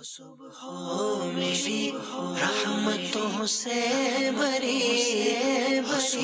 صبح میری رحمتوں سے بری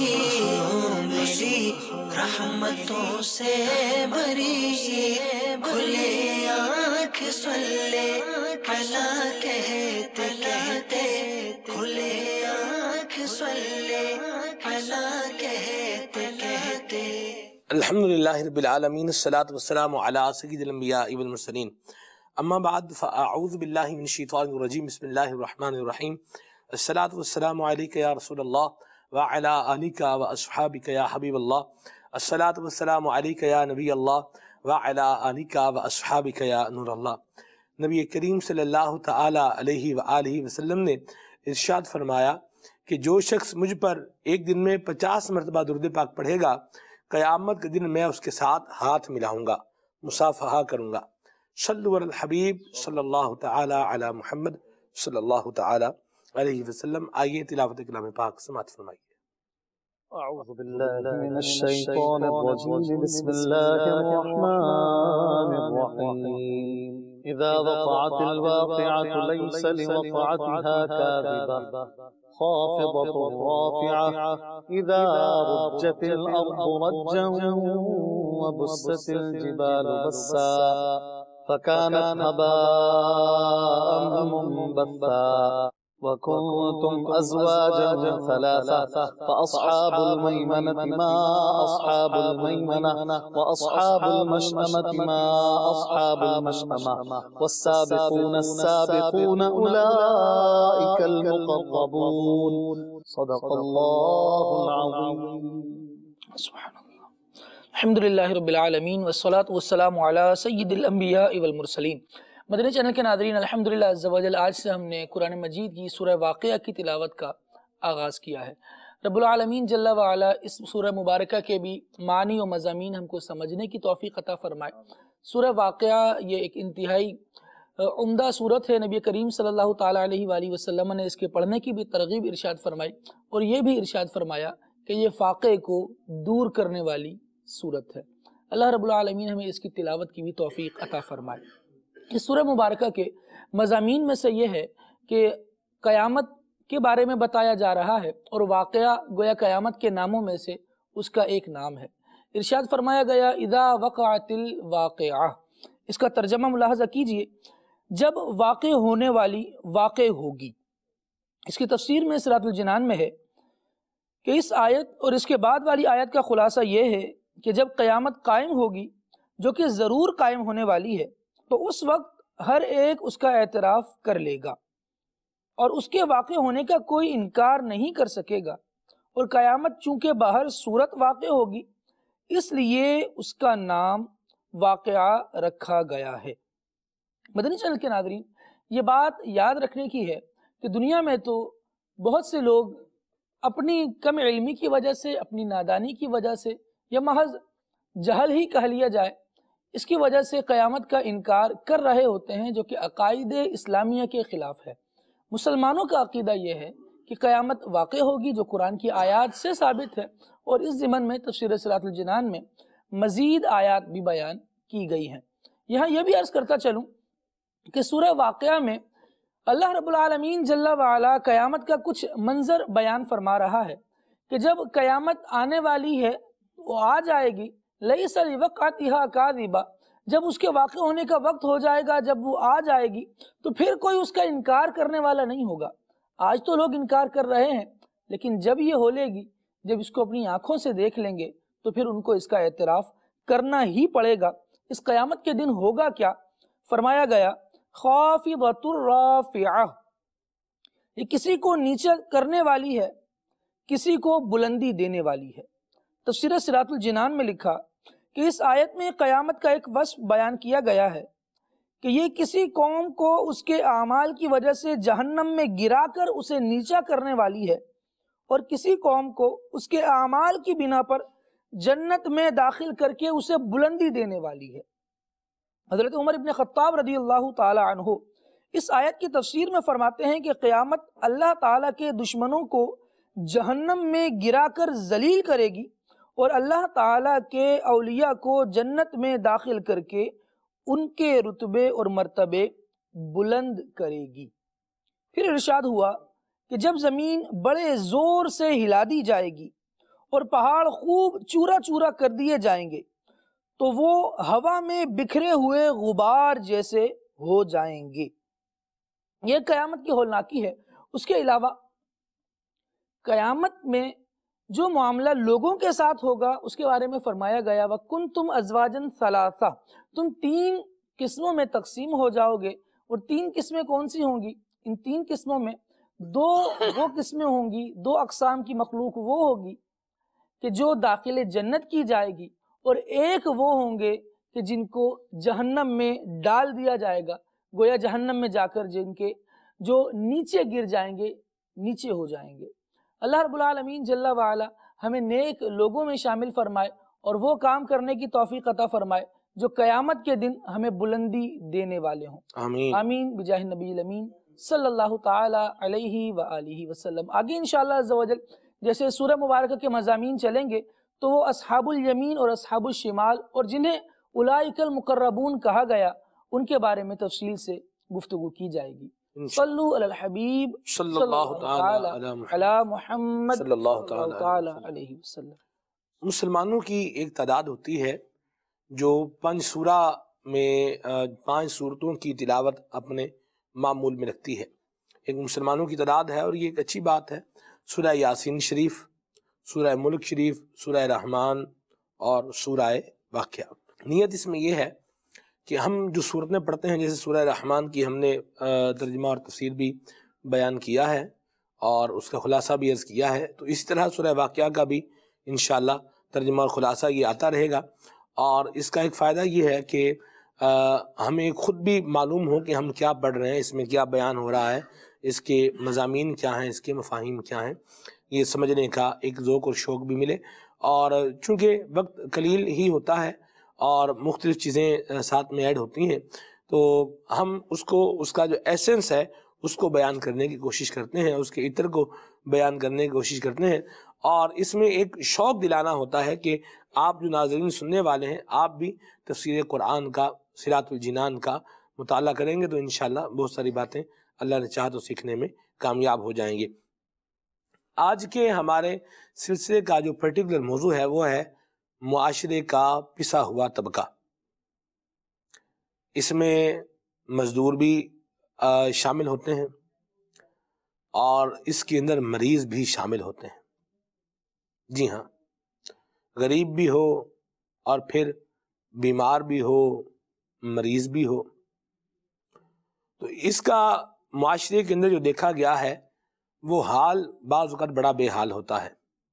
میری رحمتوں سے بری کھلے آنکھ صلی علی کہتے کہتے کھلے آنکھ صلی علی کہتے کہتے الحمدللہ رب العالمین الصلاۃ والسلام علی سید الانبیاء والمرسلین اما بعد فاعوذ باللہ من الشیطان الرجیم بسم اللہ الرحمن الرحیم الصلاۃ والسلام علیک یا رسول اللہ وعلی آلک واصحابک یا حبیب اللہ الصلاۃ والسلام علیک یا نبی اللہ وعلی آلک واصحابک یا نور اللہ۔ نبی کریم صلی اللہ تعالی علیہ وآلہ وسلم نے ارشاد فرمایا کہ جو شخص مجھ پر ایک دن میں 50 مرتبہ درود پاک پڑھے گا، قیامت کے دن میں اس کے ساتھ ہاتھ ملاؤں گا، مصافحہ کروں گا۔ صلو علی الحبیب صلی اللہ تعالی علی محمد صلی اللہ تعالی علیہ وسلم۔ آئیے تلاوت کلام پاک سماعت فرمائیے۔ اعوذ باللہ من الشیطان الرجیم بسم اللہ الرحمن الرحیم۔ اذا وقعت الواقعة ليس لوقعتها كاذبة خافضة رافعة إذا رجت الأرض رجا وبست الجبال بسا فكانت هباء منبثا وكنتم أزواجا ثلاثة فأصحاب الميمنة ما أصحاب الميمنة وأصحاب المشأمة ما أصحاب المشأمة والسابقون السابقون أولئك المقربون صدق الله العظيم۔ سبحان اللہ، الحمدللہ رب العالمین والصلاة والسلام علی سید الانبیاء والمرسلین۔ مدنی چینل کے ناظرین، الحمدللہ عز و جل آج سے ہم نے قرآن مجید کی سورہ واقعہ کی تلاوت کا آغاز کیا ہے۔ رب العالمین جل وعلا اس سورہ مبارکہ کے بھی معنی و مضامین ہم کو سمجھنے کی توفیق عطا فرمائے۔ سورہ واقعہ یہ ایک انتہائی عمدہ صورت ہے۔ نبی کریم صلی اللہ تعالیٰ علیہ وآلہ وسلم نے اس کے پڑھنے کی بھی ترغیب ارشاد فرمائی، اور یہ بھی ارشاد فرمایا کہ یہ فاقے کو دور کرنے والی صورت ہے۔ اللہ رب العالمین ہمیں اس کی تلاوت کی بھی توفیق عطا فرمائے۔ اس سورہ مبارکہ کے مضامین میں سے یہ ہے کہ قیامت کے بارے میں بتایا جا رہا ہے، اور واقعہ گویا قیامت کے ناموں میں سے اس کا ایک نام ہے۔ ارشاد فرمایا گیا اذا وقعت الواقعہ، اس کا ترجمہ ملاحظہ کیجئے، جب واقع ہونے والی واقع ہوگی۔ اس کی تفسیر میں سورۃ الجنان میں ہے کہ اس آیت اور اس کے بعد والی آیت کا خلاصہ یہ ہے کہ جب قیامت قائم ہوگی، جو کہ ضرور قائم ہونے والی ہے، تو اس وقت ہر ایک اس کا اعتراف کر لے گا اور اس کے واقع ہونے کا کوئی انکار نہیں کر سکے گا، اور قیامت چونکہ باہر صورت واقع ہوگی اس لیے اس کا نام واقعہ رکھا گیا ہے۔ مدنی چینل کے ناظرین، یہ بات یاد رکھنے کی ہے کہ دنیا میں تو بہت سے لوگ اپنی کم علمی کی وجہ سے، اپنی نادانی کی وجہ سے، یا محض جہل ہی کہہ لیا جائے، اس کی وجہ سے قیامت کا انکار کر رہے ہوتے ہیں، جو کہ عقائد اسلامیہ کے خلاف ہے۔ مسلمانوں کا عقیدہ یہ ہے کہ قیامت واقع ہوگی، جو قرآن کی آیات سے ثابت ہے، اور اس ضمن میں تفسیر سورۃ الجنان میں مزید آیات بھی بیان کی گئی ہیں۔ یہاں یہ بھی عرض کرتا چلوں کہ سورہ واقعہ میں اللہ رب العالمین جل وعلا قیامت کا کچھ منظر بیان فرما رہا ہے کہ جب قیامت آنے والی ہے، وہ آ جائے گی، لیس لوقعتها کاذبہ، جب اس کے واقع ہونے کا وقت ہو جائے گا، جب وہ آ جائے گی، تو پھر کوئی اس کا انکار کرنے والا نہیں ہوگا۔ آج تو لوگ انکار کر رہے ہیں، لیکن جب یہ ہو لے گی، جب اس کو اپنی آنکھوں سے دیکھ لیں گے، تو پھر ان کو اس کا اعتراف کرنا ہی پڑے گا۔ اس قیامت کے دن ہوگا کیا؟ فرمایا گیا خافضۃ رافعہ، یہ کسی کو نیچا کرنے والی ہے، کسی کو بلندی دینے والی ہے۔ تفسیر سورۃ الجنان میں لکھا کہ اس آیت میں قیامت کا ایک وصف بیان کیا گیا ہے کہ یہ کسی قوم کو اس کے اعمال کی وجہ سے جہنم میں گرا کر اسے نیچا کرنے والی ہے، اور کسی قوم کو اس کے اعمال کی بنا پر جنت میں داخل کر کے اسے بلندی دینے والی ہے۔ حضرت عمر ابن خطاب رضی اللہ تعالی عنہ اس آیت کی تفسیر میں فرماتے ہیں کہ قیامت اللہ تعالیٰ کے دشمنوں کو جہنم میں گرا کر ذلیل کرے گی، اور اللہ تعالیٰ کے اولیاء کو جنت میں داخل کر کے ان کے رتبے اور مرتبے بلند کرے گی۔ پھر ارشاد ہوا کہ جب زمین بڑے زور سے ہلا دی جائے گی اور پہاڑ خوب چورا چورا کر دیے جائیں گے تو وہ ہوا میں بکھرے ہوئے غبار جیسے ہو جائیں گے۔ یہ قیامت کی ہولناکی ہے۔ اس کے علاوہ قیامت میں جو معاملہ لوگوں کے ساتھ ہوگا اس کے بارے میں فرمایا گیا وَكُنْتُمْ أَزْوَاجًا ثَلَاثَةً، تم 3 قسموں میں تقسیم ہو جاؤ گے۔ اور 3 قسمیں کون سی ہوں گی؟ ان 3 قسموں میں 2 وہ قسمیں ہوں گی، 2 اقسام کی مخلوق وہ ہوگی کہ جو داخل جنت کی جائے گی، اور ایک وہ ہوں گے کہ جن کو جہنم میں ڈال دیا جائے گا، گویا جہنم میں جا کر جن کے جو نیچے گر جائیں گے، نیچے ہو جائیں گے۔ اللہ رب العالمین جل وعلا ہمیں نیک لوگوں میں شامل فرمائے اور وہ کام کرنے کی توفیق عطا فرمائے جو قیامت کے دن ہمیں بلندی دینے والے ہوں۔ آمین آمین بجاہ نبی الامین صلی اللہ تعالی علیہ وآلہ وسلم۔ آگے انشاءاللہ عز و جل جیسے سورہ مبارکہ کے مضامین چلیں گے تو وہ اصحاب الیمین اور اصحاب الشمال اور جنہیں اولئک المقربون کہا گیا ان کے بارے میں تفصیل سے گفتگو کی جائے گی۔ صلو علی الحبیب صلی اللہ تعالی علی محمد صلی اللہ تعالی علیہ وسلم۔ مسلمانوں کی ایک تعداد ہوتی ہے جو 5 سورہ میں 5 سورتوں کی تلاوت اپنے معمول میں رکھتی ہے۔ ایک مسلمانوں کی تعداد ہے اور یہ ایک اچھی بات ہے۔ سورہ یاسین شریف، سورہ ملک شریف، سورہ رحمان اور سورہ واقعہ۔ نیت اس میں یہ ہے کہ ہم جو صورتیں پڑھتے ہیں، جیسے سورہ رحمان کی ہم نے ترجمہ اور تفسیر بھی بیان کیا ہے اور اس کا خلاصہ بھی عرض کیا ہے، تو اس طرح سورہ واقعہ کا بھی انشاءاللہ ترجمہ اور خلاصہ یہ آتا رہے گا۔ اور اس کا ایک فائدہ یہ ہے کہ ہمیں خود بھی معلوم ہو کہ ہم کیا پڑھ رہے ہیں، اس میں کیا بیان ہو رہا ہے، اس کے مضامین کیا ہیں، اس کے مفاہیم کیا ہیں، یہ سمجھنے کا ایک ذوق اور شوق بھی ملے۔ اور چونکہ وقت قلیل ہی ہوتا ہے اور مختلف چیزیں ساتھ میں ایڈ ہوتی ہیں، تو ہم اس کا جو ایسنس ہے اس کو بیان کرنے کی کوشش کرتے ہیں، اس کے عطر کو بیان کرنے کی کوشش کرتے ہیں، اور اس میں ایک شوق دلانا ہوتا ہے کہ آپ جو ناظرین سننے والے ہیں آپ بھی تفسیر قرآن کا، صراط الجنان کا مطالعہ کریں گے تو انشاءاللہ بہت ساری باتیں اللہ نے چاہا تو سیکھنے میں کامیاب ہو جائیں گے۔ آج کے ہمارے سلسلے کا جو پرٹیکولر موضوع ہے وہ ہے معاشرے کا پسا ہوا طبقہ۔ اس میں مزدور بھی شامل ہوتے ہیں اور اس کے اندر مریض بھی شامل ہوتے ہیں۔ جی ہاں، غریب بھی ہو اور پھر بیمار بھی ہو، مریض بھی ہو۔ تو اس کا معاشرے کے اندر جو دیکھا گیا ہے وہ حال بعض اوقات بڑا بے حال ہوتا ہے،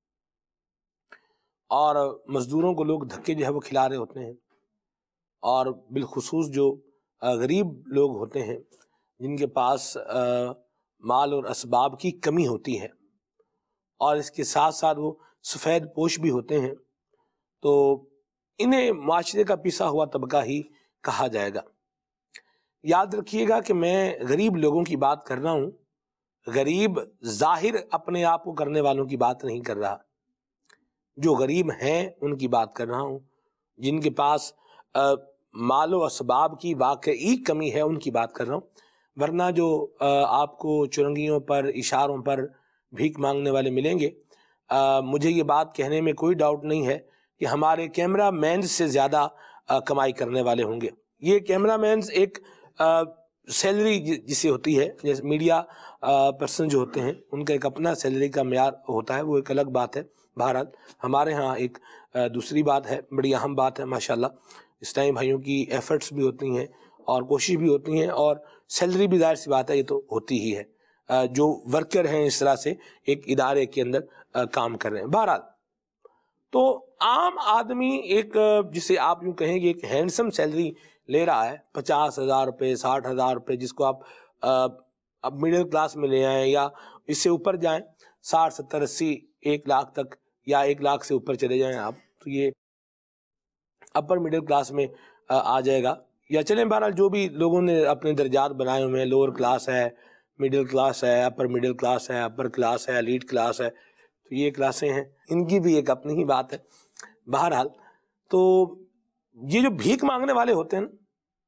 اور مزدوروں کو لوگ دھکے جو ہے وہ کھلا رہے ہوتے ہیں، اور بالخصوص جو غریب لوگ ہوتے ہیں جن کے پاس مال اور اسباب کی کمی ہوتی ہے، اور اس کے ساتھ ساتھ وہ سفید پوش بھی ہوتے ہیں، تو انہیں معاشرے کا پسا ہوا طبقہ ہی کہا جائے گا۔ یاد رکھیے گا کہ میں غریب لوگوں کی بات کر رہا ہوں، غریب ظاہر اپنے آپ کو کرنے والوں کی بات نہیں کر رہا، جو غریب ہیں ان کی بات کر رہا ہوں، جن کے پاس مال و اسباب کی واقعی کمی ہے ان کی بات کر رہا ہوں۔ ورنہ جو آپ کو چرنگیوں پر، اشاروں پر بھیک مانگنے والے ملیں گے، مجھے یہ بات کہنے میں کوئی ڈاؤٹ نہیں ہے کہ ہمارے کیمرہ مینز سے زیادہ کمائی کرنے والے ہوں گے۔ یہ کیمرہ مینز ایک سیلری جسے ہوتی ہے، جیسے میڈیا پرسن جو ہوتے ہیں ان کا ایک اپنا سیلری کا معیار ہوتا ہے، وہ ایک الگ بات ہے۔ بہرحال ہمارے ہاں ایک دوسری بات ہے، بڑی اہم بات ہے، ماشاءاللہ اسلامی بھائیوں کی ایفرٹس بھی ہوتی ہیں اور کوشش بھی ہوتی ہیں، اور سیلری بھی ظاہر سی بات ہے یہ تو ہوتی ہی ہے، جو ورکر ہیں اس طرح سے ایک ادارے کے اندر کام کر رہے ہیں۔ بہرحال تو عام آدمی ایک جسے آپ یوں کہیں گے ایک ہینڈسم سیلری لے رہا ہے، 50,000 روپے، 60,000 روپے، جس کو آپ اب مڈل کلاس میں لے آئیں یا اس سے اوپر جائیں، 60، 70، 80، 1 لاکھ تک، یا 1 لاکھ سے اوپر چلے جائیں آپ، تو یہ اپر مڈل کلاس میں آ جائے گا۔ یا چلیں بہرحال جو بھی لوگوں نے اپنے درجات بنائے ہوئے ہیں، لوور کلاس ہے، مڈل کلاس ہے، اپر مڈل کلاس ہے، اپر کلاس ہے، ایلیٹ کلاس ہے، تو یہ کلاسیں ہیں، ان کی بھی ایک اپنی ہی بات ہے۔ بہرحال تو یہ جو بھیک مانگنے والے ہوتے ہیں نا،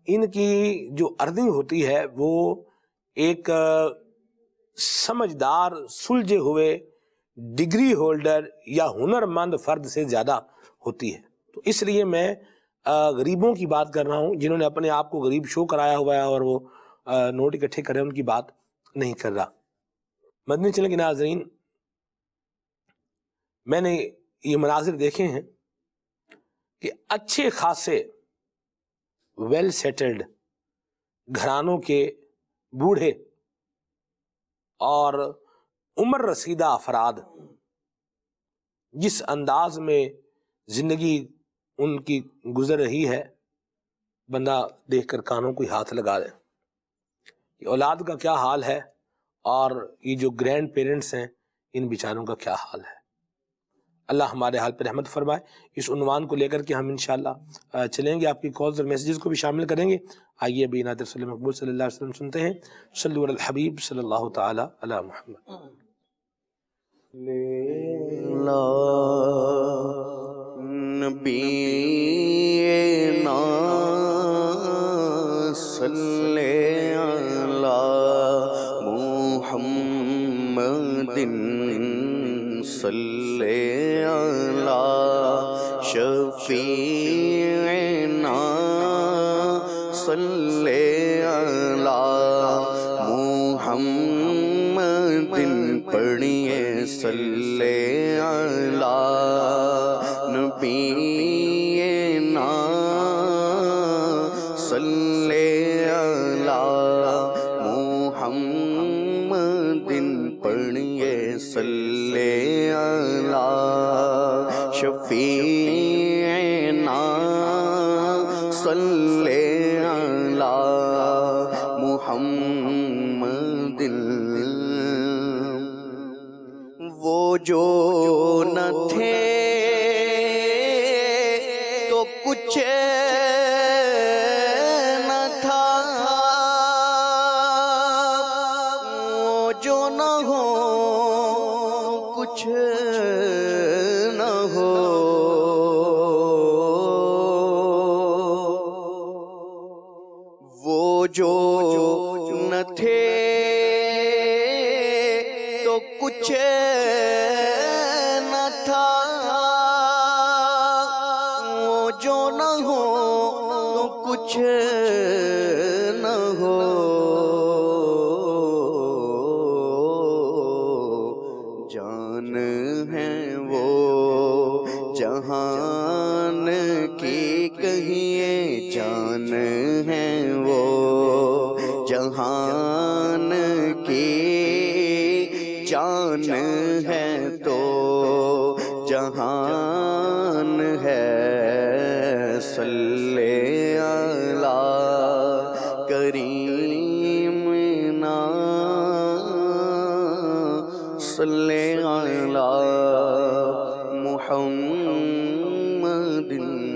ان کی جو ارننگ ہوتی ہے وہ ایک سمجھدار سلجھے ہوئے ڈگری ہولڈر یا ہنرمند فرد سے زیادہ ہوتی ہے. تو اس لیے میں غریبوں کی بات کر رہا ہوں، جنہوں نے اپنے آپ کو غریب شو کرایا ہوا ہے اور وہ نوٹ اکٹھے کرے، ان کی بات نہیں کر رہا. مدنی چینل کے ناظرین، میں نے یہ مناظر دیکھے ہیں کہ اچھے خاصے ویل سیٹلڈ گھرانوں کے بوڑھے اور عمر رسیدہ افراد جس انداز میں زندگی ان کی گزر رہی ہے، بندہ دیکھ کر کانوں کو ہاتھ لگا دے. یہ اولاد کا کیا حال ہے اور یہ جو گرینڈ پیرنٹس ہیں ان بیچاروں کا کیا حال ہے. اللہ ہمارے حال پر رحمت فرمائے. اس عنوان کو لے کر کے ہم انشاءاللہ چلیں گے، آپ کی کالز اور میسیجز کو بھی شامل کریں گے. آئیے ابھی نعت رسول مقبول صلی اللہ علیہ وسلم سنتے ہیں. صلو علی الحبیب صلی اللہ تعالی علی محمد. نبینا صلی علی محمد صلی علی شفیعنا صلی علی محمد پڑھیے صلی علی نبینا صلی علی محمد پڑھیے صلی علی شفیعنا صلی علی محمد. وہ جو نہ تھے تو کچھ نہ تھا، وہ جو نہ ہو کچھ نہ ہو. وہ جو نہ تھے تو کچھ نہ تھا، وہ جو نہ ہو تو کچھ نہ ہو. جان ہے وہ جہان کی کہیے، جان ہے وہ جہان کی، جان ہے تو جہان ہے. صلی علی کریمنا صلی علی محمد.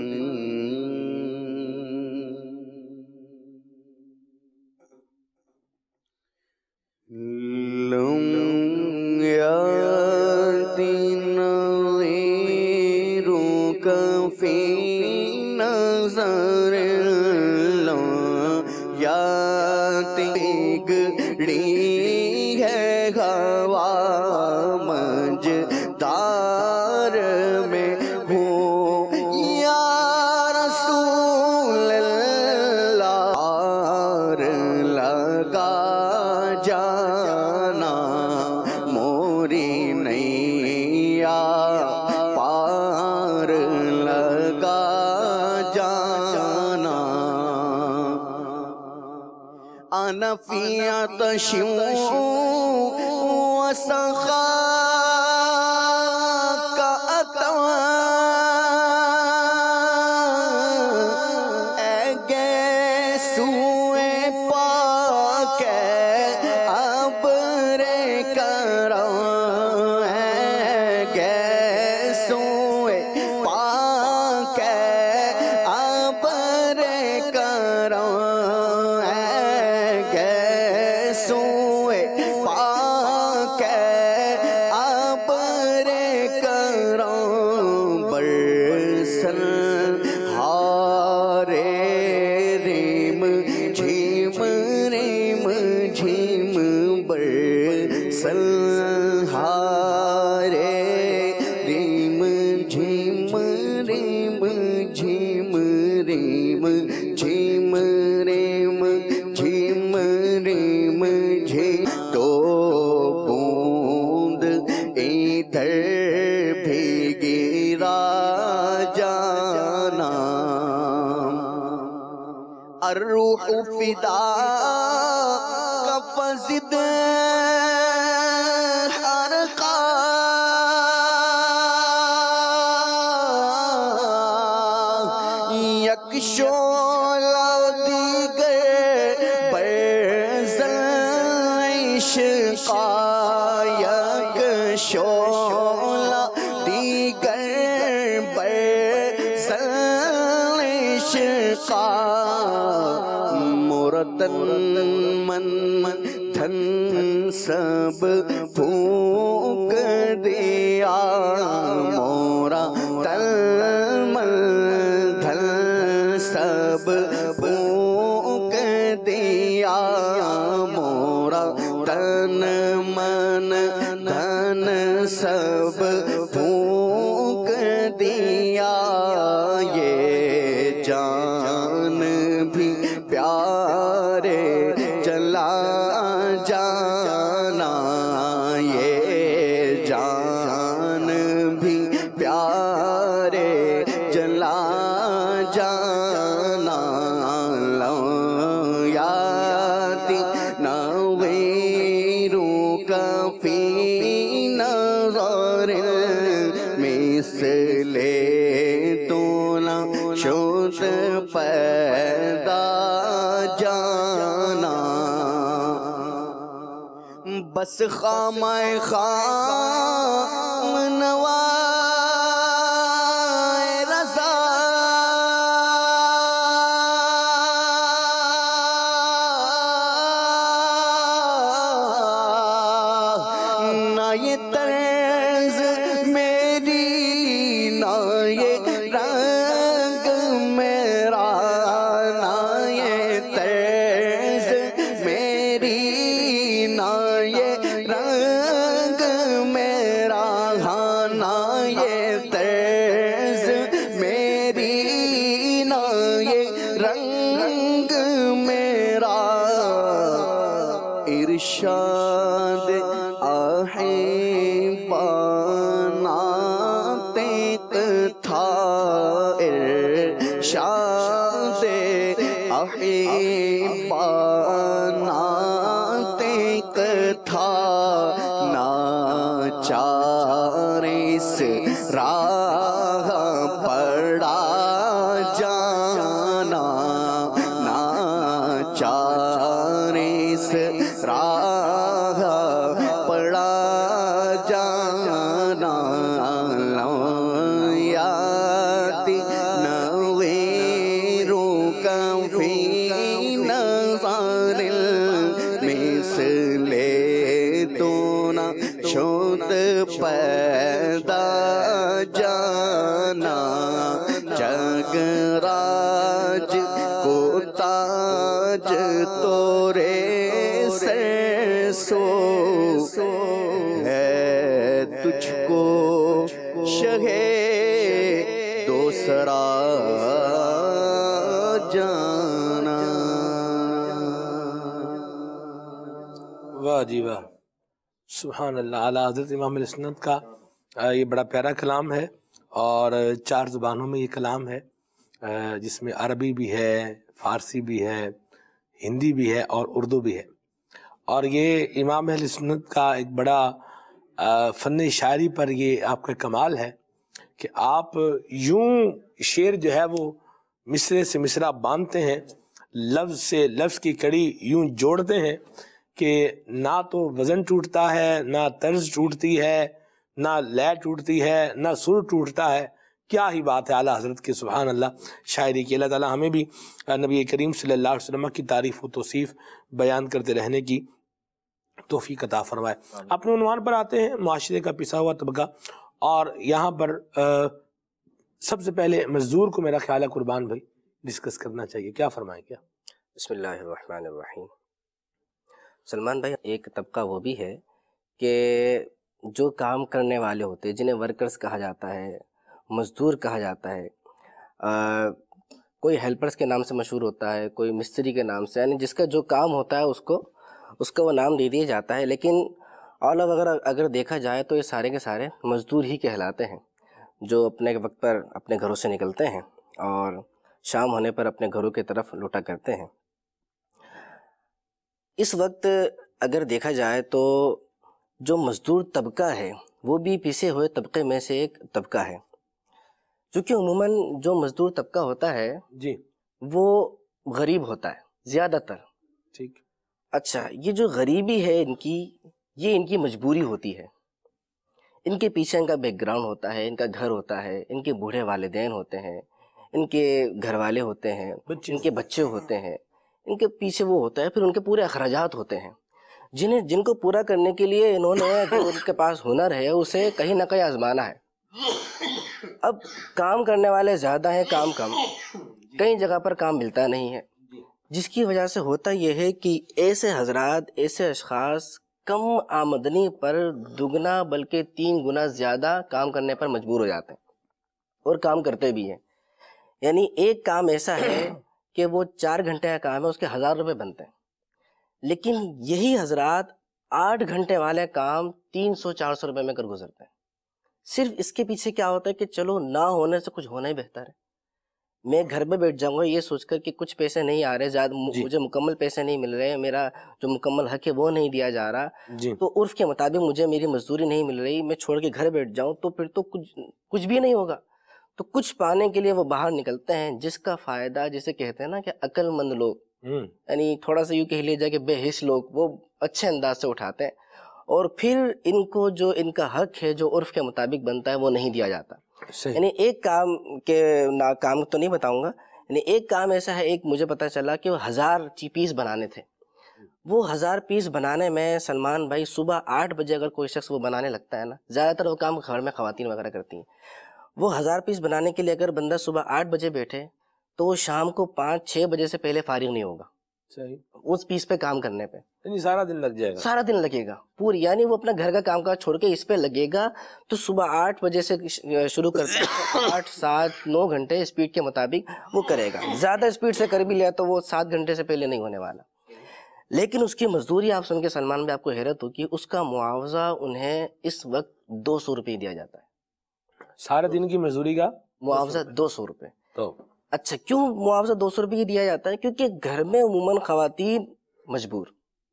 لم یاتی نظیرک فی نظر، لم یاتی گڑی ہے ہوا مجدار میں ہوں یا رسول اللہ. لگا جانا موری نیا پار، لگا جانا. انا فی عطش وسخا کا اتوا، اے گیسوئے پاک ابر کرم، اے گیسوئے پاک ابر کرم، اے گیسوئے پاک جھیم برسنہارے ریم جھیم ریم جھیم ریم جھیم ریم جھیم ریم جھیم تو بوند ادھر بھی گرا جانا الروح فدا کا فضد ہر خواہ یک شعلہ دیگر برزن عشقا یک شعلہ دیگر برزن عشقا مرتن من دھن سب پھونک دیا مورا تل مل دھن سب پھونک دیا مورا تن من دھن سب پھونک دیا یہ جان بھی پیارے چلا جانا یہ جان بھی پیارے چلا جانا لو یاتی نویروں کا فی نظر مثل تو نہ شد پیدا جانا بس خامہ خام نوائے رضا نہ یہ طرز میری نہ یہ رنگ میرا نہ یہ طرز میری نہ یہ رنگ میرا ہاں نہ یہ طرز میری نہ یہ رنگ میرا ارشاد احبانا تیک تھا ارشاد احبانا تیک تھا ناچار اس راہ پڑا جانا ناچار اس راہ پڑا جانا لو یاتی نویروں کا فی نظر مثل تو نہ شد پیدا جانا جگ راج کو تاج تورے سر سو ہے تجھ کو شہ دوسرا جانا. واہ جی واہ، سبحان اللہ. اعلیٰ حضرت امام علیہ سنت کا یہ بڑا پیارا کلام ہے، اور 4 زبانوں میں یہ کلام ہے، جس میں عربی بھی ہے، فارسی بھی ہے، ہندی بھی ہے اور اردو بھی ہے. اور یہ امام اہل سنت کا ایک بڑا فن شاعری پر یہ آپ کا کمال ہے کہ آپ یوں شعر جو ہے وہ مصرے سے مصرع باندھتے ہیں، لفظ سے لفظ کی کڑی یوں جوڑتے ہیں کہ نہ تو وزن ٹوٹتا ہے، نہ طرز ٹوٹتی ہے، نہ لے ٹوٹتی ہے، نہ سر ٹوٹتا ہے. کیا ہی بات ہے اعلیٰ حضرت کے، سبحان اللہ شاعری کی. اللہ تعالیٰ ہمیں بھی نبی کریم صلی اللہ علیہ وسلم کی تعریف و توصیف بیان کرتے رہنے کی توفیق عطا فرمائے. اپنے عنوان پر آتے ہیں، معاشرے کا پسا ہوا طبقہ. اور یہاں پر سب سے پہلے مزدور کو میرا خیال ہے قربان بھائی ڈسکس کرنا چاہیے. کیا فرمائیں؟ کیا؟ بسم اللہ الرحمن الرحیم. سلمان بھائی، ایک طبقہ وہ بھی ہے کہ جو کام کرنے والے ہوتے ہیں، جنہیں ورکرز کہا جاتا ہے، مزدور کہا جاتا ہے، کوئی ہیلپرز کے نام سے مشہور ہوتا ہے، کوئی مستری کے نام سے، یعنی جس کا جو کام ہوتا ہے اس کا وہ نام دے دیا جاتا ہے. لیکن اگر دیکھا جائے تو یہ سارے کے سارے مزدور ہی کہلاتے ہیں، جو اپنے وقت پر اپنے گھروں سے نکلتے ہیں اور شام ہونے پر اپنے گھروں کی طرف لوٹا کرتے ہیں. اس وقت اگر دیکھا جائے تو جو مزدور طبقہ ہے وہ بھی پیچھے ہوئے طبقے میں سے ایک طبقہ ہے، چونکہ عموماً جو مزدور طبقہ ہوتا ہے جی وہ غریب ہوتا ہے زیادہ تر. ٹھیک. اچھا، یہ جو غریبی ہے یہ ان کی مجبوری ہوتی ہے. ان کے پیچھے ان کا بیک گراؤنڈ ہوتا ہے، ان کا گھر ہوتا ہے، ان کے بوڑھے والدین ہوتے ہیں، ان کے گھر والے ہوتے ہیں، ان کے بچے ہوتے ہیں، ان کے پیچھے وہ ہوتا ہے، پھر ان کے پورے اخراجات ہوتے ہیں جن کو پورا کرنے کے لیے انہوں نے جو ان کے پاس ہنر ہے اسے کہیں نہ کہیں آزمانا ہے. اب کام کرنے والے زیادہ ہیں، کام کم، کئی جگہ پر کام ملتا نہیں ہے، جس کی وجہ سے ہوتا یہ ہے کہ ایسے حضرات، ایسے اشخاص کم آمدنی پر دگنا بلکہ 3 گنا زیادہ کام کرنے پر مجبور ہو جاتے ہیں اور کام کرتے بھی ہیں. یعنی ایک کام ایسا ہے کہ وہ 4 گھنٹے کا کام ہے، اس کے 1000 روپے بنتے ہیں، لیکن یہی حضرات 8 گھنٹے والے کام 300-400 روپے میں کر گزرتے ہیں. صرف اس کے پیچھے کیا ہوتا ہے کہ چلو نہ ہونے سے کچھ ہونا ہی بہتر ہے. میں گھر پہ بیٹھ جاؤں گا یہ سوچ کر کہ کچھ پیسے نہیں آ رہے، زیادہ مجھے مکمل پیسے نہیں مل رہے، میرا جو مکمل حق ہے وہ نہیں دیا جا رہا، تو عرف کے مطابق مجھے میری مزدوری نہیں مل رہی، میں چھوڑ کے گھر بیٹھ جاؤں تو پھر تو کچھ بھی نہیں ہوگا. تو کچھ پانے کے لیے وہ باہر نکلتے ہیں، جس کا فائدہ جسے کہتے ہیں نا کہ عقل مند لوگ، یعنی تھوڑا سا یوں کہہ لیا جائے کہ بے حس لوگ، وہ اچھے انداز سے اٹھاتے ہیں، اور پھر ان کو جو ان کا حق ہے جو عرف کے مطابق بنتا ہے وہ نہیں دیا جاتا. یعنی ایک کام کے کام تو نہیں بتاؤں گا، یعنی ایک کام ایسا ہے، ایک مجھے پتہ چلا کہ وہ 1000 پیس بنانے تھے. وہ 1000 پیس بنانے میں سلمان بھائی صبح 8 بجے اگر کوئی شخص وہ بنانے لگتا ہے نا، زیادہ تر وہ کام گھر میں خواتین وغیرہ کرتی ہیں، وہ 1000 پیس بنانے کے لیے اگر بندہ صبح 8 بجے بیٹھے تو وہ شام کو 5-6 بجے سے پہلے فارغ نہیں ہوگا. صحیح. اس پیس پہ کام کرنے پہ یعنی سارا دن لگ جائے گا، سارا دن لگے گا پوری. یعنی وہ اپنا گھر کا کام کاج چھوڑ کے اس پہ لگے گا تو صبح 8 بجے سے شروع کرتے ہیں، 8-7-9 گھنٹے اسپیڈ کے مطابق وہ کرے گا. زیادہ اسپیڈ سے کر بھی لیا تو وہ 7 گھنٹے سے پہلے نہیں ہونے والا. لیکن اس کی مزدوری آپ سن کے سلمان میں آپ کو حیرت ہوگی، اس کا معاوضہ انہیں اس وقت 200 روپے دیا جاتا ہے. سارے دن کی مزدوری کا معاوضہ 200 روپے. تو اچھا، کیوں معاوضہ 200 روپے دیا جاتا ہے؟ کیونکہ گھر میں عموماً خواتین مجبور،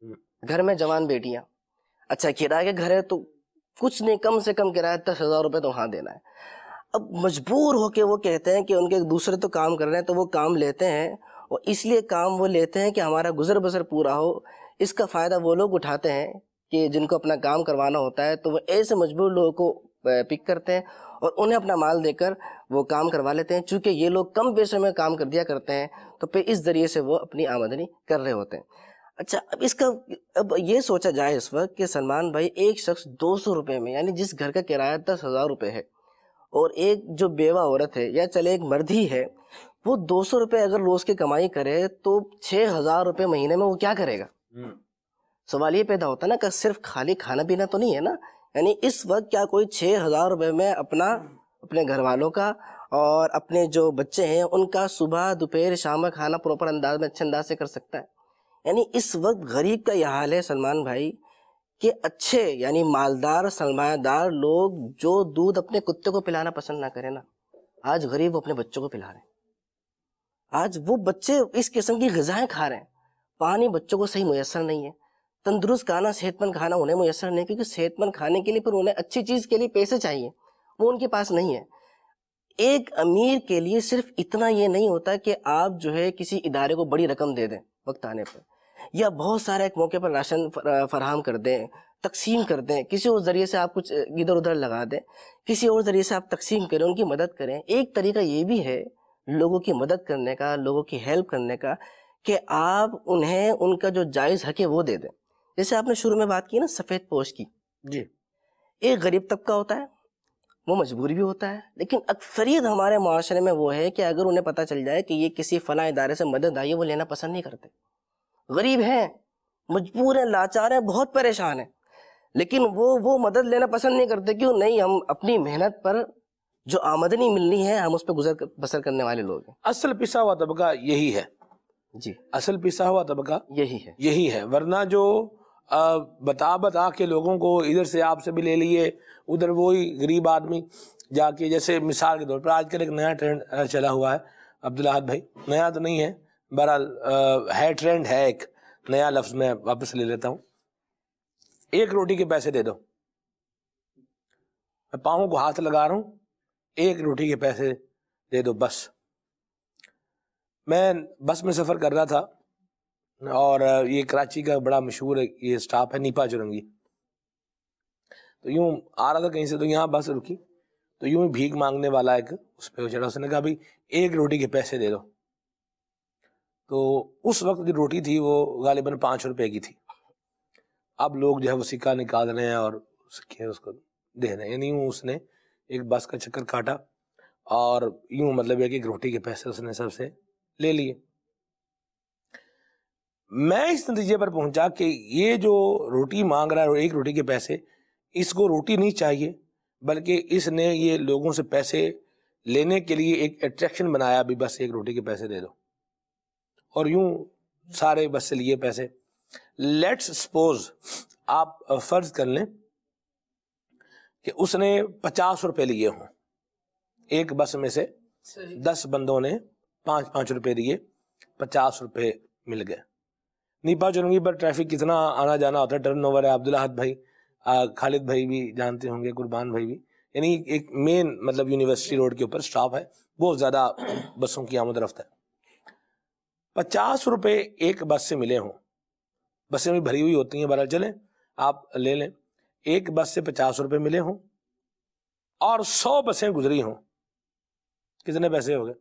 گھر میں جوان بیٹیاں، اچھا کرایہ کے گھر ہے تو کچھ نہیں، کم سے کم کرایہ 10,000 روپے تو وہاں دینا ہے. اب مجبور ہو کے وہ کہتے ہیں کہ ان کے دوسرے تو کام کر رہے ہیں تو وہ کام لیتے ہیں، اور اس لیے کام وہ لیتے ہیں کہ ہمارا گزر بسر پورا ہو. اس کا فائدہ وہ لوگ اٹھاتے ہیں کہ جن کو اپنا کام کروانا ہوتا ہے تو وہ ایسے مجبور لوگوں کو پک کرتے ہیں اور انہیں اپنا مال دے کر وہ کام کروا لیتے ہیں. چونکہ یہ لوگ کم پیسے میں کام کر دیا کرتے ہیں تو پھر اس ذریعے سے وہ اپنی آمدنی کر رہے ہوتے ہیں. اچھا، اب یہ سوچا جائے اس وقت کہ سلمان بھائی ایک شخص 200 روپے میں، یعنی جس گھر کا کرایہ 10,000 روپے ہے، اور ایک جو بیوہ عورت ہے یا چلے ایک مرد ہی ہے، وہ 200 روپے اگر روز کی کمائی کرے تو 6,000 روپے مہینے میں وہ کیا کرے گا؟ سوال یہ پیدا ہوتا ہے نا کہ صرف خالی کھانا پینا تو نہیں ہے نا. یعنی اس وقت کیا کوئی 6,000 روپے میں اپنے گھر والوں کا اور اپنے جو بچے ہیں ان کا صبح دوپہر شام کا کھانا پراپر انداز میں اچھے انداز سے کر سکتا ہے؟ یعنی اس وقت غریب کا یہ حال ہے سلمان بھائی کہ اچھے یعنی مالدار سرمایہ دار لوگ جو دودھ اپنے کتے کو پلانا پسند نہ کریں نا، آج غریب اپنے بچوں کو پلا رہے ہیں. آج وہ بچے اس قسم کی غذائیں کھا رہے ہیں، پانی بچوں کو صحیح میسر نہیں ہے، تندرست کھانا، صحت مند کھانا انہیں میسر نہیں، کیونکہ صحت مند کھانے کے لیے پھر انہیں اچھی چیز کے لیے پیسے چاہیے، وہ ان کے پاس نہیں ہے. ایک امیر کے لیے صرف اتنا یہ نہیں ہوتا کہ آپ جو ہے کسی ادارے کو بڑی رقم دے دیں وقت آنے پر، یا بہت سارا ایک موقع پر راشن فراہم کر دیں، تقسیم کر دیں، کسی اور ذریعے سے آپ کچھ ادھر ادھر لگا دیں، کسی اور ذریعے سے آپ تقسیم کریں، ان کی مدد کریں. ایک طریقہ یہ بھی ہے لوگوں کی مدد کرنے کا، لوگوں کی ہیلپ کرنے کا، کہ آپ انہیں ان کا جو جائز حق ہے وہ دے دیں. جیسے آپ نے شروع میں بات کی نا سفید پوش کی، جی، ایک غریب طبقہ ہوتا ہے، وہ مجبور بھی ہوتا ہے، لیکن اکثریت ہمارے معاشرے میں وہ ہے کہ اگر انہیں پتہ چل جائے کہ یہ کسی فلاں ادارے سے مدد آئی ہے وہ لینا پسند نہیں کرتے. غریب ہیں، مجبور ہیں، لاچار ہیں، بہت پریشان ہیں، لیکن وہ مدد لینا پسند نہیں کرتے. کیوں نہیں؟ ہم اپنی محنت پر جو آمدنی ملنی ہے ہم اس پہ بسر کرنے والے لوگ ہیں. اصل پسا ہوا طبقہ یہی ہے جی، اصل پسا ہوا طبقہ یہی ہے. ورنہ جو بتا کے لوگوں کو ادھر سے آپ سے بھی لے لیے، ادھر وہی غریب آدمی جا کے، جیسے مثال کے طور پر آج کل ایک نیا ٹرینڈ چلا ہوا ہے عبداللہ بھائی، نیا تو نہیں ہے، بہرحال ہے، ٹرینڈ ہے، ایک نیا لفظ میں واپس لے لیتا ہوں، 1 روٹی کے پیسے دے دو. میں پاؤں کو ہاتھ لگا رہا ہوں، 1 روٹی کے پیسے دے دو بس. میں بس میں سفر کر رہا تھا اور یہ کراچی کا بڑا مشہور یہ اسٹاپ ہے نیپا چورنگی. تو یوں آ رہا تھا کہیں سے، تو یہاں بس رکی، تو یوں ہی بھیک مانگنے والا ایک اس پہ چڑھا، اس نے کہا بھائی 1 روٹی کے پیسے دے دو. تو اس وقت جو روٹی تھی وہ غالباً 5 روپے کی تھی. اب لوگ جو ہے وہ سکہ نکال رہے ہیں اور اس کو دے رہے ہیں. یعنی یوں اس نے ایک بس کا چکر کاٹا اور یوں مطلب 1 روٹی کے پیسے اس نے سب سے لے لیے. میں اس نتیجے پر پہنچا کہ یہ جو روٹی مانگ رہا ہے 1 روٹی کے پیسے، اس کو روٹی نہیں چاہیے، بلکہ اس نے یہ لوگوں سے پیسے لینے کے لیے ایک اٹریکشن بنایا بھی بس 1 روٹی کے پیسے دے دو، اور یوں سارے بس سے لیے پیسے. لیٹس سپوز آپ فرض کر لیں کہ اس نے 50 روپے لیے ہوں، ایک بس میں سے 10 بندوں نے 5 روپے دیے، 50 روپے مل گئے. نیپا چورنگی پر ٹریفک کتنا آنا جانا ہوتا ہے، ٹرن اوور ہے. عبداللہ بھائی، خالد بھائی بھی جانتے ہوں گے، قربان بھائی بھی. یعنی ایک مین مطلب یونیورسٹی روڈ کے اوپر سٹاپ ہے، بہت زیادہ بسوں کی آمد رفت ہے. 50 روپے ایک بس سے ملے ہوں، بسیں بھی بھری ہوئی ہوتی ہیں، بہرحال چلیں آپ لے لیں، ایک بس سے 50 روپے ملے ہوں اور 100 بسیں گزری ہوں، کتنے پیسے ہو گئے؟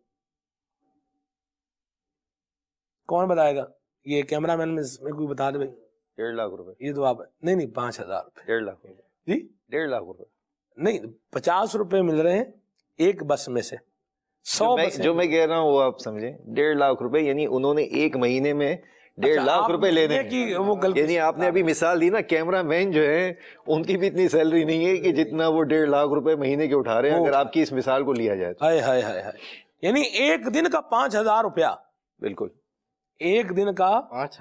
کون بتائے گا؟ یہ کیمرہ مین میں کوئی بتا دے بھائی. 1.5 لاکھ روپے. یہ تو آپ نہیں 5,000 روپے. 1.5 لاکھ روپے. جی 1.5 لاکھ روپے نہیں، 50 روپے مل رہے ہیں ایک بس میں سے، 100 جو میں کہہ رہا ہوں وہ آپ سمجھیں. 1.5 لاکھ روپے یعنی انہوں نے ایک مہینے میں 1.5 لاکھ روپے لینے. یعنی آپ نے ابھی مثال دی نا، کیمرہ مین جو ہے ان کی بھی اتنی سیلری نہیں ہے کہ جتنا وہ 1.5 لاکھ روپے مہینے کے اٹھا رہے ہیں، اگر آپ کی اس مثال کو لیا جائے. ہائے ہائے ہائے ہائے، یعنی ایک دن کا 5,000 روپیہ. بالکل ایک دن کا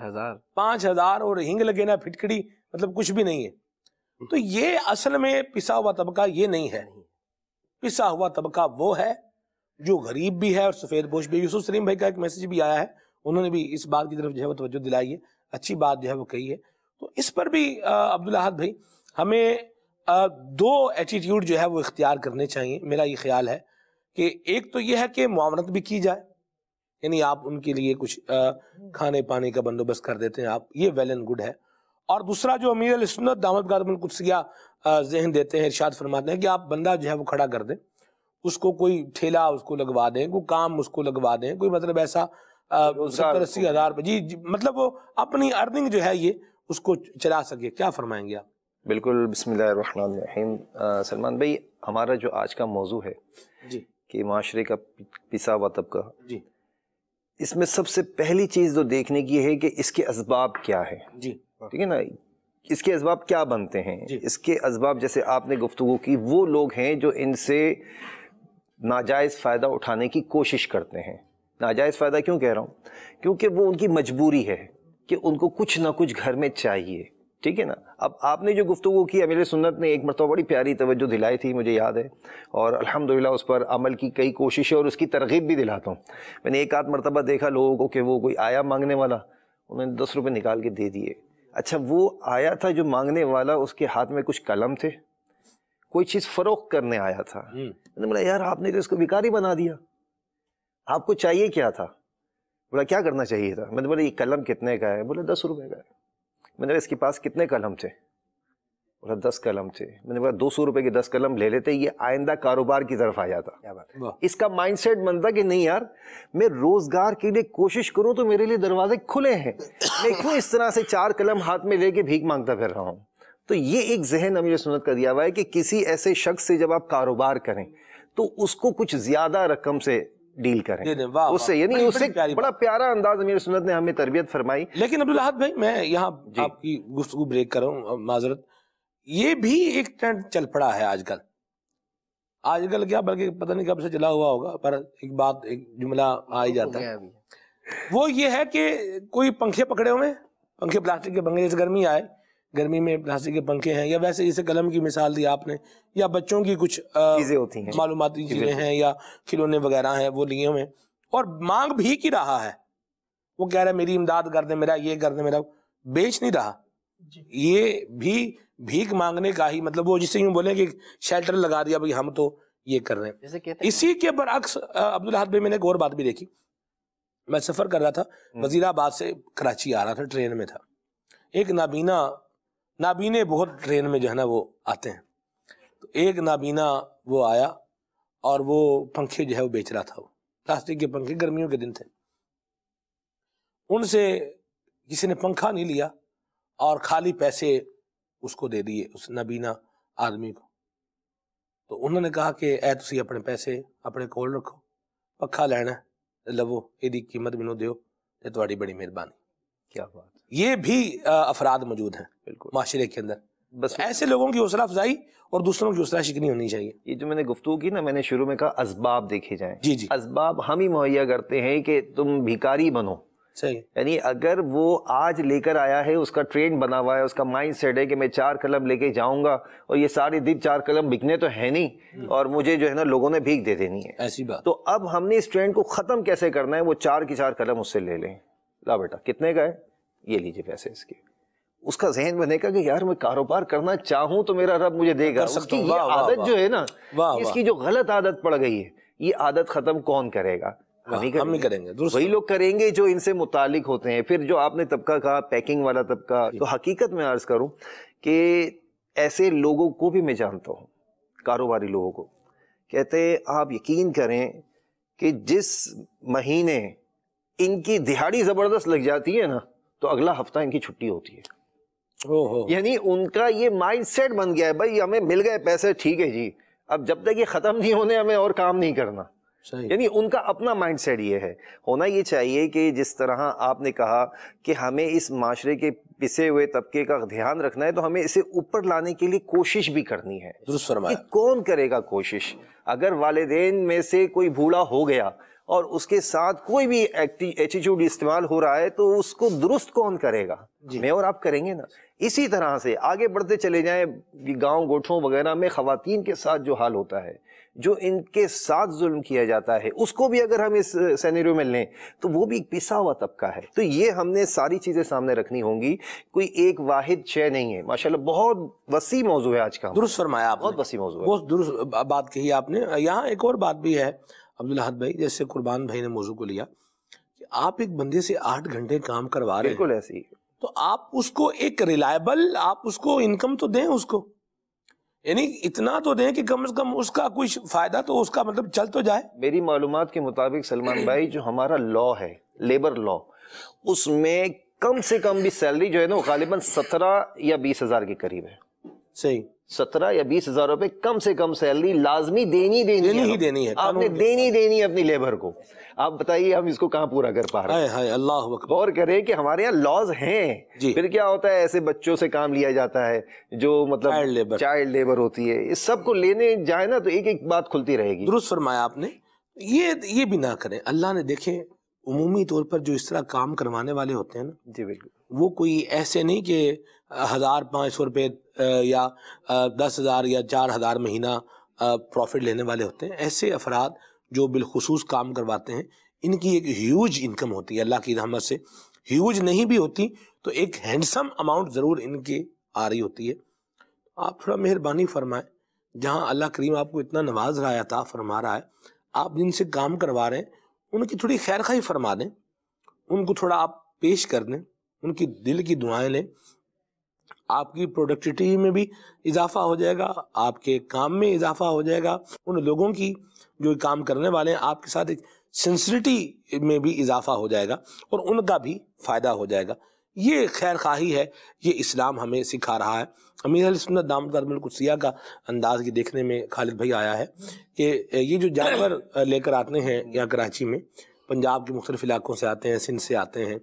5,000 اور ہنگ لگے نا پھٹکڑی، مطلب کچھ بھی نہیں ہے. تو یہ اصل میں پسا ہوا طبقہ یہ نہیں ہے. پسا ہوا طبقہ وہ ہے جو غریب بھی ہے اور سفید پوش بھی. یوسف سلیم بھائی کا ایک میسج بھی آیا ہے، انہوں نے بھی اس بات کی طرف جو ہے وہ توجہ دلائی ہے، اچھی بات جو ہے وہ کہی ہے. تو اس پر بھی عبداللہ بھائی ہمیں 2 ایٹیٹیوڈ جو ہے وہ اختیار کرنے چاہیے. میرا یہ خیال ہے کہ ایک تو یہ ہے کہ معاونت بھی کی جائے، یعنی آپ ان کے لیے کچھ کھانے پانے کا بندوبست کر دیتے ہیں آپ، یہ ویل اینڈ گڈ ہے. اور دوسرا جو امیر علیہ سنت دامت برکاتہم القدسیہ ذہن دیتے ہیں، ارشاد فرماتے ہیں کہ آپ بندہ جو ہے وہ کھڑا کر دیں، اس کو کوئی ٹھیلا اس کو لگوا دیں، کوئی کام اس کو لگوا دیں، کوئی مطلب ایسا 70-80 ہزار روپے، جی مطلب وہ اپنی ارننگ جو ہے یہ اس کو چلا سکے. کیا فرمائیں گے آپ؟ بالکل. بسم اللہ الرحمن الرحیم. سلمان بھائی، ہمارا جو آج کا موضوع ہے جی کہ معاشرے کا پسا ہوا طبقہ، جی اس میں سب سے پہلی چیز جو دیکھنے کی ہے کہ اس کے اسباب کیا ہے. جی ٹھیک ہے نا، اس کے اسباب کیا بنتے ہیں. اس کے اسباب جیسے آپ نے گفتگو کی، وہ لوگ ہیں جو ان سے ناجائز فائدہ اٹھانے کی کوشش کرتے ہیں. ناجائز فائدہ کیوں کہہ رہا ہوں؟ کیونکہ وہ ان کی مجبوری ہے کہ ان کو کچھ نہ کچھ گھر میں چاہیے. ٹھیک ہے نا. اب آپ نے جو گفتگو کی، امیر سنت نے ایک مرتبہ بڑی پیاری توجہ دلائی تھی، مجھے یاد ہے، اور الحمدللہ اس پر عمل کی کئی کوششیں اور اس کی ترغیب بھی دلاتا ہوں. میں نے ایک آدھ مرتبہ دیکھا لوگوں کو کہ وہ کوئی آیا مانگنے والا، انہوں نے 10 روپے نکال کے دے دیے. اچھا، وہ آیا تھا جو مانگنے والا، اس کے ہاتھ میں کچھ قلم تھے، کوئی چیز فروخت کرنے آیا تھا. میں نے بولا یار آپ نے تو اس کو بھکاری بنا دیا، آپ کو چاہیے کیا تھا؟ بولا کیا کرنا چاہیے تھا؟ میں نے بولا یہ قلم کتنے کا ہے؟ بولا 10 روپے کا ہے. میں نے بولا اس کے پاس کتنے قلم تھے؟ بولا 10 قلم تھے. میں نے بولا 200 روپے کے 10 قلم لے لیتے، یہ آئندہ کاروبار کی طرف آ جاتا. اس کا مائنڈ سیٹ بنتا کہ نہیں یار، میں روزگار کے لیے کوشش کروں تو میرے لیے دروازے کھلے ہیں، میں کیوں اس طرح سے 4 قلم ہاتھ میں لے کے بھیک مانگتا پھر رہا ہوں. تو یہ ایک ذہن امیر سنت کا دیا ہوا ہے کہ کسی ایسے شخص سے جب آپ کاروبار کریں تو اس کو کچھ زیادہ رقم سے ڈیل کریں دے دیں. واہ اس سے، واہ، یعنی بڑی- اس سے بڑی پیاری بڑا بات. پیارا انداز امیر سنت نے ہمیں تربیت فرمائی. لیکن عبدالاحد بھائی میں یہاں آپ کی گفتگو بریک کر رہا ہوں، معذرت. یہ بھی ایک ٹرینڈ چل پڑا ہے آج کل کیا، بلکہ پتہ نہیں کب سے چلا ہوا ہوگا، پر ایک بات، ایک جملہ آ ہی جاتا ہے. وہ یہ ہے کہ کوئی پنکھے پکڑے ہوئے، پنکھے پلاسٹک کے پنکھے، جیسے گرمی آئے، گرمی میں پلاسٹک کے پنکھے ہیں، یا ویسے جیسے قلم کی مثال دی آپ نے، یا بچوں کی کچھ چیزیں ہوتی ہیں، معلوماتی چیزیں ہیں، یا کھلونے وغیرہ ہیں، وہ لیے ہوئے، اور مانگ بھی کی رہا ہے. وہ کہہ رہا ہے میری امداد کر دیں، میرا یہ کر دیں، میرا، بیچ نہیں رہا. یہ بھی بھیک مانگنے کا ہی مطلب، وہ جسے یوں بولیں کہ شیلٹر لگا دیا بھائی ہم تو یہ کر رہے ہیں. اسی کے برعکس عبدالاحد بھائی میں نے ایک اور بات بھی دیکھی. میں سفر کر رہا تھا، وزیر آباد سے کراچی آ رہا تھا، ٹرین میں تھا. ایک نابینے بہت ٹرین میں جو ہے نا وہ آتے ہیں، تو ایک نابینا وہ آیا اور وہ پنکھے جو ہے وہ بیچ رہا تھا. وہ پلاسٹک کے پنکھے، گرمیوں کے دن تھے. ان سے کسی نے پنکھا نہیں لیا اور خالی پیسے اس کو دے دیے، اس نابینا آدمی کو. تو انہوں نے کہا کہ اے تسی اپنے پیسے اپنے کول رکھو، پکھا لینا لو، یہ قیمت مینوں دیو تے تہاڈی بڑی مہربانی. کیا بات. یہ بھی افراد موجود ہیں بالکل معاشرے کے اندر. بس ایسے لوگوں کی حوصلہ افزائی اور دوسروں کی حوصلہ شکنی ہونی چاہیے. یہ جو میں نے گفتگو کی نا، میں نے شروع میں کہا اسباب دیکھے جائیں. جی جی، اسباب ہم ہی مہیا کرتے ہیں کہ تم بھیکاری بنو. صحیح. یعنی اگر وہ آج لے کر آیا ہے، اس کا ٹرین بنا ہوا ہے، اس کا مائنڈ سیٹ ہے کہ میں 4 قلم لے کے جاؤں گا اور یہ سارے دن 4 قلم بکنے تو ہے نہیں، اور مجھے جو ہے نا لوگوں نے بھیک دے دینی ہے. ایسی بات. تو اب ہم نے اس ٹرینڈ کو ختم کیسے کرنا ہے؟ وہ 4 کی 4 قلم اس سے لے لیں. لا بیٹا کتنے کا ہے، یہ لیجیے پیسے اس کے. اس کا ذہن بنے گا کہ یار میں کاروبار کرنا چاہوں تو میرا رب مجھے دے گا. اس کی یہ عادت جو ہے نا، اس کی جو غلط عادت پڑ گئی ہے، یہ عادت ختم کون کرے گا؟ ہم ہی کریں گے. وہی لوگ کریں گے جو ان سے متعلق ہوتے ہیں. پھر جو آپ نے طبقہ کہا، پیکنگ والا طبقہ، تو حقیقت میں عرض کروں کہ ایسے لوگوں کو بھی میں جانتا ہوں، کاروباری لوگوں کو. کہتے آپ یقین کریں کہ جس مہینے ان کی دہاڑی زبردست لگ جاتی ہے نا، تو اگلا ہفتہ ان کی چھٹی ہوتی ہے. یعنی ان کا یہ مائنڈ سیٹ بن گیا ہے، بھائی ہمیں مل گئے پیسے، ٹھیک ہے جی، اب جب تک یہ ختم نہیں ہونے ہمیں اور کام نہیں کرنا. یعنی ان کا اپنا مائنڈ سیٹ یہ ہے. ہونا یہ چاہیے کہ جس طرح آپ نے کہا کہ ہمیں اس معاشرے کے پسے ہوئے طبقے کا دھیان رکھنا ہے، تو ہمیں اسے اوپر لانے کے لیے کوشش بھی کرنی ہے. درست فرمایا. کون کرے گا کوشش؟ اگر والدین میں سے کوئی بوڑھا ہو گیا اور اس کے ساتھ کوئی بھی ایٹیٹیوڈ استعمال ہو رہا ہے، تو اس کو درست کون کرے گا؟ میں اور آپ کریں گے نا. اسی طرح سے آگے بڑھتے چلے جائیں. گاؤں گوٹھوں وغیرہ میں خواتین کے ساتھ جو حال ہوتا ہے، جو ان کے ساتھ ظلم کیا جاتا ہے، اس کو بھی اگر ہم اس سینیریو میں لیں تو وہ بھی ایک پسا ہوا طبقہ ہے. تو یہ ہم نے ساری چیزیں سامنے رکھنی ہوں گی. کوئی ایک واحد شے نہیں ہے. ماشاءاللہ بہت وسیع موضوع ہے آج کا. درست فرمایا آپ نے، بہت وسیع موضوع ہے. بہت درست بات کہی آپ نے. یہاں ایک اور بات بھی ہے عبدالاحد بھائی، جیسے قربان بھائی نے موضوع کو لیا کہ آپ ایک بندے سے 8 گھنٹے کام کروا رہے ہیں. بالکل ایسی. تو آپ اس کو ایک ریلائبل، آپ اس کو انکم تو دیں، اس کو یعنی اتنا تو دیں کہ کم از کم اس کا کوئی فائدہ تو اس کا مطلب چل تو جائے. میری معلومات کے مطابق سلمان بھائی، جو ہمارا لا ہے، لیبر لا، اس میں کم سے کم بھی سیلری جو ہے نا وہ غالباً 17 یا 20 ہزار کے قریب ہے. صحیح. 17 یا 20 ہزار روپے کم سے کم سیلری لازمی دینی ہے. آپ نے دینی اپنی لیبر کو. آپ بتائیے ہم اس کو کہاں پورا کر پا رہے ہیں؟ اللہ اکبر. غور کریں کہ ہمارے یہاں لاز ہیں. پھر کیا ہوتا ہے، ایسے بچوں سے کام لیا جاتا ہے جو مطلب چائلڈ لیبر ہوتی ہے. اس سب کو لینے جائے نا تو ایک ایک بات کھلتی رہے گی. درست فرمایا آپ نے. یہ بھی نہ کریں. اللہ نے دیکھیں عمومی طور پر جو اس طرح کام کروانے والے ہوتے ہیں نا، جی بالکل، وہ کوئی ایسے نہیں کہ 1500 روپے یا 10,000 یا 4,000 مہینہ پروفٹ لینے والے ہوتے ہیں. ایسے افراد جو بالخصوص کام کرواتے ہیں، ان کی ایک ہیوج انکم ہوتی ہے. اللہ کی رحمت سے ہیوج نہیں بھی ہوتی تو ایک ہینڈسم اماؤنٹ ضرور ان کی آ رہی ہوتی ہے. آپ تھوڑا مہربانی فرمائیں، جہاں اللہ کریم آپ کو اتنا نواز رہا ہے، عطا فرما رہا ہے، آپ جن سے کام کروا رہے ہیں ان کی تھوڑی خیر خواہی فرما دیں، ان کو تھوڑا آپ پیش کر دیں، ان کی دل کی دعائیں لیں. آپ کی پروڈکٹیوٹی میں بھی اضافہ ہو جائے گا، آپ کے کام میں اضافہ ہو جائے گا. ان لوگوں کی جو کام کرنے والے ہیں آپ کے ساتھ ایک سنسریٹی میں بھی اضافہ ہو جائے گا اور ان کا بھی فائدہ ہو جائے گا. یہ خیر خواہی ہے، یہ اسلام ہمیں سکھا رہا ہے۔ امیر اہل سنت دامت برکاتہ القدسیہ کا انداز یہ دیکھنے میں خالد بھائی آیا ہے کہ یہ جو جانور لے کر آتے ہیں یہاں کراچی میں، پنجاب کے مختلف علاقوں سے آتے ہیں، سندھ سے آتے ہیں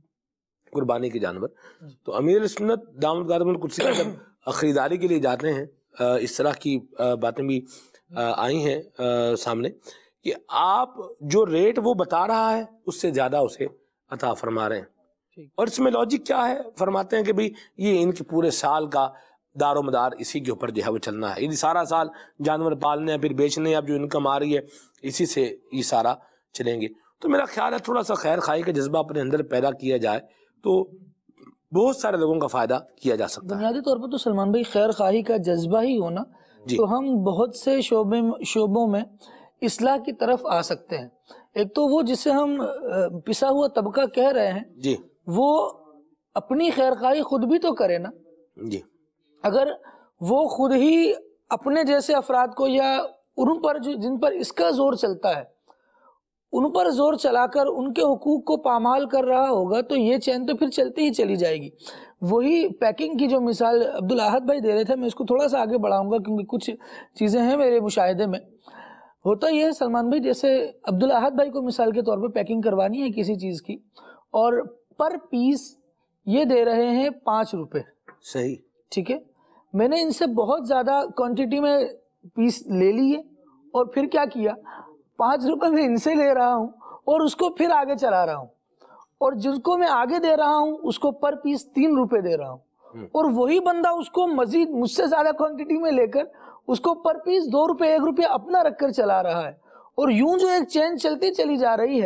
قربانی کے جانور، تو امیر اہل سنت دامت برکاتہ القدسیہ جب خریداری کے لیے جاتے ہیں اس طرح کی باتیں بھی آئی ہیں سامنے کہ آپ جو ریٹ وہ بتا رہا ہے اس سے زیادہ اسے عطا فرما رہے ہیں، اور اس میں لاجک کیا ہے؟ فرماتے ہیں کہ بھئی یہ ان کے پورے سال کا دار و مدار اسی کے اوپر جو ہے وہ چلنا ہے، یعنی سارا سال جانور پالنے ہیں پھر بیچنے ہیں، اب جو انکم آ رہی ہے اسی سے یہ سارا چلیں گے۔ تو میرا خیال ہے تھوڑا سا خیر خواہی کا جذبہ اپنے اندر پیدا کیا جائے تو بہت سارے لوگوں کا فائدہ کیا جا سکتا ہے۔ بنیادی طور پر تو سلمان بھائی خیر خواہی کا جذبہ ہی ہونا تو ہم بہت سے شعبوں میں اصلاح کی طرف آ سکتے ہیں۔ ایک تو وہ جسے ہم پسا ہوا طبقہ کہہ رہے ہیں جی، وہ اپنی خیر خواہی خود بھی تو کرے نا۔ جی، اگر وہ خود ہی اپنے جیسے افراد کو یا ان پر جن پر اس کا زور چلتا ہے ان پر زور چلا کر ان کے حقوق کو پامال کر رہا ہوگا تو یہ چین تو پھر چلتی ہی چلی جائے گی۔ وہی پیکنگ کی جو مثال عبدالاحد بھائی دے رہے تھے، میں اس کو تھوڑا سا آگے بڑھاؤں گا کیونکہ کچھ چیزیں ہیں میرے مشاہدے میں۔ ہوتا یہ ہے سلمان بھائی، جیسے عبدالاحد بھائی کو مثال کے طور پہ پیکنگ کروانی ہے کسی چیز کی اور پر پیس یہ دے رہے ہیں 5 روپے، صحیح، ٹھیک ہے، میں نے ان سے بہت زیادہ کوانٹٹی میں پیس لے لیے اور پھر کیا کیا، 5 روپے میں ان سے لے رہا ہوں اور اس کو پھر آگے چلا رہا ہوں، اور جس کو میں آگے دے رہا ہوں اس کو پر پیس 3 روپے دے رہا ہوں، اور وہی بندہ اس کو مزید مجھ سے زیادہ کوانٹٹی میں لے کر اس کو پر پیس 2 روپے 1 روپے اپنا رکھ کر چلا رہا ہے، اور یوں جو ایک چین چلتی چلی جا رہی ہے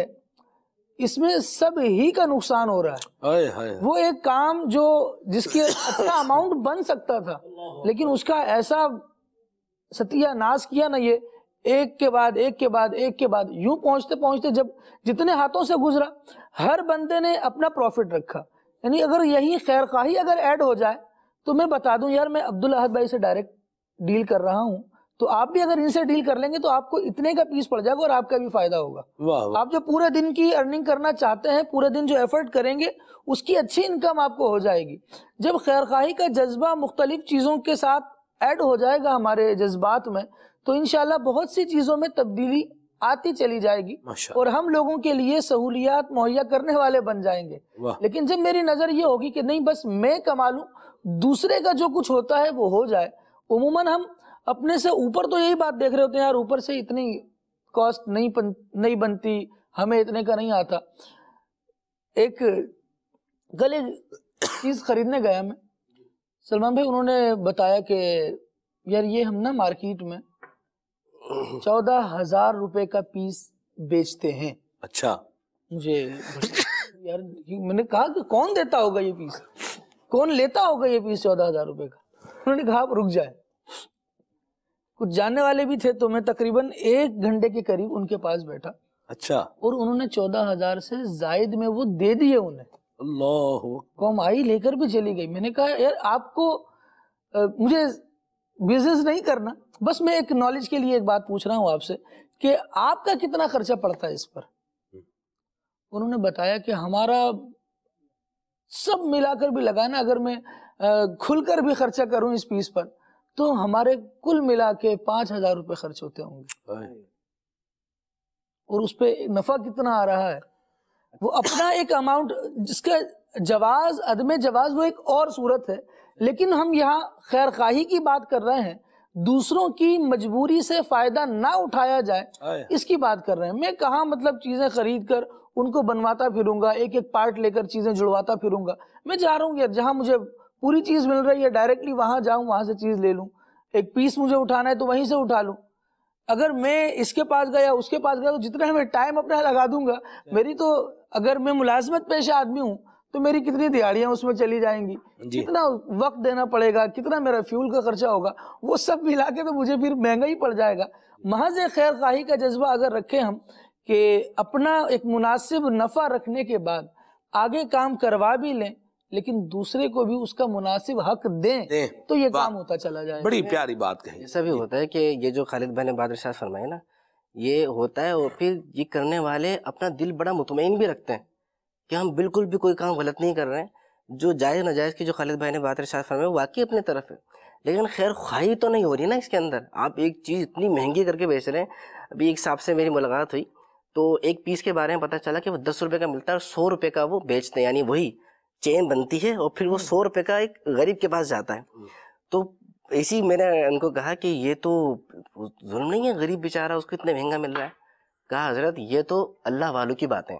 اس میں سب ہی کا نقصان ہو رہا ہے۔ وہ ایک کام جو جس کے اچھا اماؤنٹ بن سکتا تھا لیکن اس کا ایسا ستیہ ناش کیا نا، یہ ایک کے بعد ایک کے بعد ایک کے بعد یوں پہنچتے پہنچتے جب جتنے ہاتھوں سے گزرا ہر بندے نے اپنا پروفٹ رکھا۔ یعنی اگر یہی خیر خواہی اگر ایڈ ہو جائے تو میں بتا دوں یار، میں عبدالاحد بھائی سے ڈائریکٹ ڈیل کر رہا ہوں تو آپ بھی اگر ان سے ڈیل کر لیں گے تو آپ کو اتنے کا پیس پڑ جائے گا اور آپ کا بھی فائدہ ہوگا۔ آپ جو پورے دن کی ارننگ کرنا چاہتے ہیں، پورے دن جو ایفرٹ کریں گے اس کی اچھی انکم آپ کو ہو جائے گی۔ جب خیر خواہی کا جذبہ مختلف چیزوں کے ساتھ ایڈ ہو جائے گا ہمارے جذبات میں تو انشاءاللہ بہت سی چیزوں میں تبدیلی آتی چلی جائے گی اور ہم لوگوں کے لیے سہولیات مہیا کرنے والے بن جائیں گے۔ لیکن جب میری نظر یہ ہوگی کہ نہیں بس میں کما لوں، دوسرے کا جو کچھ ہوتا ہے وہ ہو جائے، عموماً ہم اپنے سے اوپر تو یہی بات دیکھ رہے ہوتے ہیں یار اوپر سے اتنی کاسٹ نہیں بنتی، ہمیں اتنے کا نہیں آتا۔ ایک کل ایک چیز خریدنے گیا میں، سلمان بھائی انہوں نے بتایا کہ یار یہ ہم نا مارکیٹ میں 14,000 روپے کا پیس بیچتے ہیں۔ اچھا، مجھے یار میں نے کہا کہ کون دیتا ہوگا یہ پیس، کون لیتا ہوگا یہ پیس 14,000 روپے کا؟ انہوں نے کہا آپ رک جائے، کچھ جاننے والے بھی تھے تو میں تقریباً 1 گھنٹے کے قریب ان کے پاس بیٹھا۔ اچھا، اور انہوں نے 14,000 سے زائد میں وہ دے دیے انہیں۔ اللہ، قوم آئی لے کر بھی چلی گئی۔ میں نے کہا یار آپ کو مجھے بزنس نہیں کرنا، بس میں ایک نالج کے لیے ایک بات پوچھ رہا ہوں آپ سے کہ آپ کا کتنا خرچہ پڑتا ہے اس پر؟ انہوں نے بتایا کہ ہمارا سب ملا کر بھی لگانا، اگر میں کھل کر بھی خرچہ کروں اس پیس پر تو ہمارے کل ملا کے 5,000 روپے خرچ ہوتے ہوں گے، اور اس پہ نفع کتنا آ رہا ہے۔ وہ اپنا ایک اماؤنٹ جس کا جواز عدم جواز وہ ایک اور صورت ہے، لیکن ہم یہاں خیر خواہی کی بات کر رہے ہیں، دوسروں کی مجبوری سے فائدہ نہ اٹھایا جائے اس کی بات کر رہے ہیں۔ میں کہاں مطلب چیزیں خرید کر ان کو بنواتا پھروں گا، ایک ایک پارٹ لے کر چیزیں جڑواتا پھروں گا۔ میں چاہ رہا ہوں کہ جہاں مجھے پوری چیز مل رہی ہے ڈائریکٹلی وہاں جاؤں، وہاں سے چیز لے لوں، ایک پیس مجھے اٹھانا ہے تو وہیں سے اٹھا لوں۔ اگر میں اس کے پاس گیا اس کے پاس گیا تو جتنا میں ٹائم اپنا لگا دوں گا، میری تو اگر میں ملازمت پیشہ آدمی ہوں تو میری کتنی دیہاڑیاں اس میں چلی جائیں گی، کتنا وقت دینا پڑے گا، کتنا میرا فیول کا خرچہ ہوگا، وہ سب ملا کے تو مجھے پھر مہنگا ہی پڑ جائے گا۔ محض خیر خواہی کا جذبہ اگر رکھیں ہم کہ اپنا ایک مناسب نفع رکھنے کے بعد آگے کام کروا بھی لیں لیکن دوسرے کو بھی اس کا مناسب حق دیں تو یہ کام ہوتا چلا جائے۔ بڑی پیاری بات کہی۔ ایسا بھی ہوتا ہے کہ یہ جو خالد بھائی نے بات ارشاد فرمائی نا، یہ ہوتا ہے اور پھر یہ کرنے والے اپنا دل بڑا مطمئن بھی رکھتے ہیں کہ ہم بالکل بھی کوئی کام غلط نہیں کر رہے ہیں، جو جائز ناجائز کی جو خالد بھائی نے بات ارشاد فرمائی وہ واقعی اپنے طرف ہے، لیکن خیر خواہی تو نہیں ہو رہی نا اس کے اندر. آپ ایک چیز اتنی مہنگی کر کے بیچ رہے ہیں. ابھی ایک صاحب سے میری ملاقات ہوئی تو ایک پیس کے بارے میں پتہ چلا کہ وہ 10 روپے کا ملتا ہے اور 100 روپے کا وہ بیچتے ہیں، یعنی وہی چین بنتی ہے اور پھر وہ 100 روپے کا ایک غریب کے پاس جاتا ہے. تو اسی میں نے ان کو کہا کہ یہ تو ظلم نہیں ہے، غریب بیچارہ اس کو اتنا مہنگا مل رہا ہے. کہا حضرت یہ تو اللہ والوں کی باتیں.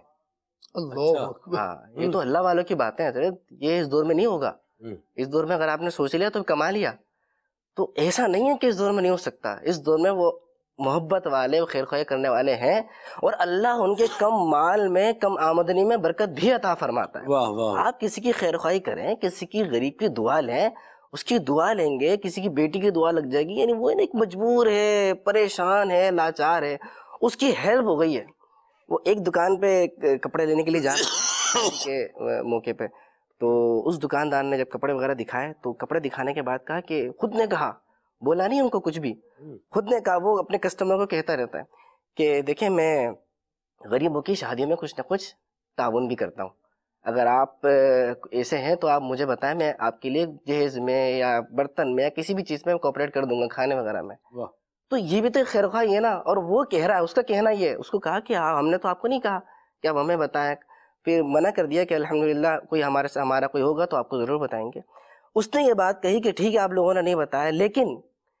ہاں یہ تو اللہ والوں کی باتیں ہیں حضرت، یہ اس دور میں نہیں ہوگا. اس دور میں اگر آپ نے سوچ لیا تو کما لیا، تو ایسا نہیں ہے کہ اس دور میں نہیں ہو سکتا. اس دور میں وہ محبت والے، خیر خواہی کرنے والے ہیں، اور اللہ ان کے کم مال میں، کم آمدنی میں برکت بھی عطا فرماتا ہے. واہ واہ. آپ کسی کی خیر خواہی کریں، کسی کی غریب کی دعا لیں، اس کی دعا لیں گے، کسی کی بیٹی کی دعا لگ جائے گی، یعنی وہ ایک مجبور ہے، پریشان ہے، لاچار ہے، اس کی ہیلپ ہو گئی ہے. وہ ایک دکان پہ کپڑے لینے کے لیے جا رہے کے موقع پہ، تو اس دکاندار نے جب کپڑے وغیرہ دکھائے تو کپڑے دکھانے کے بعد کہا کہ خود نے کہا، بولا نہیں ان کو کچھ بھی، خود نے کہا، وہ اپنے کسٹمر کو کہتا رہتا ہے کہ دیکھیں میں غریبوں کی شادیوں میں کچھ نہ کچھ تعاون بھی کرتا ہوں، اگر آپ ایسے ہیں تو آپ مجھے بتائیں، میں آپ کے لیے جہیز میں یا برتن میں یا کسی بھی چیز میں کوآپریٹ کر دوں گا، کھانے وغیرہ میں. تو یہ بھی تو خیر خواہ ہے نا. اور وہ کہہ رہا ہے، اس کا کہنا یہ ہے، اس کو کہا کہ ہم نے تو آپ کو نہیں کہا کہ آپ ہمیں بتائیں، پھر منع کر دیا کہ الحمدللہ کوئی ہمارا کوئی ہوگا تو آپ کو ضرور بتائیں گے. اس نے یہ بات کہی کہ ٹھیک ہے آپ لوگوں نے نہیں بتایا، لیکن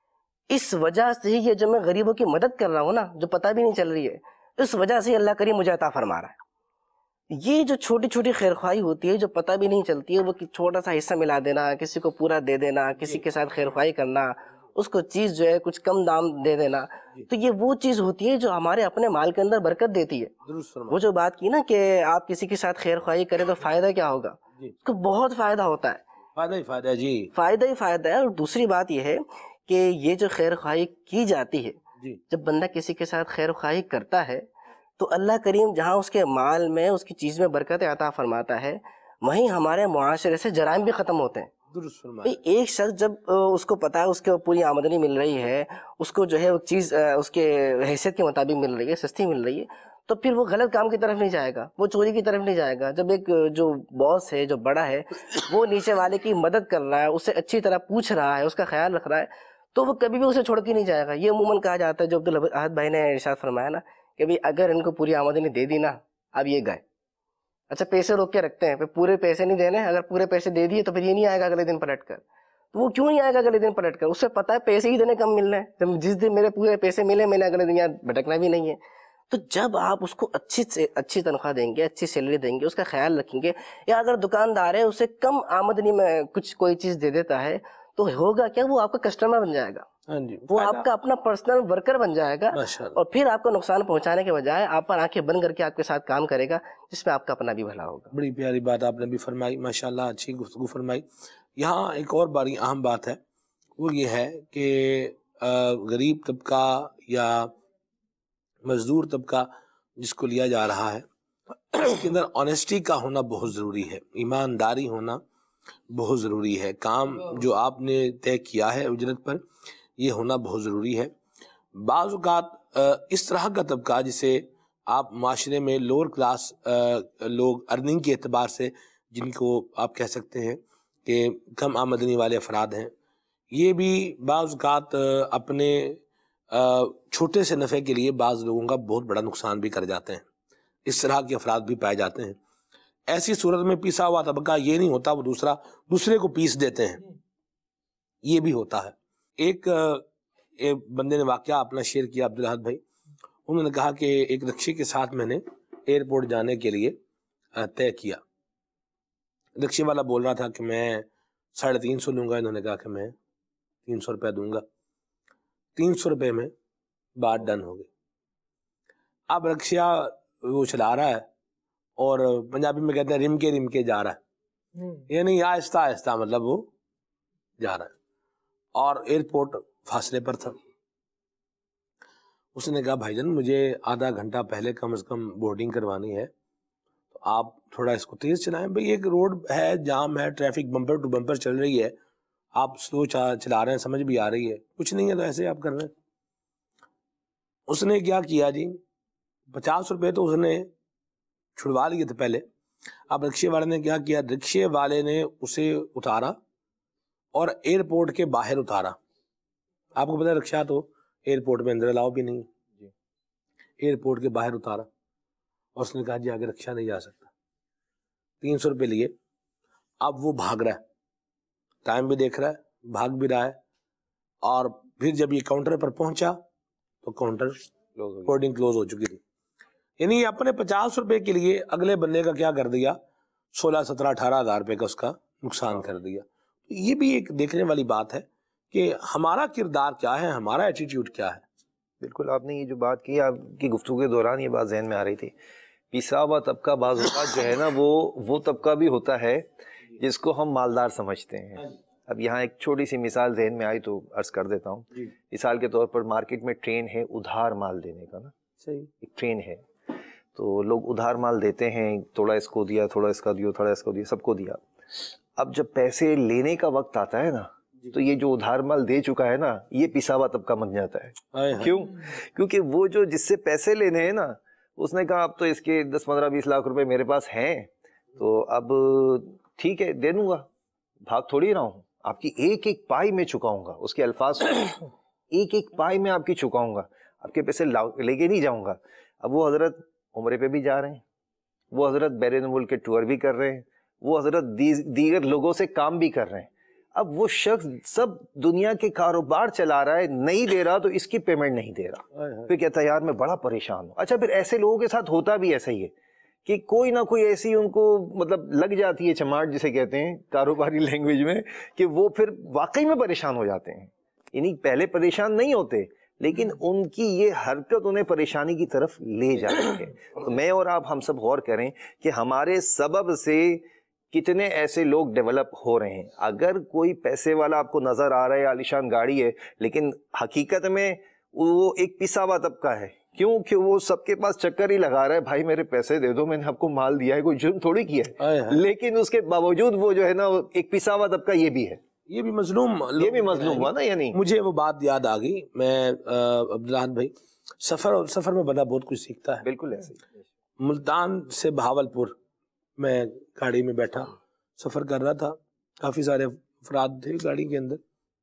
اس وجہ سے یہ جو میں غریبوں کی مدد کر رہا ہوں نا، جو پتہ بھی نہیں چل رہی ہے، اس وجہ سے اللہ کریم مجھے عطا فرما رہا ہے. یہ جو چھوٹی چھوٹی خیر خواہی ہوتی ہے جو پتہ بھی نہیں چلتی ہے، وہ چھوٹا سا حصہ ملا دینا، کسی کو پورا دے دینا، کسی کے ساتھ خیر خواہی کرنا، اس کو چیز جو ہے کچھ کم دام دے دینا، تو یہ وہ چیز ہوتی ہے جو ہمارے اپنے مال کے اندر برکت دیتی ہے. وہ جو بات کی نا کہ آپ کسی کے ساتھ خیر خواہی کریں تو فائدہ کیا ہوگا، اس کو بہت فائدہ ہوتا ہے. فائدہ ہی فائدہ ہے جی، فائدہ ہی فائدہ ہے. اور دوسری بات یہ ہے کہ یہ جو خیر خواہی کی جاتی ہے، جب بندہ کسی کے ساتھ خیر خواہی کرتا ہے تو اللہ کریم جہاں اس کے مال میں، اس کی چیز میں برکت عطا فرماتا ہے، وہیں ہمارے معاشرے سے جرائم بھی ختم ہوتے ہیں. ایک شخص جب اس کو پتا ہے اس کے پوری آمدنی مل رہی ہے، اس کو جو ہے وہ چیز اس کے حیثیت کے مطابق مل رہی ہے، سستی مل رہی ہے، تو پھر وہ غلط کام کی طرف نہیں جائے گا، وہ چوری کی طرف نہیں جائے گا. جب ایک جو باس ہے، جو بڑا ہے، وہ نیچے والے کی مدد کر رہا ہے، اسے اچھی طرح پوچھ رہا ہے، اس کا خیال رکھ رہا ہے، تو وہ کبھی بھی اسے چھوڑ کے نہیں جائے گا. یہ عموماً کہا جاتا ہے، جو عبدالاحد بھائی نے ارشاد فرمایا نا کہ بھئی اگر ان کو پوری آمدنی دے دی نا، اب یہ گئے. اچھا پیسے روک کے رکھتے ہیں، پھر پورے پیسے نہیں دینے، اگر پورے پیسے دے دیے تو پھر یہ نہیں آئے گا اگلے دن پلٹ کر. تو وہ کیوں نہیں آئے گا اگلے دن پلٹ کر؟ اس سے پتہ ہے پیسے ہی دینے کم مل رہے ہیں، جس دن میرے پورے پیسے ملے میں نے اگلے دن یہاں بھٹکنا بھی نہیں ہے. تو جب آپ اس کو اچھی سے اچھی تنخواہ دیں گے، اچھی سیلری دیں گے، اس کا خیال رکھیں گے، یا اگر دکاندار ہے اسے کم آمدنی میں کچھ کوئی چیز دے دیتا ہے، تو ہوگا کیا، وہ آپ کا کسٹمر بن جائے گا، وہ آپ کا اپنا پرسنل ورکر بن جائے گا، اور پھر آپ کو نقصان پہنچانے کے بجائے آپ پر آنکھیں بند کر کے آپ کے ساتھ کام کرے گا، جس میں آپ کا اپنا بھی بھلا ہوگا. بڑی پیاری بات آپ نے بھی فرمائی، ماشاءاللہ اچھی گفتگو فرمائی. یہاں ایک اور بڑی اہم بات ہے، وہ یہ ہے کہ غریب طبقہ یا مزدور طبقہ جس کو لیا جا رہا ہے، اس کے اندر آنیسٹی کا ہونا بہت ضروری ہے، ایمانداری ہونا بہت ضروری ہے. کام جو آپ نے طے کیا ہے اجرت پر، یہ ہونا بہت ضروری ہے. بعض اوقات اس طرح کا طبقہ جسے آپ معاشرے میں لوور کلاس لوگ ارننگ کے اعتبار سے جن کو آپ کہہ سکتے ہیں کہ کم آمدنی والے افراد ہیں، یہ بھی بعض اوقات اپنے چھوٹے سے نفع کے لیے بعض لوگوں کا بہت بڑا نقصان بھی کر جاتے ہیں. اس طرح کے افراد بھی پائے جاتے ہیں. ایسی صورت میں پیسا ہوا طبقہ یہ نہیں ہوتا وہ دوسرے کو پیس دیتے ہیں، یہ بھی ہوتا ہے. ایک بندے نے واقعہ اپنا شیئر کیا، عبدالاحد بھائی، انہوں نے کہا کہ ایک رکشے کے ساتھ میں نے ایئرپورٹ جانے کے لیے طے کیا. رکشے والا بول رہا تھا کہ میں 350 لوں گا، انہوں نے کہا کہ میں 300 روپے دوں گا. 300 روپے میں بات ڈن ہو گئی. اب رکشہ وہ چلا رہا ہے اور پنجابی میں کہتے ہیں رم کے جا رہا ہے، یعنی آہستہ آہستہ مطلب وہ جا رہا ہے، اور ایئرپورٹ فاصلے پر تھا. اس نے کہا بھائی جان مجھے آدھا گھنٹہ پہلے کم از کم بورڈنگ کروانی ہے، تو آپ تھوڑا اس کو تیز چلائیں. بھائی ایک روڈ ہے، جام ہے، ٹریفک بمپر ٹو بمپر چل رہی ہے، آپ سلو چلا رہے ہیں، سمجھ بھی آ رہی ہے، کچھ نہیں ہے تو ایسے آپ کر رہے ہیں. اس نے کیا کیا جی، 50 روپے تو اس نے چھڑوا لیے تھے پہلے، اب رکشے والے نے کیا کیا, رکشے والے نے اسے اتارا اور ایئرپورٹ کے باہر اتارا. آپ کو پتا رکشہ تو ایئرپورٹ میں اندر الاؤ بھی نہیں, ایئرپورٹ کے باہر اتارا اور اس نے کہا جی آگے رکشہ نہیں جا سکتا. 300 روپے لیے. اب وہ بھاگ رہا ہے, ٹائم بھی دیکھ رہا ہے, بھاگ بھی رہا ہے, اور پھر جب یہ کاؤنٹر پر پہنچا تو کاؤنٹر ہورڈنگ کلوز ہو چکی تھی. یعنی اپنے 50 روپے کے لیے اگلے بندے کا کیا کر دیا, 16, 17, 18 ہزار روپے کا اس کا نقصان کر دیا. یہ بھی ایک دیکھنے والی بات ہے کہ ہمارا کردار کیا ہے, ہمارا ایٹیٹیوڈ کیا ہے. بالکل, آپ نے یہ جو بات کی, آپ کی گفتگو کے دوران یہ بات ذہن میں آ رہی تھی. پیسا ہوا طبقہ بعض اوقات جو ہے نا وہ طبقہ بھی ہوتا ہے جس کو ہم مالدار سمجھتے ہیں. اب یہاں ایک چھوٹی سی مثال ذہن میں آئی تو عرض کر دیتا ہوں. مثال کے طور پر مارکیٹ میں ٹرین ہے ادھار مال دینے کا نا, ایک ٹرین ہے, تو لوگ ادھار مال دیتے ہیں, تھوڑا اس کو دیا, تھوڑا اس کا دیا, تھوڑا اس کو دیا, سب کو دیا. اب جب پیسے لینے کا وقت آتا ہے نا تو یہ جو ادھار مال دے چکا ہے نا یہ پیسا ہوا طبقہ بن جاتا ہے. کیوں؟ کیونکہ وہ جو جس سے پیسے لینے ہیں نا اس نے کہا اب تو اس کے 10, 15, 20 لاکھ روپے میرے پاس ہیں, تو اب ٹھیک ہے دے دوں گا, بھاگ تھوڑی رہا ہوں, آپ کی ایک ایک پائی میں چکاؤں گا. اس کے الفاظ ایک ایک پائی میں آپ کی چکاؤں گا, آپ کے پیسے لے کے نہیں جاؤں گا. اب وہ حضرت عمرے پہ بھی جا رہے ہیں, وہ حضرت بیرون ملک کے ٹور بھی کر رہے ہیں, وہ حضرت دیگر لوگوں سے کام بھی کر رہے ہیں. اب وہ شخص سب دنیا کے کاروبار چلا رہا ہے, نہیں دے رہا تو اس کی پیمنٹ نہیں دے رہا, پھر کہتا ہے یار میں بڑا پریشان ہوں. اچھا پھر ایسے لوگوں کے ساتھ ہوتا بھی ایسا ہی ہے کہ کوئی نہ کوئی ایسی ان کو مطلب لگ جاتی ہے چماٹ جسے کہتے ہیں کاروباری لینگویج میں, کہ وہ پھر واقعی میں پریشان ہو جاتے ہیں. یعنی پہلے پریشان نہیں ہوتے لیکن ان کی یہ حرکت انہیں پریشانی کی طرف لے جاتی ہے. تو میں اور آپ ہم سب غور کریں کہ ہمارے سبب سے کتنے ایسے لوگ ڈیولپ ہو رہے ہیں. اگر کوئی پیسے والا آپ کو نظر آ رہا ہے, عالیشان گاڑی ہے, لیکن حقیقت میں وہ ایک پسا ہوا طبقہ ہے. کیوں کہ وہ سب کے پاس چکر ہی لگا رہا ہے, بھائی میرے پیسے دے دو, میں نے آپ کو مال دیا ہے, کوئی جرم تھوڑی کیا ہے, لیکن اس کے باوجود وہ جو ہے نا ایک پسا ہوا طبقہ یہ بھی ہے, یہ بھی مظلوم ہوا نا. یعنی مجھے وہ بات یاد آ گئی, میں عبداللہ بھائی سفر میں بندہ بہت کچھ سیکھتا ہے. بالکل ایسے ہی. ملتان سے بہاولپور میں گاڑی میں بیٹھا سفر کر رہا تھا, کافی سارے افراد تھے گاڑی کے اندر,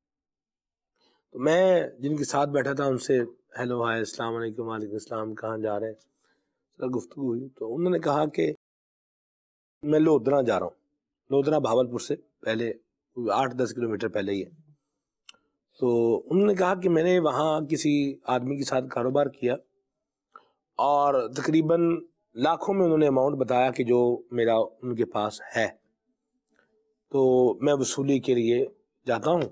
تو میں جن کے ساتھ بیٹھا تھا ان سے ہیلو ہائے السلام علیکم, وعلیکم السلام, کہاں جا رہے ہیں, گفتگو ہوئی. تو انہوں نے کہا کہ میں لودھرا جا رہا ہوں. لودھرا بہاولپور سے پہلے 8-10 کلومیٹر پہلے ہی ہے. تو انہوں نے کہا کہ میں نے وہاں کسی آدمی کے ساتھ کاروبار کیا اور تقریباً لاکھوں میں انہوں نے اماؤنٹ بتایا کہ جو میرا ان کے پاس ہے. تو میں وصولی کے لیے جاتا ہوں,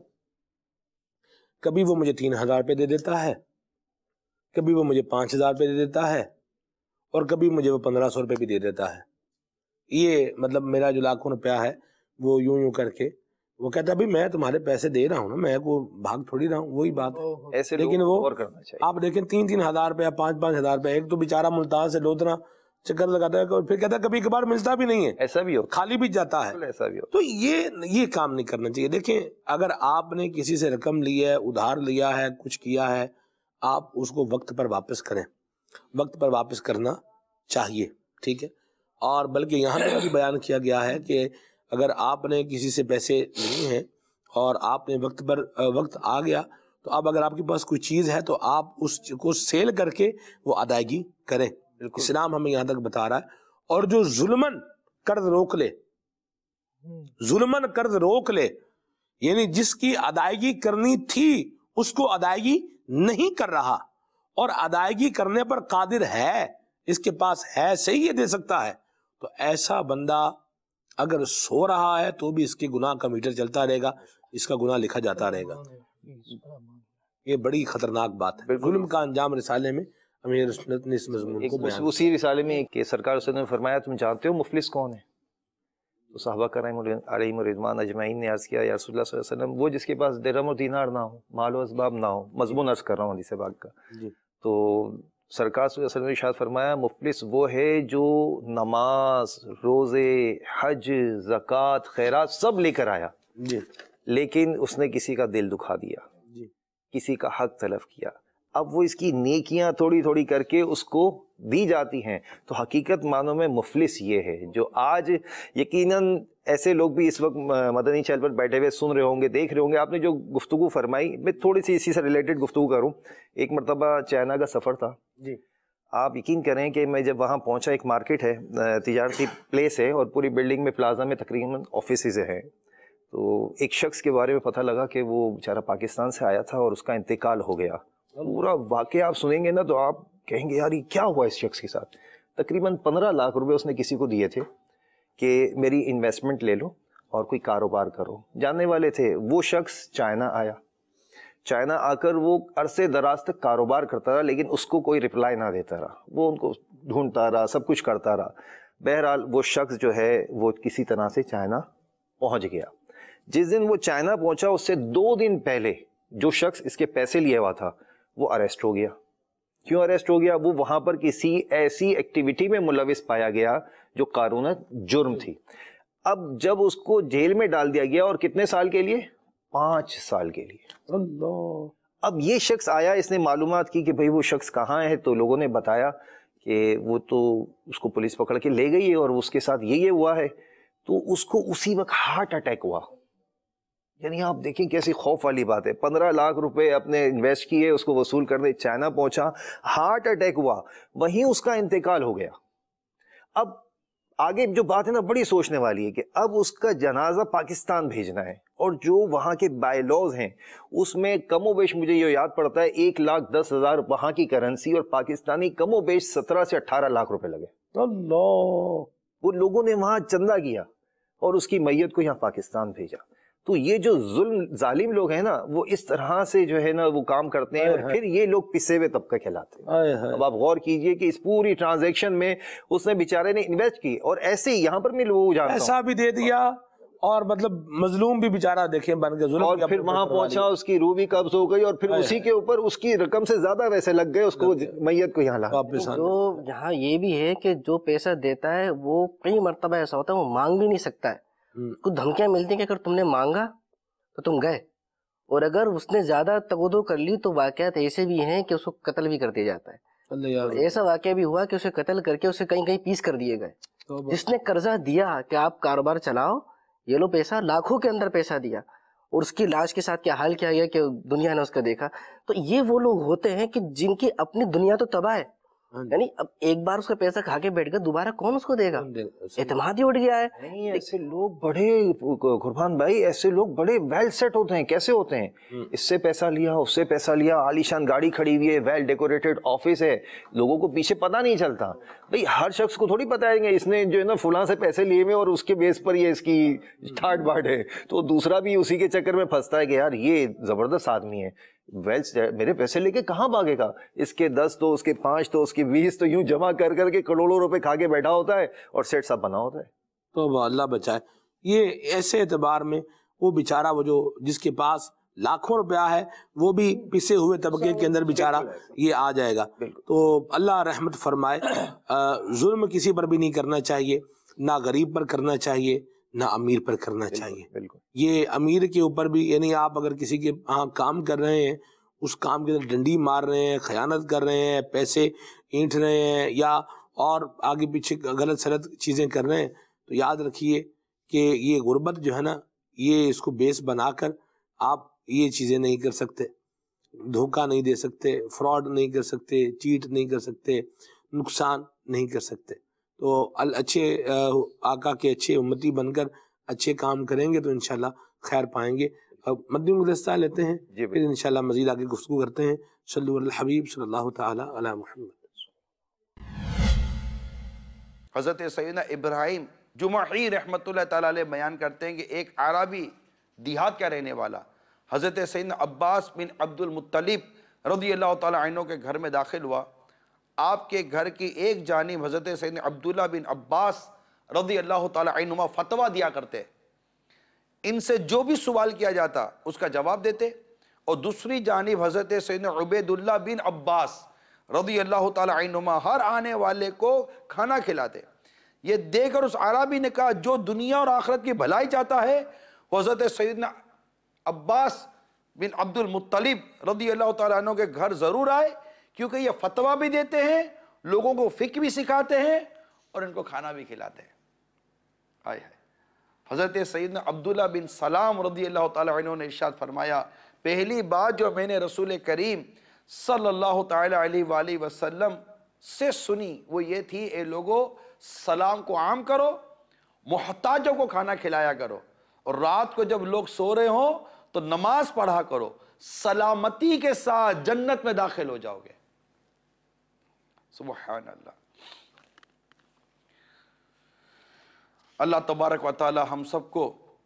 کبھی وہ مجھے 3,000 روپے دے دیتا ہے, کبھی وہ مجھے 5,000 روپے دے دیتا ہے, اور کبھی مجھے وہ 1,500 روپے بھی دے دیتا ہے. یہ مطلب میرا جو لاکھوں روپیہ ہے وہ یوں کر کے وہ کہتا ہے بھائی میں تمہارے پیسے دے رہا ہوں نا, میں کو بھاگ تھوڑی رہا ہوں, وہی بات ہے. ایسے لیکن وہ کرنا چاہیے. آپ دیکھیں 3-3 ہزار روپیہ, 5-5 ہزار روپیہ, ایک تو بیچارہ ملتان سے لودھرا چکر لگاتا ہے اور پھر کہتا ہے کبھی کبھار ملتا بھی نہیں ہے, ایسا بھی ہو, خالی بھی جاتا ہے. ایسا بھی ہو. تو یہ کام نہیں کرنا چاہیے. دیکھیں اگر آپ نے کسی سے رقم لی ہے, ادھار لیا ہے, کچھ کیا ہے, آپ اس کو وقت پر واپس کریں, وقت پر واپس کرنا چاہیے, ٹھیک ہے. اور بلکہ یہاں پہ بھی بیان کیا گیا ہے کہ اگر آپ نے کسی سے پیسے لیے ہیں اور آپ نے وقت آ گیا تو اب اگر آپ کے پاس کوئی چیز ہے تو آپ اس کو سیل کر کے وہ ادائیگی کریں. اسلام ہمیں یہاں تک بتا رہا ہے. اور جو ظلمن قرض روک لے, ظلمن قرض روک لے, یعنی جس کی ادائیگی کرنی تھی اس کو ادائیگی نہیں کر رہا اور ادائیگی کرنے پر قادر ہے, اس کے پاس ہے, صحیح ہے, دے سکتا ہے, تو ایسا بندہ اگر سو رہا ہے تو بھی اس کے گناہ کا میٹر چلتا رہے گا, اس کا گناہ لکھا جاتا رہے گا. یہ بڑی خطرناک بات ہے. ظلم کا انجام رسالے میں امیر سنت نے اس مضمون کو بیان اسی رسالے میں کہ سرکار صلی اللہ علیہ وسلم نے فرمایا تم جانتے ہو مفلس کون ہے؟ تو صحابہ کرام علیہم الرضوان اجمعین نے عرض کیا یا رسول اللہ صلی اللہ علیہ وسلم وہ جس کے پاس درہم و دینار نہ ہو, مال و اسباب نہ ہو. مضمون عرض کر رہا ہوں حدیث پاک کا. تو سرکار صلی اللہ علیہ وسلم نے ارشاد فرمایا مفلس وہ ہے جو نماز, روزے, حج, زکوٰۃ, خیرات سب لے کر آیا لیکن اس نے کسی کا دل دکھا دیا, کسی کا حق تلف کیا. اب وہ اس کی نیکیاں تھوڑی تھوڑی کر کے اس کو دی جاتی ہیں. تو حقیقت معنوں میں مفلس یہ ہے جو آج یقیناً ایسے لوگ بھی اس وقت مدنی چینل پر بیٹھے ہوئے سن رہے ہوں گے, دیکھ رہے ہوں گے. آپ نے جو گفتگو فرمائی, میں تھوڑی سی اسی سے ریلیٹڈ گفتگو کروں. ایک مرتبہ چائنا کا سفر تھا جی. آپ یقین کریں کہ میں جب وہاں پہنچا, ایک مارکیٹ ہے, تجارتی پلیس ہے, اور پوری بلڈنگ میں پلازا میں تقریباً آفیسز ہیں. تو ایک شخص کے بارے میں پتہ لگا کہ وہ بیچارہ پاکستان سے آیا تھا اور اس کا انتقال ہو گیا. پورا واقعہ آپ سنیں گے نا تو آپ کہیں گے یار یہ کیا ہوا اس شخص کے ساتھ. تقریباً 15 لاکھ روپے اس نے کسی کو دیے تھے کہ میری انویسٹمنٹ لے لو اور کوئی کاروبار کرو. جاننے والے تھے. وہ شخص چائنا آیا, چائنا آ کر وہ عرصے دراز تک کاروبار کرتا رہا, لیکن اس کو کوئی رپلائی نہ دیتا رہا. وہ ان کو ڈھونڈتا رہا, سب کچھ کرتا رہا. بہرحال وہ شخص جو ہے وہ کسی طرح سے چائنا پہنچ گیا. جس دن وہ چائنا پہنچا اس سے 2 دن پہلے جو شخص اس کے پیسے لیے ہوا تھا وہ اریسٹ ہو گیا. کیوں اریسٹ ہو گیا؟ وہ وہاں پر کسی ایسی ایکٹیویٹی میں ملوث پایا گیا جو قانوناً جرم تھی. اب جب اس کو جیل میں ڈال دیا گیا, اور کتنے سال کے لیے؟ 5 سال کے لیے. اللہ. اب یہ شخص آیا, اس نے معلومات کی کہ بھئی وہ شخص کہاں ہے, تو لوگوں نے بتایا کہ وہ تو اس کو پولیس پکڑ کے لے گئی ہے اور اس کے ساتھ یہ ہوا ہے. تو اس کو اسی وقت ہارٹ اٹیک ہوا. یعنی آپ دیکھیں کیسی خوف والی بات ہے. 15 لاکھ روپے اپنے انویسٹ کیے, اس کو وصول کرنے چائنا پہنچا, ہارٹ اٹیک ہوا, وہیں اس کا انتقال ہو گیا. اب آگے جو بات ہے نا بڑی سوچنے والی ہے کہ اب اس کا جنازہ پاکستان بھیجنا ہے, اور جو وہاں کے بائی لاز ہیں اس میں کم و بیش مجھے یہ یاد پڑتا ہے 1,10,000 وہاں کی کرنسی, اور پاکستانی کم و بیش 17 سے 18 لاکھ روپے لگے. اللہ. وہ لوگوں نے وہاں چندہ کیا اور اس کی میت کو یہاں پاکستان بھیجا. تو یہ جو ظالم لوگ ہیں نا وہ اس طرح سے جو ہے نا وہ کام کرتے ہیں, اور پھر یہ لوگ پسے ہوئے طبقہ کہلاتے ہیں. اب آپ غور کیجئے کہ اس پوری ٹرانزیکشن میں اس نے بیچارے نے انویسٹ کی, اور ایسے ہی یہاں پر میں لوگوں جانتا ہوں پیسہ بھی دے دیا, اور مطلب مظلوم بھی بیچارہ دیکھیں بن کے ظلم, اور پھر وہاں پہنچا, اس کی روح بھی قبض ہو گئی, اور پھر اسی کے اوپر اس کی رقم سے زیادہ ویسے لگ گئے, اس کو میت کو یہاں لا. جو یہاں یہ بھی ہے کہ جو پیسہ دیتا ہے وہ کئی مرتبہ ایسا ہوتا ہے وہ مانگ بھی نہیں سکتا ہے. کچھ دھمکیاں ملتی ہیں کہ اگر تم نے مانگا تو تم گئے, اور اگر اس نے زیادہ تغدو کر لی تو واقعات ایسے بھی ہیں کہ اس کو قتل بھی کر دیا جاتا ہے. ایسا واقعہ بھی ہوا کہ اسے قتل کر کے اسے کہیں کہیں پیس کر دیے گئے. جس نے قرضہ دیا کہ آپ کاروبار چلاؤ, یہ لو پیسہ, لاکھوں کے اندر پیسہ دیا, اور اس کی لاش کے ساتھ کیا حال کیا گیا کہ دنیا نے اس کا دیکھا. تو یہ وہ لوگ ہوتے ہیں کہ جن کی اپنی دنیا تو تباہ ہے, یعنی اب ایک بار اس کا پیسہ کھا کے بیٹھ گیا, دوبارہ کون اس کو دے گا؟ اعتماد ہی اٹھ گیا ہے. نہیں, ایسے لوگ بڑے, قربان بھائی, ایسے لوگ بڑے ویل سیٹ ہوتے ہیں. کیسے ہوتے ہیں؟ اس سے پیسہ لیا, اس سے پیسہ لیا, عالی شان گاڑی کھڑی ہوئی ہے, ویل ڈیکوریٹڈ آفس ہے, لوگوں کو پیچھے پتہ نہیں چلتا. بھئی ہر شخص کو تھوڑی بتائیں گے اس نے جو ہے نا فلاں سے پیسے لیے ہوئے اور اس کے بیس پر یہ اس کی ٹھاٹ باٹ ہے, تو دوسرا بھی اسی کے چکر میں پھنستا ہے کہ یار یہ زبردست آدمی ہے, میرے پیسے لے کے کہاں بھاگے گا, اس کے 10 تو اس کے 5 تو اس کے 20 تو یوں جمع کر کر کے کروڑوں روپے کھا کے بیٹھا ہوتا ہے, اور سیٹ سب بنا ہوتا ہے. تو اللہ بچائے. یہ ایسے اعتبار میں وہ بیچارہ وہ جو جس کے پاس لاکھوں روپیہ ہے وہ بھی پسے ہوئے طبقے کے اندر بیچارہ یہ آ جائے گا. تو اللہ رحمت فرمائے. ظلم کسی پر بھی نہیں کرنا چاہیے, نہ غریب پر کرنا چاہیے, نہ امیر پر کرنا چاہیے. یہ امیر کے اوپر بھی, یعنی آپ اگر کسی کے ہاں کام کر رہے ہیں, اس کام کے اندر ڈنڈی مار رہے ہیں, خیانت کر رہے ہیں, پیسے اینٹ رہے ہیں, یا اور آگے پیچھے غلط سلط چیزیں کر رہے ہیں, تو یاد رکھیے کہ یہ غربت جو ہے نا, یہ اس کو بیس بنا کر آپ یہ چیزیں نہیں کر سکتے, دھوکہ نہیں دے سکتے, فراڈ نہیں کر سکتے, چیٹ نہیں کر سکتے, نقصان نہیں کر سکتے. تو اچھے آقا کے اچھے امتی بن کر اچھے کام کریں گے تو انشاءاللہ خیر پائیں گے. مدنی مدرسہ لیتے ہیں, پھر انشاءاللہ مزید آگے گفتگو کرتے ہیں. صلو علی الحبیب صلی اللہ تعالی علی محمد. حضرت سیدنا ابراہیم جمحی رحمت اللہ تعالیٰ علیہ بیان کرتے ہیں کہ ایک عربی دیہات کا رہنے والا حضرت سیدنا عباس بن عبد المطلب رضی اللہ تعالیٰ عنہ کے گھر میں داخل ہوا. آپ کے گھر کی ایک جانب حضرت سیدنا عبداللہ بن عباس رضی اللہ تعالیٰ عنہما فتویٰ دیا کرتے, ان سے جو بھی سوال کیا جاتا اس کا جواب دیتے, اور دوسری جانب حضرت سیدنا عبید اللہ بن عباس رضی اللہ تعالیٰ عنہما ہر آنے والے کو کھانا کھلاتے. یہ دیکھ کر اس عربی نے کہا جو دنیا اور آخرت کی بھلائی چاہتا ہے وہ حضرت سیدنا عباس बिन अब्दुल मुत्तलिब रदी अल्लाह ताला अन्हु के घर ज़रूर आए, क्योंकि ये फतवा भी देते हैं, लोगों को फ़िक्र भी सिखाते हैं और इनको खाना भी खिलाते हैं। आए है हज़रत सैयदना अब्दुल्ला बिन सलाम रदी अल्लाह ताला अन्हु ने इरशाद फरमाया, पहली बात जो मैंने रसूल करीम सल्लल्लाहु ताला अलैहि वसल्लम से सुनी वो ये थी, ए लोगों सलाम को आम करो, मुहताजों को खाना खिलाया करो, और रात को जब लोग सो रहे हो तो नमाज पढ़ा करो, सलामती के साथ जन्नत में दाखिल हो जाओगे। सुभान अल्लाह। अल्लाह तबारक व तआला हम सबको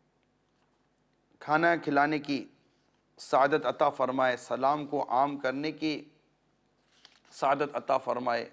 खाना खिलाने की सादत अता फरमाए, सलाम को आम करने की सादत अता फरमाए।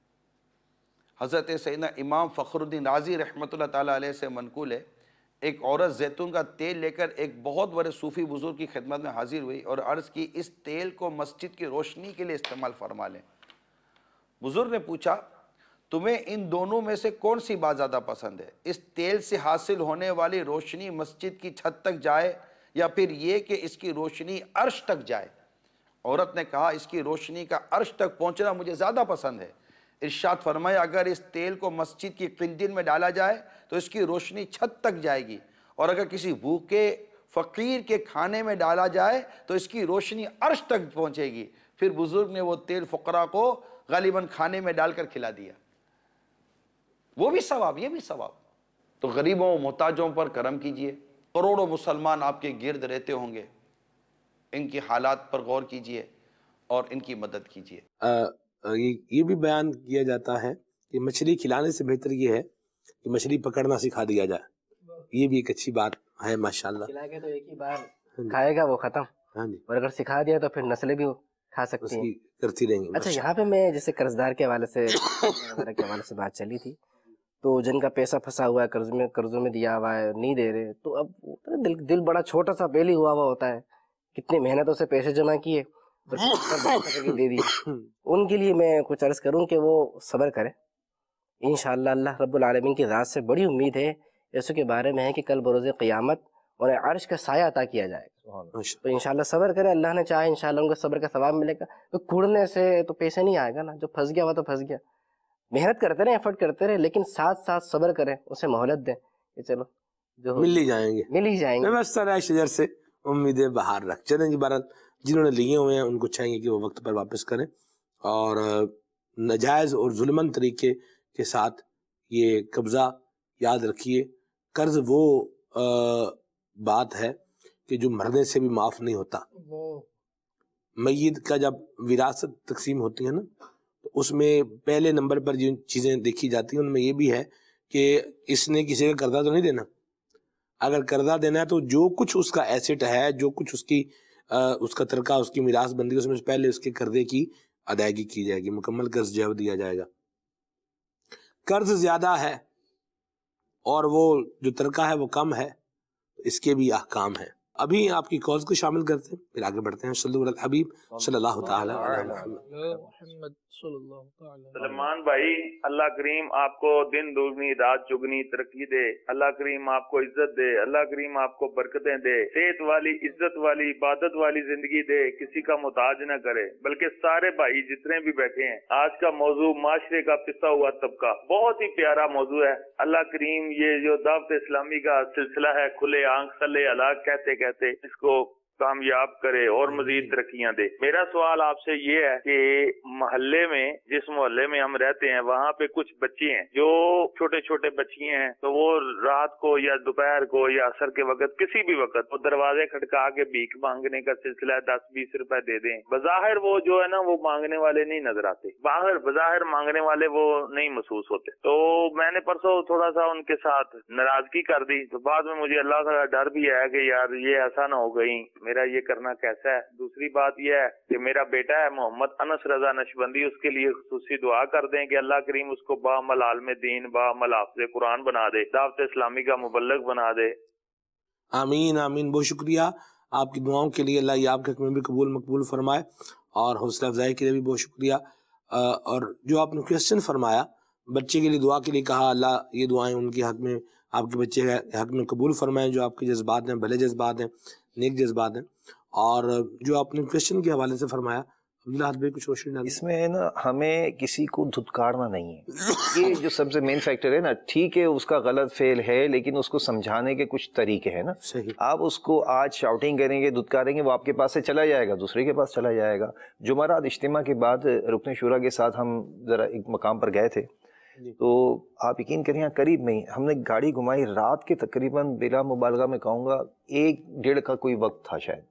हज़रत सैयदना इमाम फ़खरुद्दीन राज़ी रहमतुल्लाह ताला अलैह से मनक़ूल है, एक औरत जैतून का तेल लेकर एक बहुत बड़े सूफ़ी बुज़ुर्ग की खिदमत में हाजिर हुई और अर्ज़ की, इस तेल को मस्जिद की रोशनी के लिए इस्तेमाल फरमा लें। बुज़ुर्ग ने पूछा, तुम्हें इन दोनों में से कौन सी बात ज़्यादा पसंद है, इस तेल से हासिल होने वाली रोशनी मस्जिद की छत तक जाए या फिर ये कि इसकी रोशनी अर्श तक जाए? औरत ने कहा, इसकी रोशनी का अर्श तक पहुँचना मुझे ज़्यादा पसंद है। इरशाद फरमाया, अगर इस तेल को मस्जिद की किंदिन में डाला जाए तो इसकी रोशनी छत तक जाएगी, और अगर किसी भूखे फ़कीर के खाने में डाला जाए तो इसकी रोशनी अर्श तक पहुँचेगी। फिर बुज़ुर्ग ने वो तेल फ़ुक़रा को गालिबन खाने में डालकर खिला दिया। वो भी सवाब, ये भी सवाब। तो गरीबों मोहताजों पर करम कीजिए। करोड़ों मुसलमान आपके गिर्द रहते होंगे, इनकी हालात पर गौर कीजिए और इनकी मदद कीजिए। ये भी बयान किया जाता है कि मछली खिलाने से बेहतर ये है कि मछली पकड़ना सिखा दिया जाए। ये भी एक अच्छी बात है माशाल्लाह। खिला के तो एक ही बार खाएगा वो खत्म, हाँ जी, और अगर सिखा दिया तो फिर नस्लें भी खा सकती हैं, करती रहेंगी। अच्छा, यहाँ पे मैं जैसे कर्जदार के हवाले से के हवाले से बात चली थी, तो जिनका पैसा फंसा हुआ है कर्जों में दिया हुआ है, नहीं दे रहे, तो अब दिल बड़ा छोटा सा पहले हुआ होता है, कितनी मेहनतों से पैसे जमा किए तो दे दिए। उनके लिए मैं कुछ अर्ज करूं कि वो सब्र करें। इंशाअल्लाह अल्लाह रब्बुल आलमीन की ज़ात से बड़ी उम्मीद है ऐसों के बारे में है कि कल बरोज़े क़यामत उन्हें अर्श का साया अता किया जाएगा। तो इंशाअल्लाह सब्र करें, अल्लाह ने चाहे इंशाअल्लाह उनको सब्र का सवाब मिलेगा। तो कूड़ने से तो पैसे नहीं आएगा ना, जो फंस गया वो तो फंस गया। मेहनत करते रहे, एफर्ट करते रहे, लेकिन साथ साथ सब्र करें, उसे मोहलत दें कि चलो जो मिल ही जाएंगे। व्यवस्था शजर से उम्मीदें बाहर रख चलें जी। बारह जिन्होंने लिए हुए हैं उनको चाहिए कि वो वक्त पर वापस करें, और नाजायज़ और जुल्मन तरीके के साथ ये कब्ज़ा याद रखिए। कर्ज वो बात है कि जो मरने से भी माफ़ नहीं होता। मय्यत का जब विरासत तकसीम होती है ना, तो उसमें पहले नंबर पर जिन चीज़ें देखी जाती हैं उनमें ये भी है कि इसने किसी का कर्जा तो नहीं देना। अगर कर्जा देना है तो जो कुछ उसका एसेट है, जो कुछ उसका तरका, उसकी मिरास बंदी, उसमें पहले उसके कर्जे की अदायगी की जाएगी, मुकम्मल कर्ज जो दिया जाएगा। कर्ज ज्यादा है और वो जो तरका है वो कम है, इसके भी अहकाम है। अभी आपकी कॉज को शामिल करते हैं, फिर आगे बढ़ते हैं। सल्लल्लाहु अलैहि हबीब सल्लल्लाहु तआला अलैहि मुहम्मद सल्लल्लाहु तआला। सलमान भाई, अल्लाह करीम आपको दिन दुगनी रात चुगनी तरक्की दे, अल्लाह करीम आपको इज्जत दे, अल्लाह करीम आपको बरकतें दे, सेहत वाली, इज्जत वाली, इबादत वाली जिंदगी दे, किसी का मुताज न करे। बल्कि सारे भाई जितने भी बैठे हैं, आज का मौजू माशरे का पिसा हुआ तबका, बहुत ही प्यारा मौजू है। अल्लाह करीम ये जो दावत इस्लामी का सिलसिला है, खुले आंख सल्ले अला कहते कहते इसको कामयाब करे और मजीद तरक्कियां दे। मेरा सवाल आपसे ये है कि मोहल्ले में, जिस मोहल्ले में हम रहते हैं, वहाँ पे कुछ बच्चे हैं जो छोटे छोटे बच्चे हैं, तो वो रात को या दोपहर को या असर के वक्त, किसी भी वक्त वो दरवाजे खटका के भीख मांगने का सिलसिला है, 10-20 रुपए दे दें। बज़ाहिर वो जो है ना, वो मांगने वाले नहीं नजर आते, बाहर बज़ाहिर मांगने वाले वो नहीं महसूस होते। तो मैंने परसों थोड़ा सा उनके साथ नाराजगी कर दी, तो बाद में मुझे अल्लाह का डर भी है कि यार ये ऐसा ना हो गई, मेरा ये करना कैसा है। दूसरी बात यह है कि मेरा बेटा है मोहम्मद अनस रजा नशबंदी, उसके लिए खुसूसी दुआ कर दें कि अल्लाह करीम उसको बाअमल आलिम दीन, बाअमल हाफ़िज़ कुरान बना दे, दावत इस्लामी का मुबल्लिग बना दे। आमीन आमीन। बहुत शुक्रिया आपकी दुआओं के लिए, अल्लाह ये आपके हक़ में भी कबूल मकबूल फरमाए, और हौसला अफजाई के लिए भी बहुत शुक्रिया। और जो आपने क्वेश्चन फरमाया, बच्चे के लिए दुआ के लिए कहा, अल्लाह ये दुआएं उनके हक़ में, आपके बच्चे के हक़ में कबूल फरमाएं, जो आपके जज्बात हैं, भले जज्बात हैं, नेक जज्बात हैं। اور جو آپ نے کوشچن کے حوالے سے فرمایا عبداللہ بھائی کچھ روشنی ڈالی. اس میں نا ہمیں کسی کو دھتکارنا نہیں ہے، یہ جو سب سے مین فیکٹر ہے نا. ٹھیک ہے اس کا غلط فعل ہے لیکن اس کو سمجھانے کے کچھ طریقے ہیں نا. صحیح. آپ اس کو آج شاؤٹنگ کریں گے، دھتکاریں گے، وہ آپ کے پاس سے چلا جائے گا، دوسرے کے پاس چلا جائے گا. جمعرات اجتماع کے بعد رکن شورا کے ساتھ ہم ذرا ایک مقام پر گئے تھے، تو آپ یقین کریں قریب میں ہی ہم نے گاڑی گھمائی، رات کے تقریباً بلا مبالغہ میں کہوں گا 1-1.5 کا کوئی وقت تھا شاید.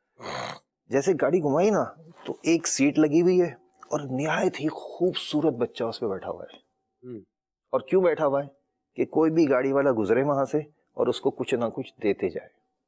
جیسے گاڑی گھمائی نا تو ایک سیٹ لگی ہوئی ہے اور نہایت ہی خوبصورت بچہ اس پہ بیٹھا ہوا ہے. اور کیوں بیٹھا ہوا ہے کہ کوئی بھی گاڑی والا گزرے وہاں سے اور اس کو کچھ نہ کچھ دیتے جائے.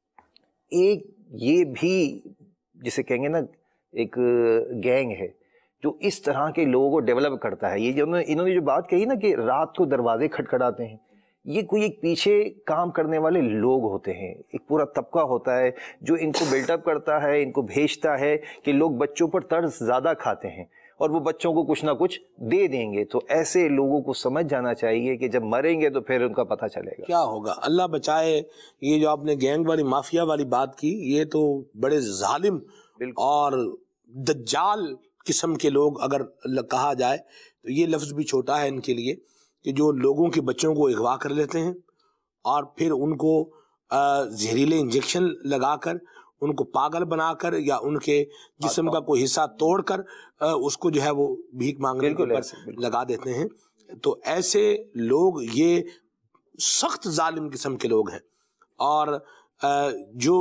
ایک یہ بھی جسے کہیں گے نا ایک گینگ ہے جو اس طرح کے لوگوں کو ڈیولپ کرتا ہے. یہ جو انہوں نے جو بات کہی نا کہ رات کو دروازے کھٹکھٹاتے ہیں، یہ کوئی ایک پیچھے کام کرنے والے لوگ ہوتے ہیں، ایک پورا طبقہ ہوتا ہے جو ان کو بلٹ اپ کرتا ہے، ان کو بھیجتا ہے کہ لوگ بچوں پر طرز زیادہ کھاتے ہیں اور وہ بچوں کو کچھ نہ کچھ دے دیں گے. تو ایسے لوگوں کو سمجھ جانا چاہیے کہ جب مریں گے تو پھر ان کا پتہ چلے گا کیا ہوگا. اللہ بچائے. یہ جو آپ نے گینگ والی مافیا والی بات کی، یہ تو بڑے ظالم اور دجال قسم کے لوگ اگر کہا جائے تو یہ لفظ بھی چھوٹا ہے ان کے لیے، کہ جو لوگوں کے بچوں کو اغوا کر لیتے ہیں اور پھر ان کو زہریلے انجیکشن لگا کر ان کو پاگل بنا کر یا ان کے جسم کا کوئی حصہ توڑ کر اس کو جو ہے وہ بھیک مانگنے کے اوپر لگا دیتے ہیں. تو ایسے لوگ یہ سخت ظالم قسم کے لوگ ہیں، اور جو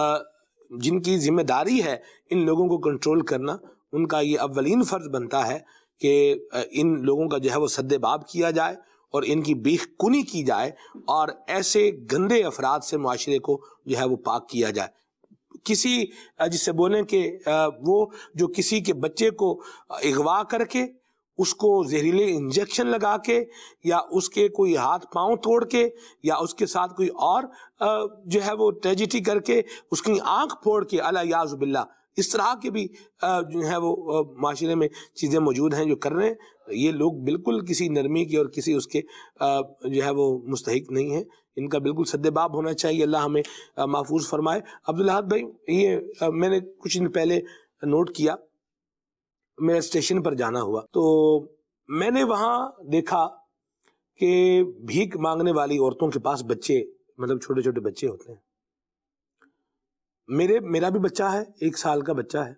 جن کی ذمہ داری ہے ان لوگوں کو کنٹرول کرنا، ان کا یہ اولین فرض بنتا ہے کہ ان لوگوں کا جو ہے وہ سد باب کیا جائے اور ان کی بیخ کنی کی جائے اور ایسے گندے افراد سے معاشرے کو جو ہے وہ پاک کیا جائے. کسی جس سے بولیں کہ وہ جو کسی کے بچے کو اغوا کر کے اس کو زہریلے انجیکشن لگا کے یا اس کے کوئی ہاتھ پاؤں توڑ کے یا اس کے ساتھ کوئی اور جو ہے وہ ٹریجڈی کر کے اس کی آنکھ پھوڑ کے الیاذ باللہ، اس طرح کے بھی جو ہے وہ معاشرے میں چیزیں موجود ہیں جو کر رہے ہیں. یہ لوگ بالکل کسی نرمی کے اور کسی اس کے جو ہے وہ مستحق نہیں ہیں. ان کا بالکل سد باب ہونا چاہیے. اللہ ہمیں محفوظ فرمائے. عبداللہ بھائی، یہ میں نے کچھ دن پہلے نوٹ کیا، میرا اسٹیشن پر جانا ہوا تو میں نے وہاں دیکھا کہ بھیک مانگنے والی عورتوں کے پاس بچے، مطلب چھوٹے چھوٹے بچے ہوتے ہیں. میرا بھی بچہ ہے، 1 سال کا بچہ ہے.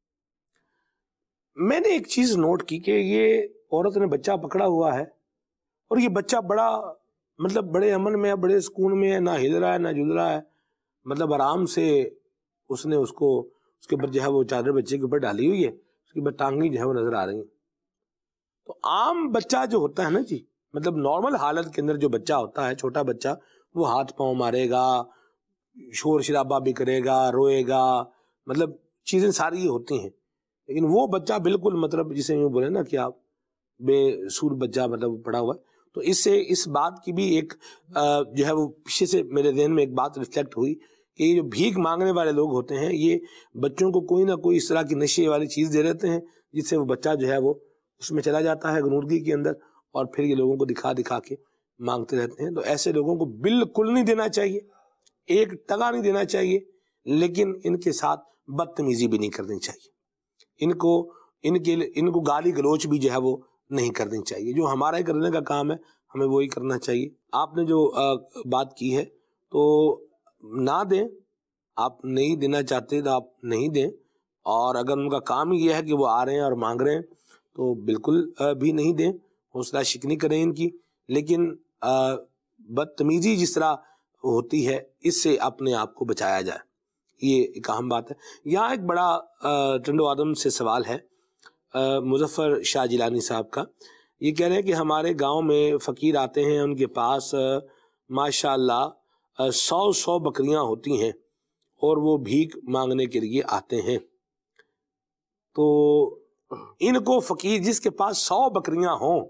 میں نے ایک چیز نوٹ کی کہ یہ عورت نے بچہ پکڑا ہوا ہے اور یہ بچہ بڑا مطلب بڑے امن میں ہے، بڑے سکون میں ہے، نہ ہل رہا ہے نہ جل رہا ہے، مطلب آرام سے اس نے اس کے اوپر جو ہے وہ چادر بچے کے اوپر ڈالی ہوئی ہے، اس کے اوپر ٹانگیں جو ہے وہ نظر آ رہی ہیں. تو عام بچہ جو ہوتا ہے نا جی، مطلب نارمل حالت کے اندر جو بچہ ہوتا ہے، چھوٹا بچہ، وہ ہاتھ پاؤں مارے گا، شور شرابہ بھی کرے گا، روئے گا، مطلب چیزیں ساری ہوتی ہیں. لیکن وہ بچہ بالکل مطلب جسے یوں بولے نا کہ آپ بے سور بچہ مطلب پڑا ہوا ہے. تو اس سے اس بات کی بھی ایک جو ہے وہ پیچھے سے میرے ذہن میں ایک بات ریفلیکٹ ہوئی کہ یہ جو بھیک مانگنے والے لوگ ہوتے ہیں یہ بچوں کو کوئی نہ کوئی اس طرح کی نشے والی چیز دے دیتے ہیں جس سے وہ بچہ جو ہے وہ اس میں چلا جاتا ہے غنودگی کے اندر، اور پھر یہ لوگوں کو دکھا دکھا کے مانگتے رہتے ہیں. تو ایسے لوگوں کو بالکل نہیں دینا چاہیے، ایک ٹگا نہیں دینا چاہیے، لیکن ان کے ساتھ بدتمیزی بھی نہیں کرنی چاہیے. ان کو گالی گلوچ بھی جو ہے وہ نہیں کرنی چاہیے. جو ہمارا ہی کرنے کا کام ہے ہمیں وہی کرنا چاہیے. آپ نے جو بات کی ہے تو نہ دیں، آپ نہیں دینا چاہتے تو آپ نہیں دیں، اور اگر ان کا کام یہ ہے کہ وہ آ رہے ہیں اور مانگ رہے ہیں تو بالکل بھی نہیں دیں، حوصلہ شکنی کریں ان کی. لیکن بدتمیزی جس طرح ہوتی ہے اس سے اپنے آپ کو بچایا جائے، یہ ایک اہم بات ہے. یہاں ایک بڑا ٹنڈو آدم سے سوال ہے مظفر شاہ جیلانی صاحب کا. یہ کہہ رہے ہیں کہ ہمارے گاؤں میں فقیر آتے ہیں، ان کے پاس ماشاءاللہ 100 بکریاں ہوتی ہیں اور وہ بھیک مانگنے کے لیے آتے ہیں. تو ان کو فقیر جس کے پاس 100 بکریاں ہوں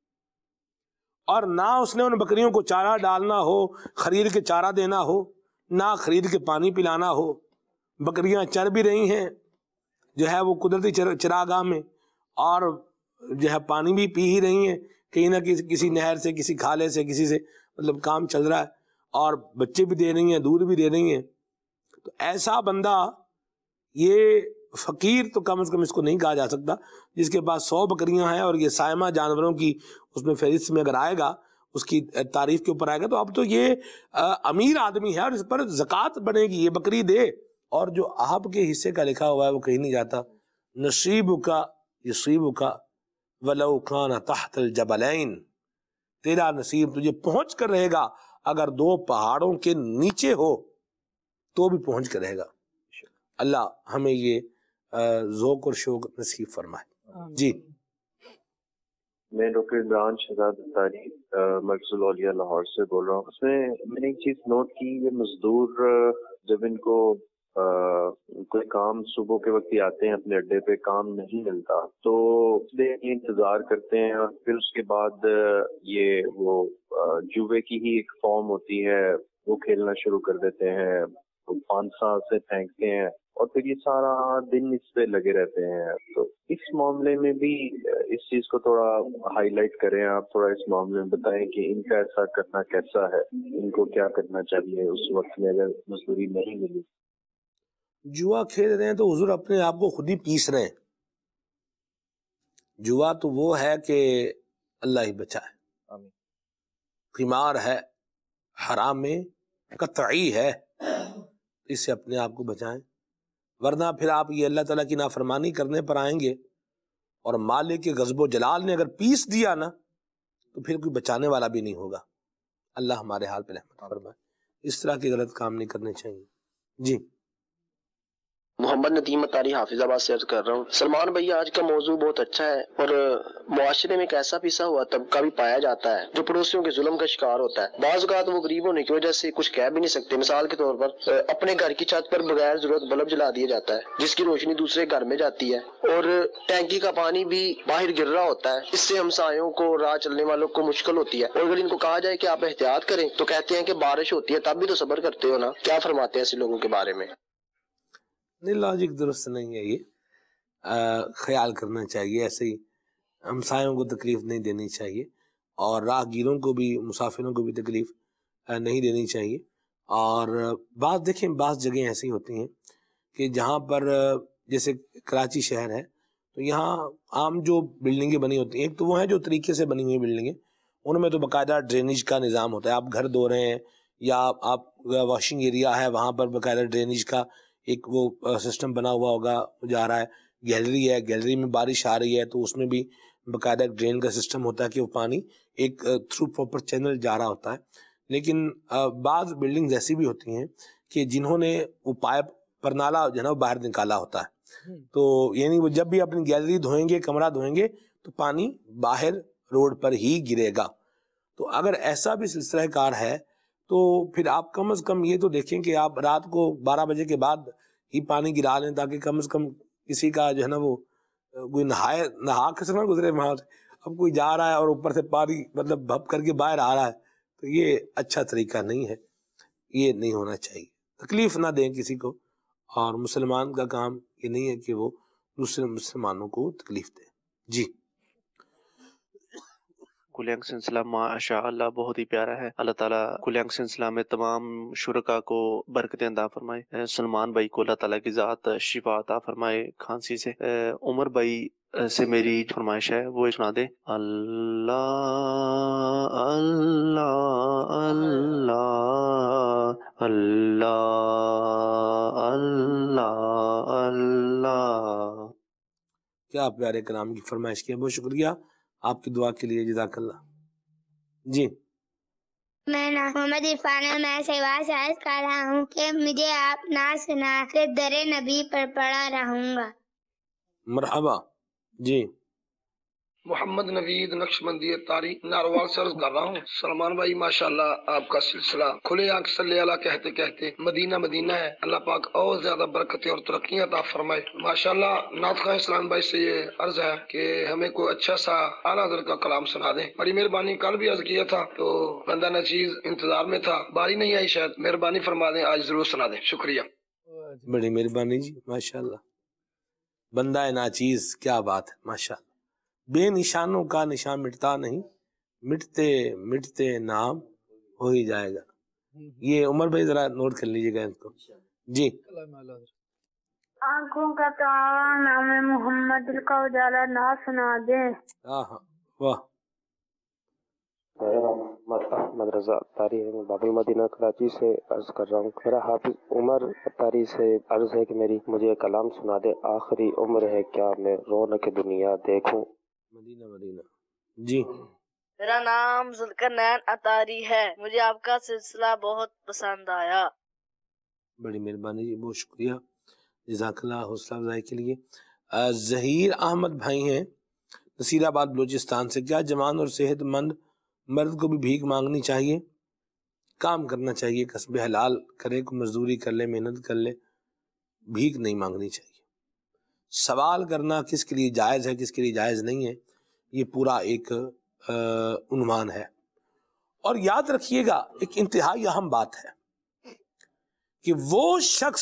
اور نہ اس نے ان بکریوں کو چارہ ڈالنا ہو، خرید کے چارہ دینا ہو، نہ خرید کے پانی پلانا ہو، بکریاں چر بھی رہی ہیں جو ہے وہ قدرتی چراگاہ میں، اور جو ہے پانی بھی پی ہی رہی ہیں کہیں نہ کسی نہر سے، کسی کھالے سے، کسی سے مطلب کام چل رہا ہے، اور بچے بھی دے رہی ہیں، دودھ بھی دے رہی ہیں. تو ایسا بندہ یہ فقیر تو کم از کم اس کو نہیں کہا جا سکتا، جس کے پاس 100 بکریاں ہیں اور یہ سائمہ جانوروں کی اس میں فہرست میں اگر آئے گا، اس کی تعریف کے اوپر آئے گا، تو اب تو یہ امیر آدمی ہے اور اس پر زکوٰۃ بنے گی، یہ بکری دے۔ اور جو آپ کے حصے کا لکھا ہوا ہے وہ کہیں نہیں جاتا، نصیبک یصیبک ولو کان تحت الجبلین، تیرا نصیب تجھے پہنچ کر رہے گا، اگر 2 پہاڑوں کے نیچے ہو تو بھی پہنچ کر رہے گا۔ اللہ ہمیں یہ ذوق اور شوق نصیب فرمائے۔ جی میں ڈاکٹر عمران شہزاد اختاری مرکز الاولیاء لاہور سے بول رہا ہوں۔ اس میں نے ایک چیز نوٹ کی، یہ مزدور جب ان کو کوئی کام صبح کے وقت ہی آتے ہیں اپنے اڈے پہ، کام نہیں ملتا تو اس لیے یہ انتظار کرتے ہیں، اور پھر اس کے بعد یہ وہ جوے کی ہی ایک فارم ہوتی ہے وہ کھیلنا شروع کر دیتے ہیں، 500 سے پھینکتے ہیں اور پھر یہ سارا دن اس پہ لگے رہتے ہیں۔ تو اس معاملے میں بھی اس چیز کو تھوڑا ہائی لائٹ کریں آپ، تھوڑا اس معاملے میں بتائیں کہ ان کا ایسا کرنا کیسا ہے، ان کو کیا کرنا چاہیے اس وقت میں اگر مزدوری نہیں ملی۔ جوا کھیل رہے ہیں تو حضور اپنے آپ کو خود ہی پیس رہے ہیں۔ جوا تو وہ ہے کہ اللہ ہی بچائے، قمار ہے، حرام میں قطعی ہے، اس سے اپنے آپ کو بچائیں، ورنہ پھر آپ یہ اللہ تعالیٰ کی نافرمانی کرنے پر آئیں گے، اور مالک کے غضب و جلال نے اگر پیس دیا نا تو پھر کوئی بچانے والا بھی نہیں ہوگا۔ اللہ ہمارے حال پہ رحمت فرمائے، اس طرح کے غلط کام نہیں کرنے چاہیے۔ جی محمد ندیم اتاری حافظ آباد سے عرض کر رہا ہوں۔ سلمان بھائی آج کا موضوع بہت اچھا ہے، اور معاشرے میں ایک ایسا پیسا ہوا طبقہ بھی پایا جاتا ہے جو پڑوسیوں کے ظلم کا شکار ہوتا ہے۔ بعض اوقات وہ غریب ہونے کی وجہ سے کچھ کہہ بھی نہیں سکتے، مثال کے طور پر اپنے گھر کی چھت پر بغیر ضرورت بلب جلا دیا جاتا ہے جس کی روشنی دوسرے گھر میں جاتی ہے، اور ٹینکی کا پانی بھی باہر گر رہا ہوتا ہے، اس سے ہمسایوں کو، راہ چلنے والوں کو مشکل ہوتی ہے، اور اگر ان کو کہا جائے کہ آپ احتیاط کریں تو کہتے ہیں کہ بارش ہوتی ہے تب بھی تو صبر کرتے ہو نا۔ کیا فرماتے ہیں ایسے لوگوں کے بارے میں؟ نہیں، لاجک درست نہیں ہے، یہ خیال کرنا چاہیے، ایسے ہی ہمسایوں کو تکلیف نہیں دینی چاہیے، اور راہ گیروں کو بھی، مسافروں کو بھی تکلیف نہیں دینی چاہیے۔ اور دیکھیں بعض جگہیں ایسی ہوتی ہیں کہ جہاں پر جیسے کراچی شہر ہے تو یہاں عام جو بلڈنگیں بنی ہوتی ہیں، ایک تو وہ ہیں جو طریقے سے بنی ہوئی بلڈنگیں، ان میں تو باقاعدہ ڈرینیج کا نظام ہوتا ہے، آپ گھر دھو رہے ہیں یا آپ واشنگ ایریا ہے وہاں پر باقاعدہ ڈرینیج کا ایک وہ سسٹم بنا ہوا ہوگا، جا رہا ہے، گیلری ہے، گیلری میں بارش آ رہی ہے تو اس میں بھی باقاعدہ ڈرین کا سسٹم ہوتا ہے کہ وہ پانی ایک تھرو پراپر چینل جا رہا ہوتا ہے۔ لیکن بعض بلڈنگز ایسی بھی ہوتی ہیں کہ جنہوں نے وہ پائپ پر نالا جو ہے نا وہ باہر نکالا ہوتا ہے، تو یعنی وہ جب بھی اپنی گیلری دھوئیں گے، کمرہ دھوئیں گے تو پانی باہر روڈ پر ہی گرے گا۔ تو اگر ایسا بھی سلسلہ کار ہے تو پھر آپ کم از کم یہ تو دیکھیں کہ آپ رات کو 12 بجے کے بعد ہی پانی گرا لیں، تاکہ کم از کم کسی کا جو ہے نا وہ کوئی نہا کے نہ گزرے وہاں سے۔ اب کوئی جا رہا ہے اور اوپر سے پانی مطلب بھپ کر کے باہر آ رہا ہے تو یہ اچھا طریقہ نہیں ہے، یہ نہیں ہونا چاہیے، تکلیف نہ دیں کسی کو، اور مسلمان کا کام یہ نہیں ہے کہ وہ دوسرے مسلمانوں کو تکلیف دے۔ جی کلیانگ سلسلہ ماشاء اللہ بہت ہی پیارا ہے، اللہ تعالیٰ کلیانگ سلسلہ میں تمام شرکا کو برکتیں عطا فرمائے، سلمان بھائی کو اللہ تعالیٰ کی ذات شفا عطا فرمائے کھانسی سے۔ عمر بھائی سے میری فرمائش ہے وہ سنا دے۔ اللہ اللہ اللہ اللہ اللہ اللہ۔ کیا پیارے کلام کی فرمائش کی، بہت شکریہ آپ کی دعا کے لیے، جزاک اللہ۔ جی میں محمد عرفان میں سیوا سے عرض کر رہا ہوں کہ مجھے آپ نہ سنا کے در نبی پر پڑا رہوں گا۔ مرحبا۔ جی محمد نوید نقشبندی اتاری ناروال سے عرض کر رہا ہوں۔ سلمان بھائی ماشاءاللہ آپ کا سلسلہ کھلے آنکھ صلی اللہ کہتے کہتے مدینہ مدینہ ہے، اللہ پاک اور زیادہ برکتیں اور ترقیاں عطا فرمائے۔ ماشاءاللہ نعت خواہ سلمان بھائی سے یہ عرض ہے کہ ہمیں کوئی اچھا سا اعلیٰ حضرت کا کلام سنا دیں، بڑی مہربانی۔ کل بھی عرض کیا تھا تو بندہ نچیز انتظار میں تھا، باری نہیں آئی، شاید مہربانی فرما دیں، آج ضرور سنا دیں، شکریہ۔ بڑی مہربانی جی، ماشاءاللہ، بندہ ناچیز، کیا بات ہے، ماشاءاللہ۔ بے نشانوں کا نشان مٹتا نہیں، مٹتے مٹتے نام ہو ہی جائے گا۔ یہ عمر بھائی ذرا نوٹ کر لیجیے گا اس کو۔ جی आंखों का तारा नाम मोहम्मद, दिल का उजाला ना सुना दे। वाह। मोहम्मद रजा तारी है, मैं बाबुल मदीना कराची से अर्ज कर रहा हूँ। मेरा हाफिज उमर तारी से अर्ज है कि मुझे कलाम सुना दे। आखिरी उम्र है क्या मैं रौनक दुनिया देखूं। मदीना जी। मेरा नाम जुल्करनैन अतारी है, मुझे आपका सिलसिला बहुत पसंद आया। बड़ी मेहरबानी जी, बहुत शुक्रिया, जज़ाकल्लाह हौसला अफजाई के लिए। ज़हीर अहमद भाई हैं नसीराबाद बलूचिस्तान से। क्या जवान और सेहतमंद मर्द को भी भीख मांगनी चाहिए? काम करना चाहिए, कसबे हलाल करे, को मजदूरी कर ले, मेहनत कर ले, भीख नहीं मांगनी चाहिए। सवाल करना किसके लिए जायज़ है, किसके लिए जायज़ नहीं है, ये पूरा एक उन्वान है। और याद रखिएगा एक इंतहाई अहम बात है कि वो शख्स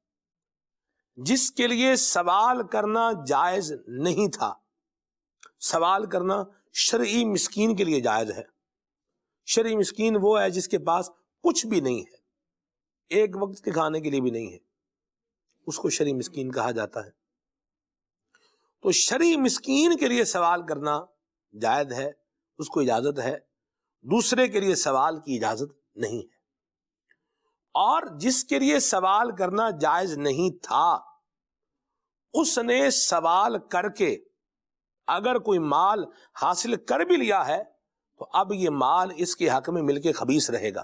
जिसके लिए सवाल करना जायज नहीं था, सवाल करना शरई मिस्कीन के लिए जायज है। शरई मिस्कीन वो है जिसके पास कुछ भी नहीं है, एक वक्त के खाने के लिए भी नहीं है, उसको शरई मिस्कीन कहा जाता है। तो शरई मिस्कीन के लिए सवाल करना जायज है, उसको इजाजत है, दूसरे के लिए सवाल की इजाजत नहीं है। और जिसके लिए सवाल करना जायज नहीं था, उसने सवाल करके अगर कोई माल हासिल कर भी लिया है तो अब ये माल इसके हक में मिलके खबीस रहेगा,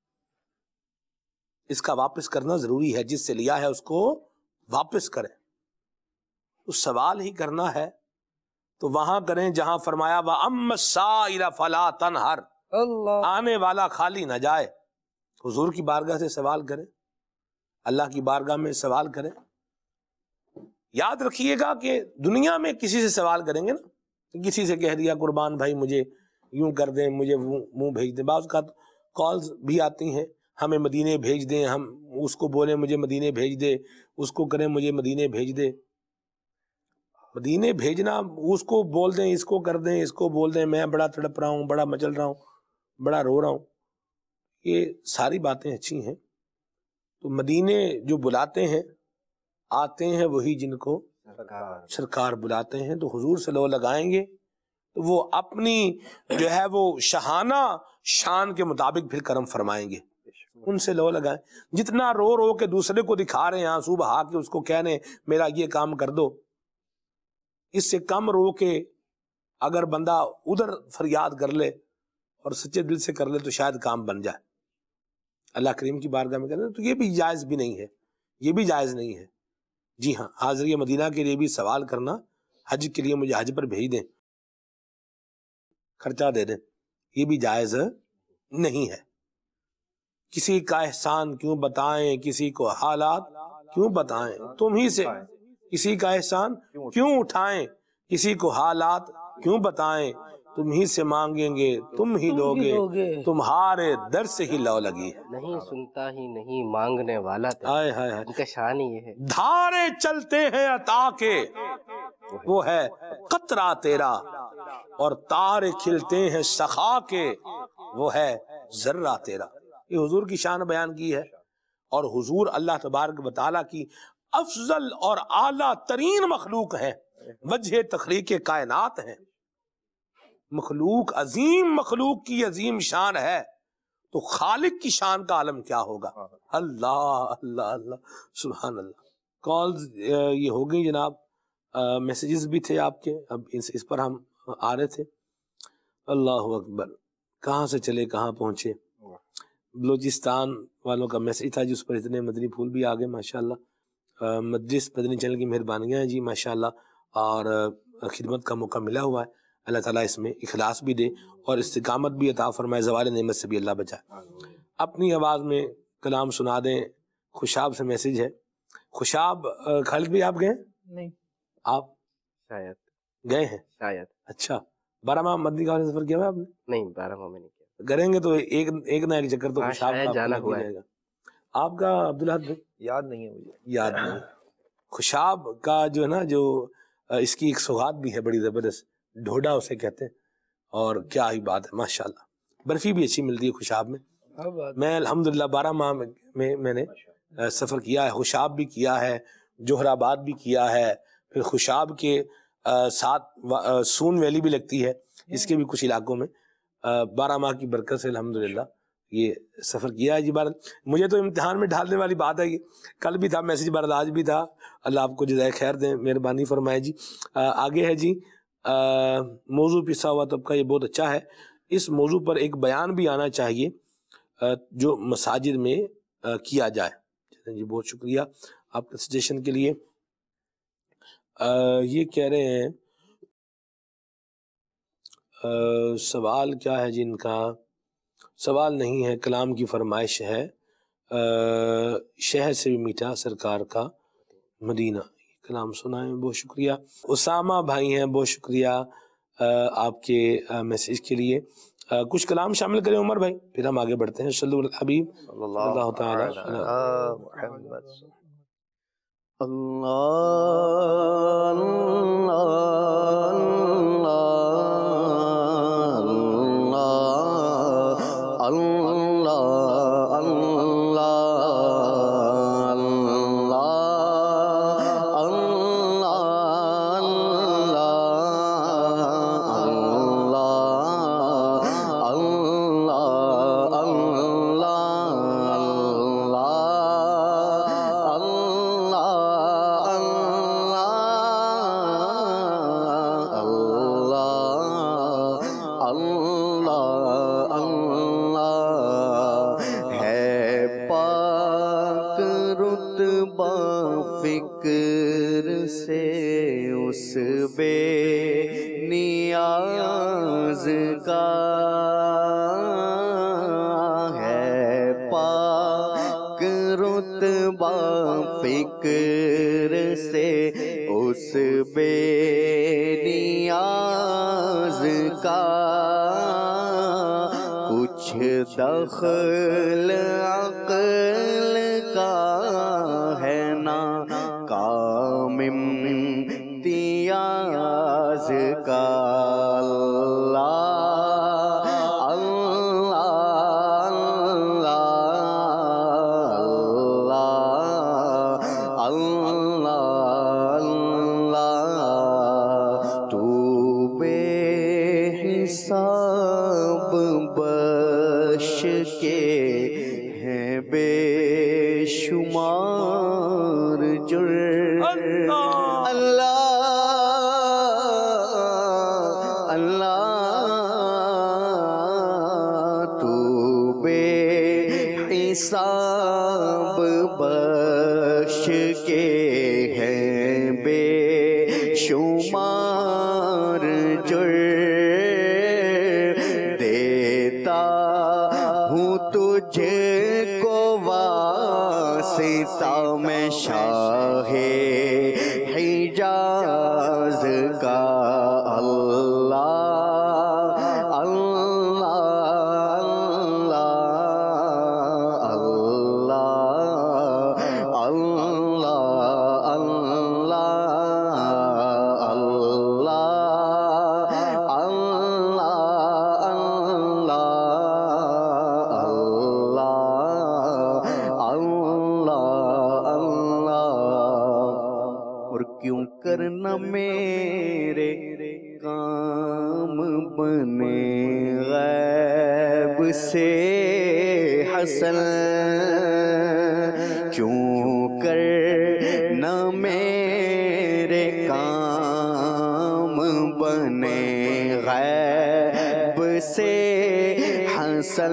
इसका वापस करना जरूरी है। जिससे लिया है उसको वापस करें। तो सवाल ही करना है तो वहां करें जहां फरमाया व अम्मा साइला फला तनहर, आने वाला खाली न जाए। हुजूर की बारगाह से सवाल करें, अल्लाह की बारगाह में सवाल करें। याद रखिएगा कि दुनिया में किसी से सवाल करेंगे ना, किसी से कह दिया कुर्बान भाई मुझे यूं कर दें, मुझे मुंह भेज दें। बाज़ का कॉल्स भी आती हैं, हमें मदीने भेज दें, हम उसको बोले मुझे मदीने भेज दे, उसको करें मुझे मदीने भेज दे। मदीने भेजना, उसको बोल दें, इसको कर दें, इसको बोल दें मैं बड़ा तड़प रहा हूँ, बड़ा मचल रहा हूँ, बड़ा रो रहा हूँ, ये सारी बातें अच्छी हैं। तो मदीने जो बुलाते हैं, आते हैं वही जिनको सरकार बुलाते हैं। तो हुजूर से लो लगाएंगे तो वो अपनी जो है वो शहाना शान के मुताबिक फिर करम फरमाएंगे। उनसे लो लगाएं। जितना रो रो के दूसरे को दिखा रहे हैं, आंसू बहा के उसको कह रहे हैं मेरा ये काम कर दो, इससे कम रो के अगर बंदा उधर फरियाद कर ले और सच्चे दिल से कर ले तो शायद काम बन जाए। अल्लाह करीम की बारगाह में करना तो ये भी जायज भी नहीं है, ये भी जायज नहीं है। जी हाँ, हाज़िर मदीना के लिए भी सवाल करना, हज के लिए मुझे हज पर भेज दें, खर्चा दे दें, ये भी जायज नहीं है। किसी का एहसान क्यों बताएं, किसी को हालात क्यों बताएं, तुम ही से किसी का एहसान क्यों उठाएं, किसी को हालात क्यों बताएं, तुम ही से मांगेंगे तुम ही दोगे, तुम्हारे दर से ही लौ लगी है। नहीं सुनता ही नहीं मांगने वाला, हाय हाय हाय, उनका शान ही ये है। धारे चलते हैं अता के, वो है कतरा तेरा, और तारे खिलते हैं सखा के, वो है जर्रा तेरा। ये हुजूर की शान बयान की है। और हुजूर अल्लाह तबारक व तआला की अफजल और आला तरीन मखलूक है, वजह तखलीक कायनात है। मखलूक अजीम, मखलूक की अजीम शान है, तो खालिक की शान का आलम क्या होगा। अल्लाह अल्लाह अल्लाह सुभान अल्लाह। कॉल्स ये हो गई जनाब, मैसेजेस भी थे आपके, अब इस पर हम आ रहे थे। अल्लाह अकबर, कहाँ से चले कहाँ पहुँचे। बलूचिस्तान वालों का मैसेज था जिस पर इतने मदनी फूल भी आ गए माशाल्लाह। मदरिस मदनी चैनल की मेहरबानियाँ हैं जी माशाल्लाह, और खिदमत का मौका मिला हुआ है। अल्लाह ताला इसमें इखलास भी दे और इस्तिकामत भी अता फरमाए, ज़वाल नेमत से भी अल्लाह बचाए। अपनी आवाज़ में कलाम सुना दें। खुशाब से मैसेज है। खुशाब, खालिद भाई आप गए? नहीं। आप शायद गए हैं शायद। अच्छा, 12 माह मदनी का सफर किया हुआ आपने? नहीं, 12 माह में नहीं किया। करेंगे तो एक ना एक चक्कर तो खुशाब का जाना हुआ है। आपका अब्दुल हद भाई? याद नहीं है मुझे, याद नहीं। खुशाब का जो है ना, जो इसकी एक सौगात भी है बड़ी जबरदस्त, ढोडा उसे कहते हैं, और क्या ही बात है माशाल्लाह। बर्फी भी अच्छी मिलती है खुशाब में। मैं अल्हम्दुलिल्लाह 12 माह में मैंने सफ़र किया है, खुशाब भी किया है, جوہر آباد بھی کیا ہے، پھر خوشاب کے ساتھ سون ویلی بھی لگتی ہے، اس کے بھی کچھ علاقوں میں 12 ماہ کی برکت سے الحمدللہ یہ سفر کیا ہے جی۔ بہرحال مجھے تو امتحان میں ڈالنے والی بات ہے، یہ کل بھی تھا میسیج، بہرحال آج بھی تھا، اللہ آپ کو جزائے خیر دیں، مہربانی فرمائے جی۔ آگے ہے جی موضوع پسا ہوا طبقہ، یہ بہت اچھا ہے، اس موضوع پر ایک بیان بھی آنا چاہیے جو مساجد میں کیا جائے۔ جی بہت شکریہ آپ کے سجیشن کے لیے۔ یہ کہہ رہے ہیں سوال کیا ہے جی ان کا؟ سوال نہیں ہے، کلام کی فرمائش ہے، شہر سے بھی میٹھا سرکار کا مدینہ، کلام سنائیں۔ بہت شکریہ۔ اسامہ بھائی ہیں، بہت شکریہ آپ کے میسیج کے لیے۔ کچھ کلام شامل کریں عمر بھائی، پھر ہم آگے بڑھتے ہیں۔ صلی الحبیب صلی اللہ تعالی فکر سے اس بے نیاز کا کچھ دخل عقل کا ہے نا کام امتیاز کا۔ حساب بخش کے ہیں بے شمار جرم، دیتا ہوں تجھ کو واسطہ میں شاہ حجاز کا۔ کرنا میرے کام بنے غیب سے حسن، کیوں کرنا میرے کام بنے غیب سے حسن،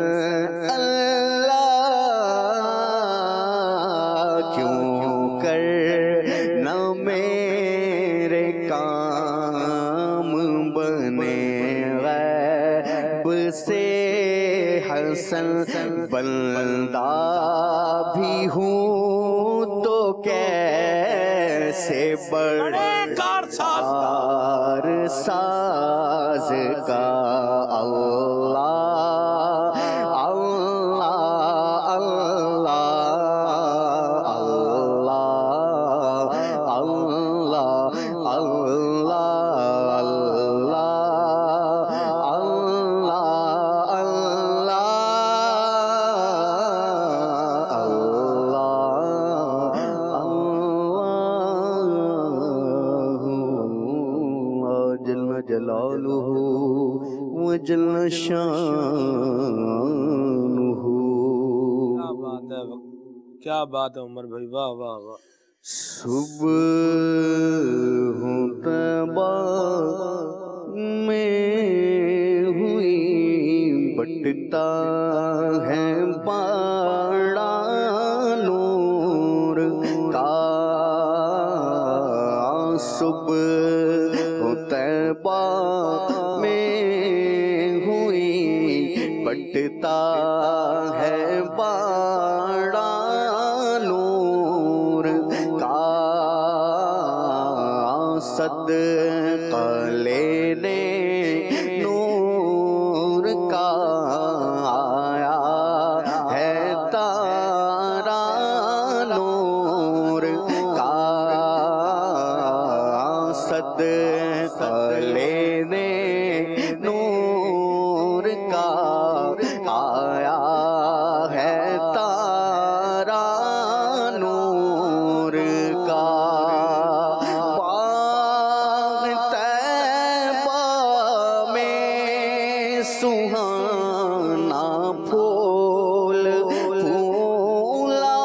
اللہ کیوں کرنا میرے کام بنے غیب سے حسن، بندہ بھی ہوں تو کیسے بڑے کار ساز کا۔ اللہ اللہ اللہ اللہ اللہ اللہ اللہ जलालुहु वजल शानुहु। क्या बात है उमर भाई, वाह वाह वाह। सुबह तैबा में हुई बटता है बाड़ा नूर का। सुबह तैबा में हुई बटता है बाड़ा नूर का। सदका लेने नूर का आया है तारा नूर का। सदका लेने नूर का आया है तारा नूर का। बाग तैबा में सुहाना फूल फूला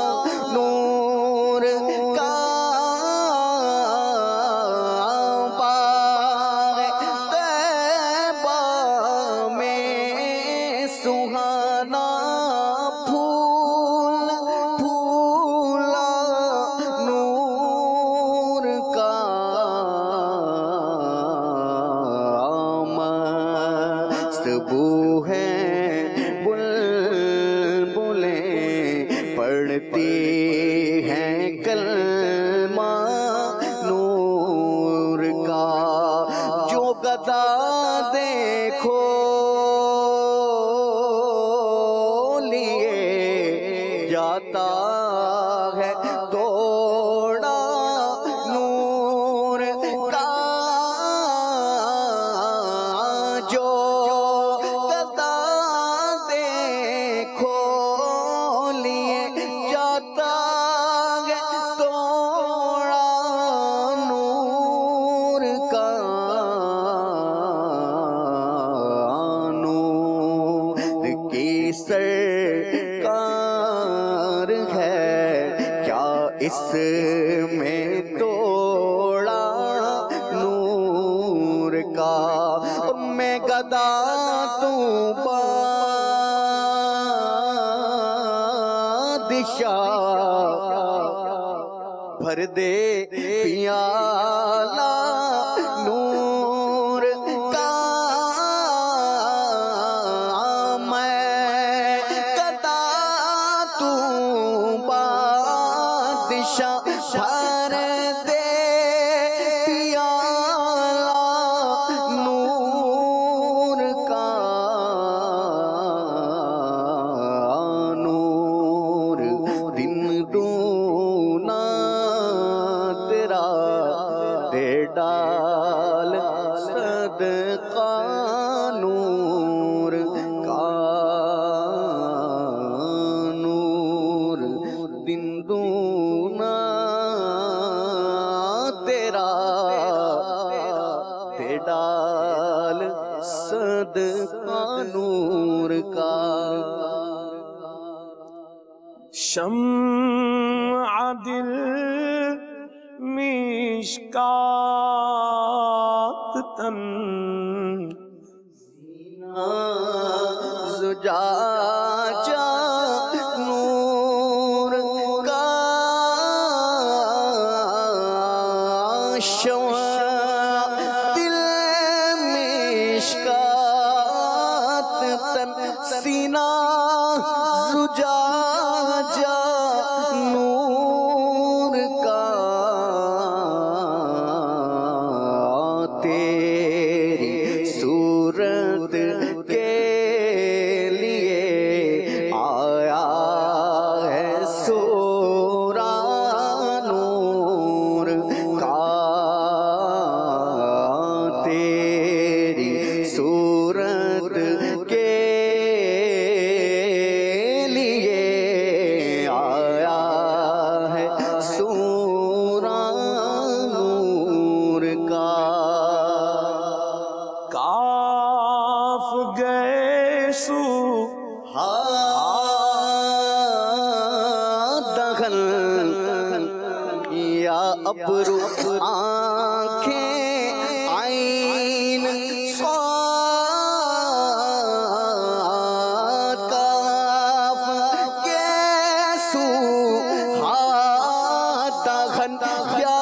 नूर का। बाग तैबा में सुहाना फूल फूला नूर का। मस्त बू है बुलबुलें पढ़ती हैं कलमा नूर का। जो गदा देखो लिए जाता है तोड़ा नूर का। जो गदा देखो लिए जाता है तोड़ा नूर का। नूर की सरकार है क्या इसमें तोड़ा नूर का। मैं गदा तू बादशाह भर दे पियाला नूर का। मैं गदा तू बादशाह भर दे पियाला नूर का। नूर दिन दूना तेरा दे डाल सदका नूर का। नूर दिन दूना तेरा दे डाल सदका नूर का। शम्अ दिल मिशकात तन जुजाजा नूर का। शम्अ दिल मिशकात तन सीना जुजाजा नूर का। तेरी सूरत के लिए आया है सोरा नूर का। तेरी सूरत के लिए अब्रू आंखें आईन सात काफ कैसू हाता घन या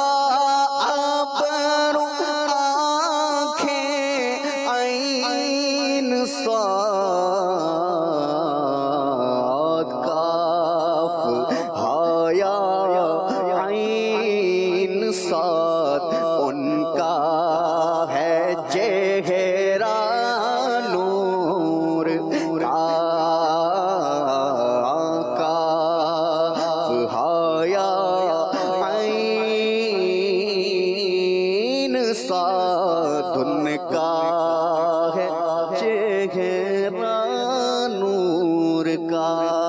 अब्रू आंखें आईन सात काफ हाया आईन सात उनका है चेहरा नूर काफ हाया आईन सात उनका है चेहरा नूर का।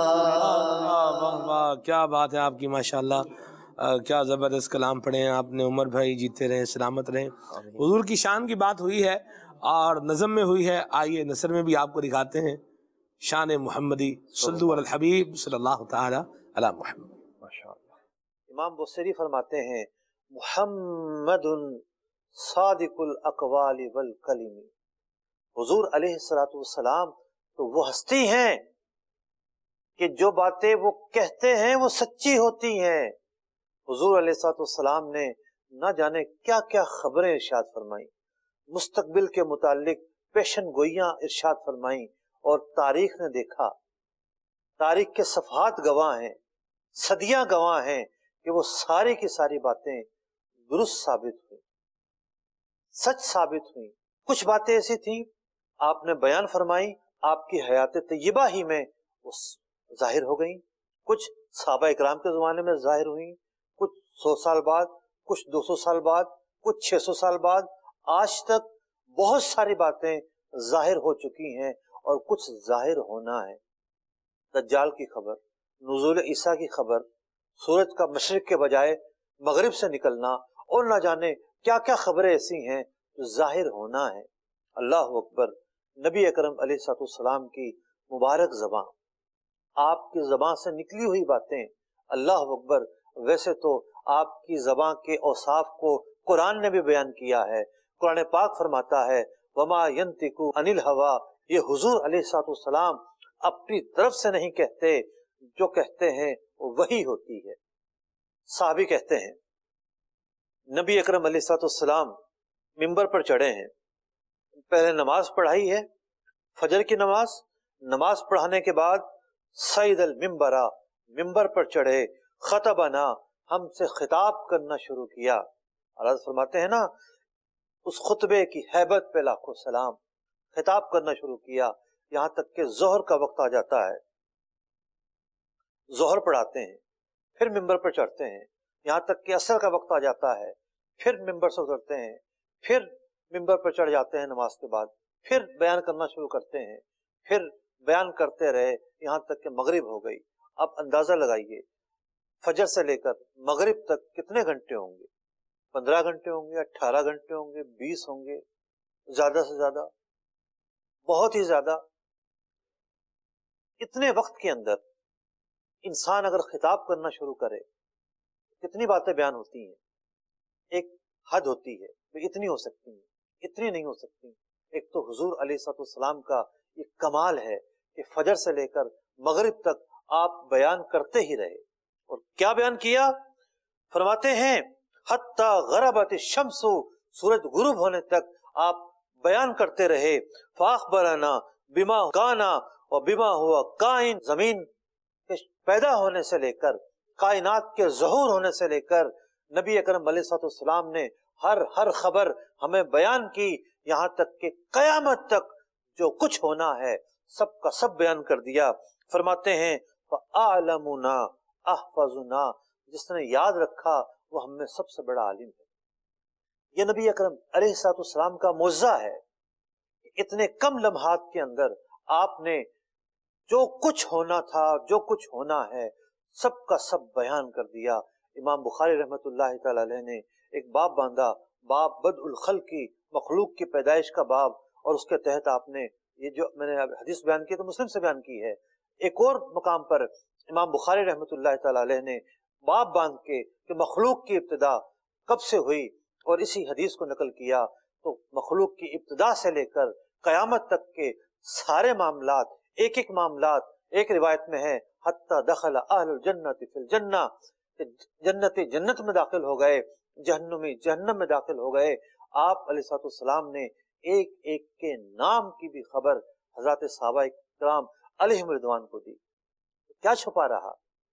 वाह, क्या बात है आपकी माशाल्लाह। क्या ज़बरदस्त कलाम पढ़े हैं आपने। उमर भाई जीते रहें, सलामत रहें। हुजूर की शान की बात हुई है और नज़म में हुई है, आइए नसर में भी आपको दिखाते हैं शान मुहम्मदी। सल्लु अलल हबीब सल्लल्लाहु तआला अला मुहम्मद। माशाअल्लाह। इमाम बुसरी फरमाते हैं मुहम्मदुन सादिकुल अक़वाली वल कलिमी। हुजूर अलैहिस्सलातु वस्सलाम तो वो हस्ती हैं कि जो बातें वो कहते हैं वो सच्ची होती हैं। हुजूर अलैहिस्सलाम ने न जाने क्या क्या खबरें इरशाद फरमाई, मुस्तकबिल के मुतालिक पेशन गोइयां इरशाद फरमाई, और तारीख ने देखा, तारीख के सफ़हात गवाह हैं, सदियां गवाह हैं कि वो सारी की सारी बातें दुरुस्त साबित हुई, सच साबित हुई। कुछ बातें ऐसी थी आपने बयान फरमाई, आपकी हयात तय्यबा ही में वो जाहिर हो गई। कुछ सहाबा इकराम के ज़माने में जाहिर हुई, कुछ 100 साल बाद, कुछ 200 साल बाद, कुछ 600 साल बाद। आज तक बहुत सारी बातें जाहिर हो चुकी हैं और कुछ जाहिर होना है। दज्जाल की खबर, नुज़ूल ईसा की खबर, सूरज का मशरिक के बजाय मगरिब से निकलना, और न जाने क्या क्या खबरें ऐसी हैं जो जाहिर होना है। अल्लाह अकबर। नबी अकरम अलैहिस्सलाम की मुबारक ज़बान, आपकी ज़बान से निकली हुई बातें, अल्लाह अकबर। वैसे तो आपकी ज़बान के औसाफ को कुरान ने भी बयान किया है। कुरान पाक फरमाता है वमा यंतिकु अनिल हवा, ये हुजूर अलैहिस्सलाम अपनी तरफ से नहीं कहते, जो कहते हैं वही होती है। साहबी कहते हैं नबी अकरम अलैहिस्सलाम मिंबर पर चढ़े हैं, पहले नमाज पढ़ाई है, फजर की नमाज। नमाज पढ़ाने के बाद सईदल मिंबरा, मिंबर पर चढ़े, खतबना, हमसे खिताब करना शुरू किया। अल्लाह फरमाते हैं ना, उस खुतबे की हैबत पे लाखों सलाम। खिताब करना शुरू किया, यहाँ तक कि जोहर का वक्त आ जाता है, जोहर पढ़ाते हैं, फिर मिंबर पर चढ़ते हैं, यहाँ तक कि असर का वक्त आ जाता है, फिर मिंबर से उतरते हैं, फिर मिंबर पर चढ़ जाते हैं नमाज के बाद, फिर बयान करना शुरू करते हैं, फिर बयान करते रहे यहाँ तक कि मगरिब हो गई। अब अंदाजा लगाइए फजर से लेकर मगरिब तक कितने घंटे होंगे? 15 घंटे होंगे, 18 घंटे होंगे, 20 होंगे, ज्यादा से ज्यादा, बहुत ही ज्यादा। इतने वक्त के अंदर इंसान अगर खिताब करना शुरू करे, कितनी बातें बयान होती हैं। एक हद होती है, इतनी हो सकती है, इतनी नहीं हो सकती। एक तो हुजूर अलैहिस्सलाम का ये कमाल है कि फजर से लेकर मगरिब तक आप बयान करते ही रहे। और क्या बयान किया? फरमाते हैं हत्ता गरबत शम्सु, सूरज गुरूब होने तक आप बयान करते रहे। फाखबरना बिमा काना और बिमा हुआ काइन, जमीन के पैदा होने से लेकर कायनात के ज़हूर होने से लेकर नबी अकरम अलैहिस्सलाम ने हर खबर हमें बयान की, यहाँ तक कि कयामत तक जो कुछ होना है सब का सब बयान कर दिया। फरमाते हैं फ़अअलमुना अहफ़ज़ुना, जिसने याद रखा वो हमें सबसे बड़ा आलिम है। ये नबी अकरम अलैहिस्सलाम का मौज़ा है। इतने कम लम्हात के अंदर आपने जो कुछ होना था, जो कुछ होना है, सब का सब बयान कर दिया। इमाम बुखारी रहमतुल्लाहि तआला अलैह ने एक बाब बांधा, बाब बदउल खल्क़ की, मखलूक की पैदाइश का बाब, और उसके तहत आपने ये जो मैंने हदीस बयान की तो मुस्लिम से बयान की है। एक और मकाम पर इमाम बुखारी रहमतुल्लाहि तआला अलैह ने बाब बांध के कि मखलूक की इब्तिदा کب سے ہوئی، اور اسی حدیث کو نقل کیا تو مخلوق کی ابتدا سے لے کر قیامت تک کے سارے معاملات، ایک ایک معاملات ایک روایت میں ہے حتی دخل اہل الجنت فی الجنہ، جنتی جنت میں داخل ہو گئے، جہنمی جہنم میں داخل ہو گئے۔ آپ علیہ السلام نے ایک ایک کے نام کی بھی خبر حضرات صحابہ کرام علیہم رضوان کو دی۔ کیا چھپا رہا،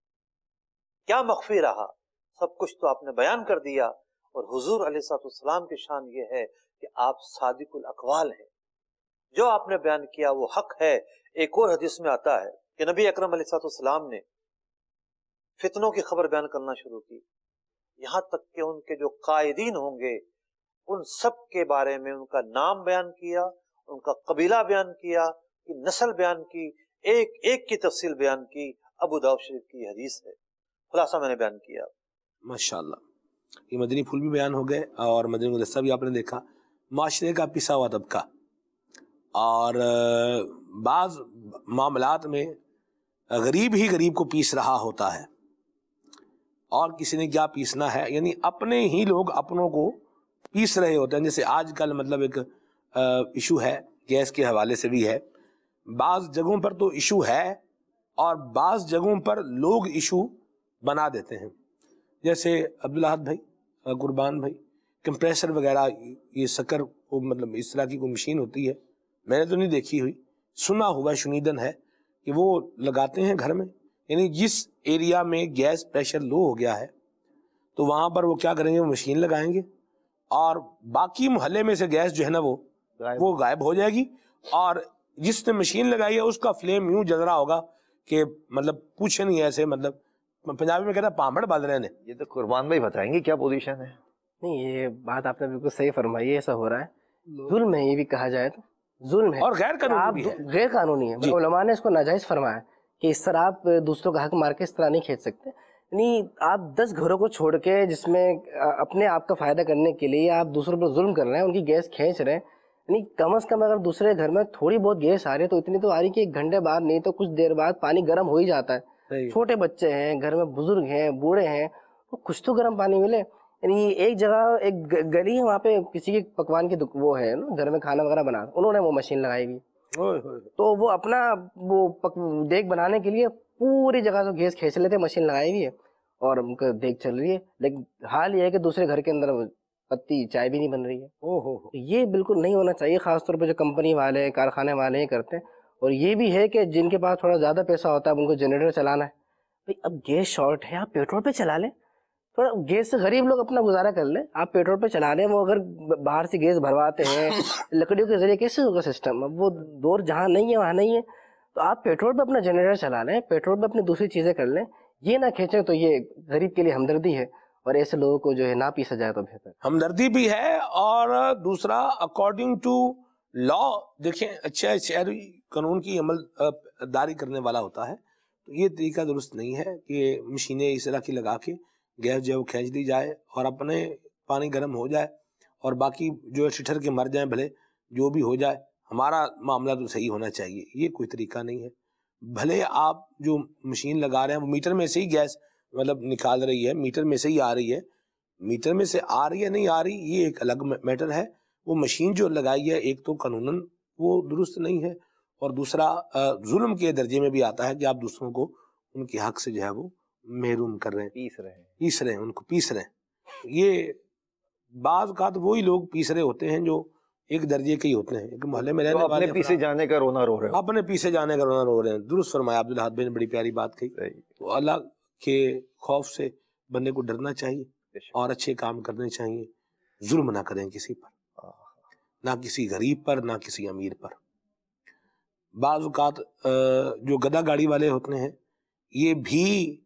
کیا مخفی رہا؟ سب کچھ تو آپ نے بیان کر دیا۔ اور حضور علیہ السلام کی شان یہ ہے کہ آپ صادق الاقوال ہیں، جو آپ نے بیان کیا وہ حق ہے۔ ایک اور حدیث میں آتا ہے کہ نبی اکرم علیہ السلام نے فتنوں کی خبر بیان کرنا شروع کی، یہاں تک کہ ان کے جو قائدین ہوں گے ان سب کے بارے میں ان کا نام بیان کیا، ان کا قبیلہ بیان کیا، کی نسل بیان کی، ایک ایک کی تفصیل بیان کی۔ ابو داؤد شریف کی حدیث ہے، خلاصہ میں نے بیان کیا۔ ماشاءاللہ، یہ مدنی پھول بھی بیان ہو گئے اور مدنی گلدستہ بھی آپ نے دیکھا، معاشرے کا پسا ہوا طبقہ، اور بعض معاملات میں غریب ہی غریب کو پیس رہا ہوتا ہے، اور کسی نے کیا پیسنا ہے، یعنی اپنے ہی لوگ اپنوں کو پیس رہے ہوتے ہیں۔ جیسے آج کل مطلب ایک ایشو ہے گیس کے حوالے سے بھی ہے، بعض جگہوں پر تو ایشو ہے اور بعض جگہوں پر لوگ ایشو بنا دیتے ہیں، جیسے عبداللہ بھائی، قربان بھائی، کمپریسر وغیرہ، یہ سکر مطلب اس طرح کی کوئی مشین ہوتی ہے، میں نے تو نہیں دیکھی ہوئی، سنا ہوا شنیدن ہے کہ وہ لگاتے ہیں گھر میں، یعنی جس ایریا میں گیس پریشر لو ہو گیا ہے تو وہاں پر وہ کیا کریں گے، وہ مشین لگائیں گے اور باقی محلے میں سے گیس جو ہے نا وہ غائب ہو جائے گی، اور جس نے مشین لگائی ہے اس کا فلیم یوں جل رہا ہوگا کہ مطلب پوچھے نہیں، ایسے مطلب پنجابی میں کہتا ہے پامڑ بال رہے ہیں۔ یہ تو قربان بھائی بتائیں گے کیا پوزیشن ہے؟ نہیں، یہ بات آپ نے بالکل صحیح فرمائی ہے، ایسا ہو رہا ہے، ظلم ہے، یہ بھی کہا جائے تو ظلم ہے اور غیر قانونی بھی ہے، غیر قانونی ہے۔ علماء نے اس کو ناجائز فرمایا کہ اس طرح آپ دوسروں کا حق مار کے اس طرح نہیں کھینچ سکتے، یعنی آپ 10 گھروں کو چھوڑ کے جس میں اپنے آپ کا فائدہ کرنے کے لیے آپ دوسروں پر ظلم کر رہے ہیں، ان کی گیس کھینچ رہے ہیں، یعنی کم از کم اگر دوسرے گھر میں تھوڑی بہت گیس آ رہی ہے تو اتنی تو آ رہی کہ 1 گھنٹے بعد نہیں تو کچھ دیر بعد پانی گرم ہو ہی جاتا ہے، چھوٹے بچے ہیں گھر میں، بزرگ ہیں، بوڑھے ہیں، تو کچھ تو گرم پانی ملے۔ یعنی ایک جگہ ایک گلی ہے، وہاں پہ کسی کے پکوان کی وہ ہے گھر میں کھانا وغیرہ بنا، انہوں نے وہ مشین لگائی ہوئی، تو وہ اپنا وہ دیگ بنانے کے لیے پوری جگہ سے گیس کھینچ لیتے، مشین لگائی ہوئی ہے اور ان کا دیگ چل رہی ہے، لیکن حال یہ ہے کہ دوسرے گھر کے اندر پتی چائے بھی نہیں بن رہی ہے۔ یہ بالکل نہیں ہونا چاہیے، خاص طور پہ جو کمپنی والے، کارخانے والے ہی کرتے ہیں۔ اور یہ بھی ہے کہ جن کے پاس تھوڑا زیادہ پیسہ ہوتا ہے ان کو جنریٹر چلانا ہے، بھائی اب گیس شارٹ ہے، آپ پیٹرول پہ چلا لیں، تھوڑا گیس سے غریب لوگ اپنا گزارا کر لیں، آپ پیٹرول پہ چلا لیں، وہ اگر باہر سے گیس بھرواتے ہیں لکڑیوں کے ذریعے کیسے ہوگا سسٹم، اب وہ دور جہاں نہیں ہے وہاں نہیں ہے، تو آپ پیٹرول پہ اپنا جنریٹر چلا لیں، پیٹرول پہ اپنی دوسری چیزیں کر لیں، یہ نہ کھینچیں، تو یہ غریب کے لیے ہمدردی ہے، اور ایسے لوگوں کو جو ہے نہ پیسا جائے تو بہتر۔ ہمدردی بھی ہے، اور دوسرا اکارڈنگ ٹو لا دیکھیں، اچھا شہری قانون کی عمل داری کرنے والا ہوتا ہے، تو یہ طریقہ درست نہیں ہے کہ مشینیں اس طرح کی لگا کے گیس جو ہے وہ کھینچ لی جائے اور اپنے پانی گرم ہو جائے اور باقی جو ہے ٹھٹر کے مر جائیں، بھلے جو بھی ہو جائے، ہمارا معاملہ تو صحیح ہونا چاہیے، یہ کوئی طریقہ نہیں ہے۔ بھلے آپ جو مشین لگا رہے ہیں وہ میٹر میں سے ہی گیس مطلب نکال رہی ہے، میٹر میں سے ہی آ رہی ہے، میٹر میں سے آ رہی ہے نہیں آ رہی یہ ایک الگ میٹر ہے، وہ مشین جو لگائی ہے ایک تو قانوناً وہ درست نہیں ہے، اور دوسرا ظلم کے درجے میں بھی آتا ہے کہ آپ دوسروں کو ان کے حق سے جو ہے وہ محروم کر رہے ہیں، پیس رہے ہیں، ان کو پیس رہے ہیں۔ یہ بعض اوقات وہی لوگ پیس رہے ہوتے ہیں جو ایک درجے کے ہی ہوتے ہیں، ایک محلے میں رہنے والے، اپنے پیسے جانے کا رونا رو رہے ہیں، اپنے پیسے جانے کا رونا رو رہے ہیں۔ درست فرمایا عبداللہ بھائی نے، بڑی پیاری بات کہی۔ تو اللہ کے خوف سے بندے کو ڈرنا چاہیے اور اچھے کام کرنے چاہیے، ظلم نہ کریں کسی پر، نہ کسی غریب پر، نہ کسی امیر پر۔ بعض اوقات جو گدا گاڑی والے ہوتے ہیں یہ بھی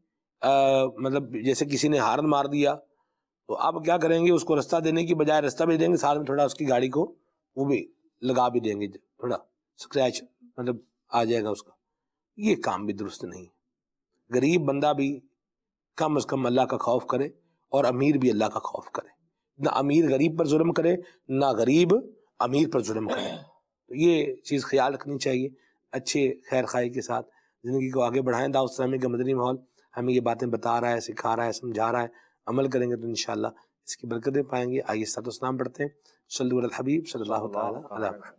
مطلب جیسے کسی نے ہارن مار دیا تو اب کیا کریں گے، اس کو رستہ دینے کی بجائے رستہ بھی دیں گے، ساتھ میں تھوڑا اس کی گاڑی کو وہ بھی لگا بھی دیں گے، تھوڑا سکریچ مطلب آ جائے گا اس کا۔ یہ کام بھی درست نہیں، غریب بندہ بھی کم از کم اللہ کا خوف کرے اور امیر بھی اللہ کا خوف کرے، نہ امیر غریب پر ظلم کرے، نہ غریب امیر پر ظلم کرے۔ تو یہ چیز خیال رکھنی چاہیے، اچھے خیر خواہی کے ساتھ زندگی کو آگے بڑھائیں۔ دعوت اسلامی کا مدنی ماحول ہمیں یہ باتیں بتا رہا ہے، سکھا رہا ہے، سمجھا رہا ہے، عمل کریں گے تو انشاءاللہ اس کی برکتیں پائیں گے. آئیے صلاۃ و سلام پڑھتے ہیں. صلو علی الحبیب صلی اللہ تعالی علیہ وسلم.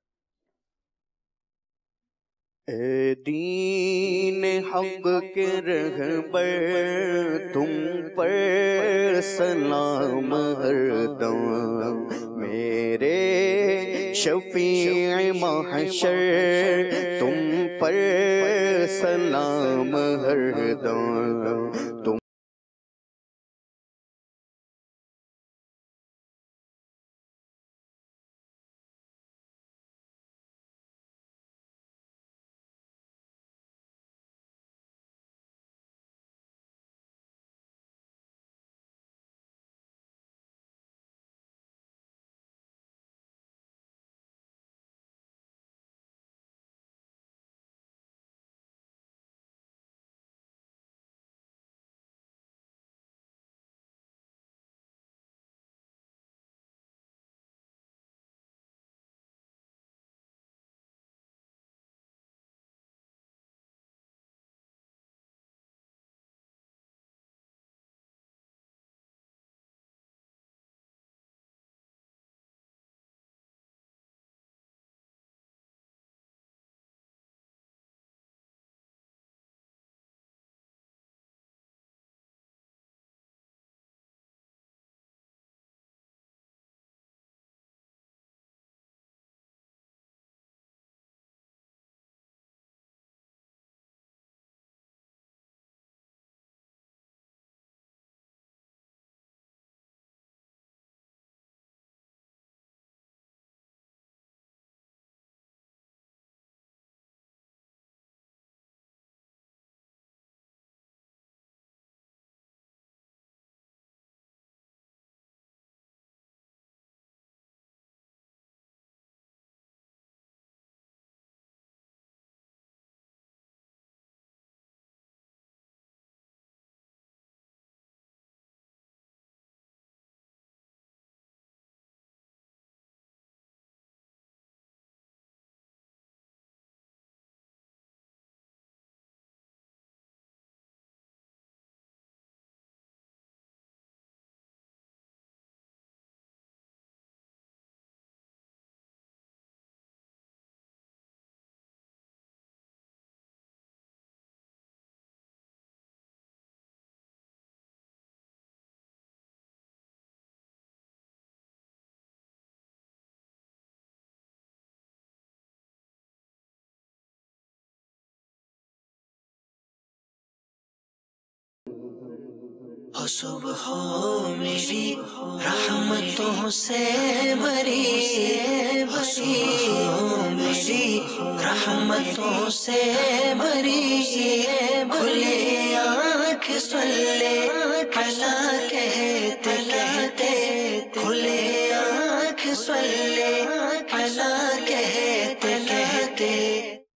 اے دین حق کے رہبر تم پر سلام ہر دم، میرے شفیع محشر تم پر سلام ہر دم. تم ہو صبح ہو میری رحمتوں سے بری، ہو میری رحمتوں سے بری، کھلے آنکھ صلی علی کہتے کہتے، کھلے آنکھ صلی علی کہتے کہتے.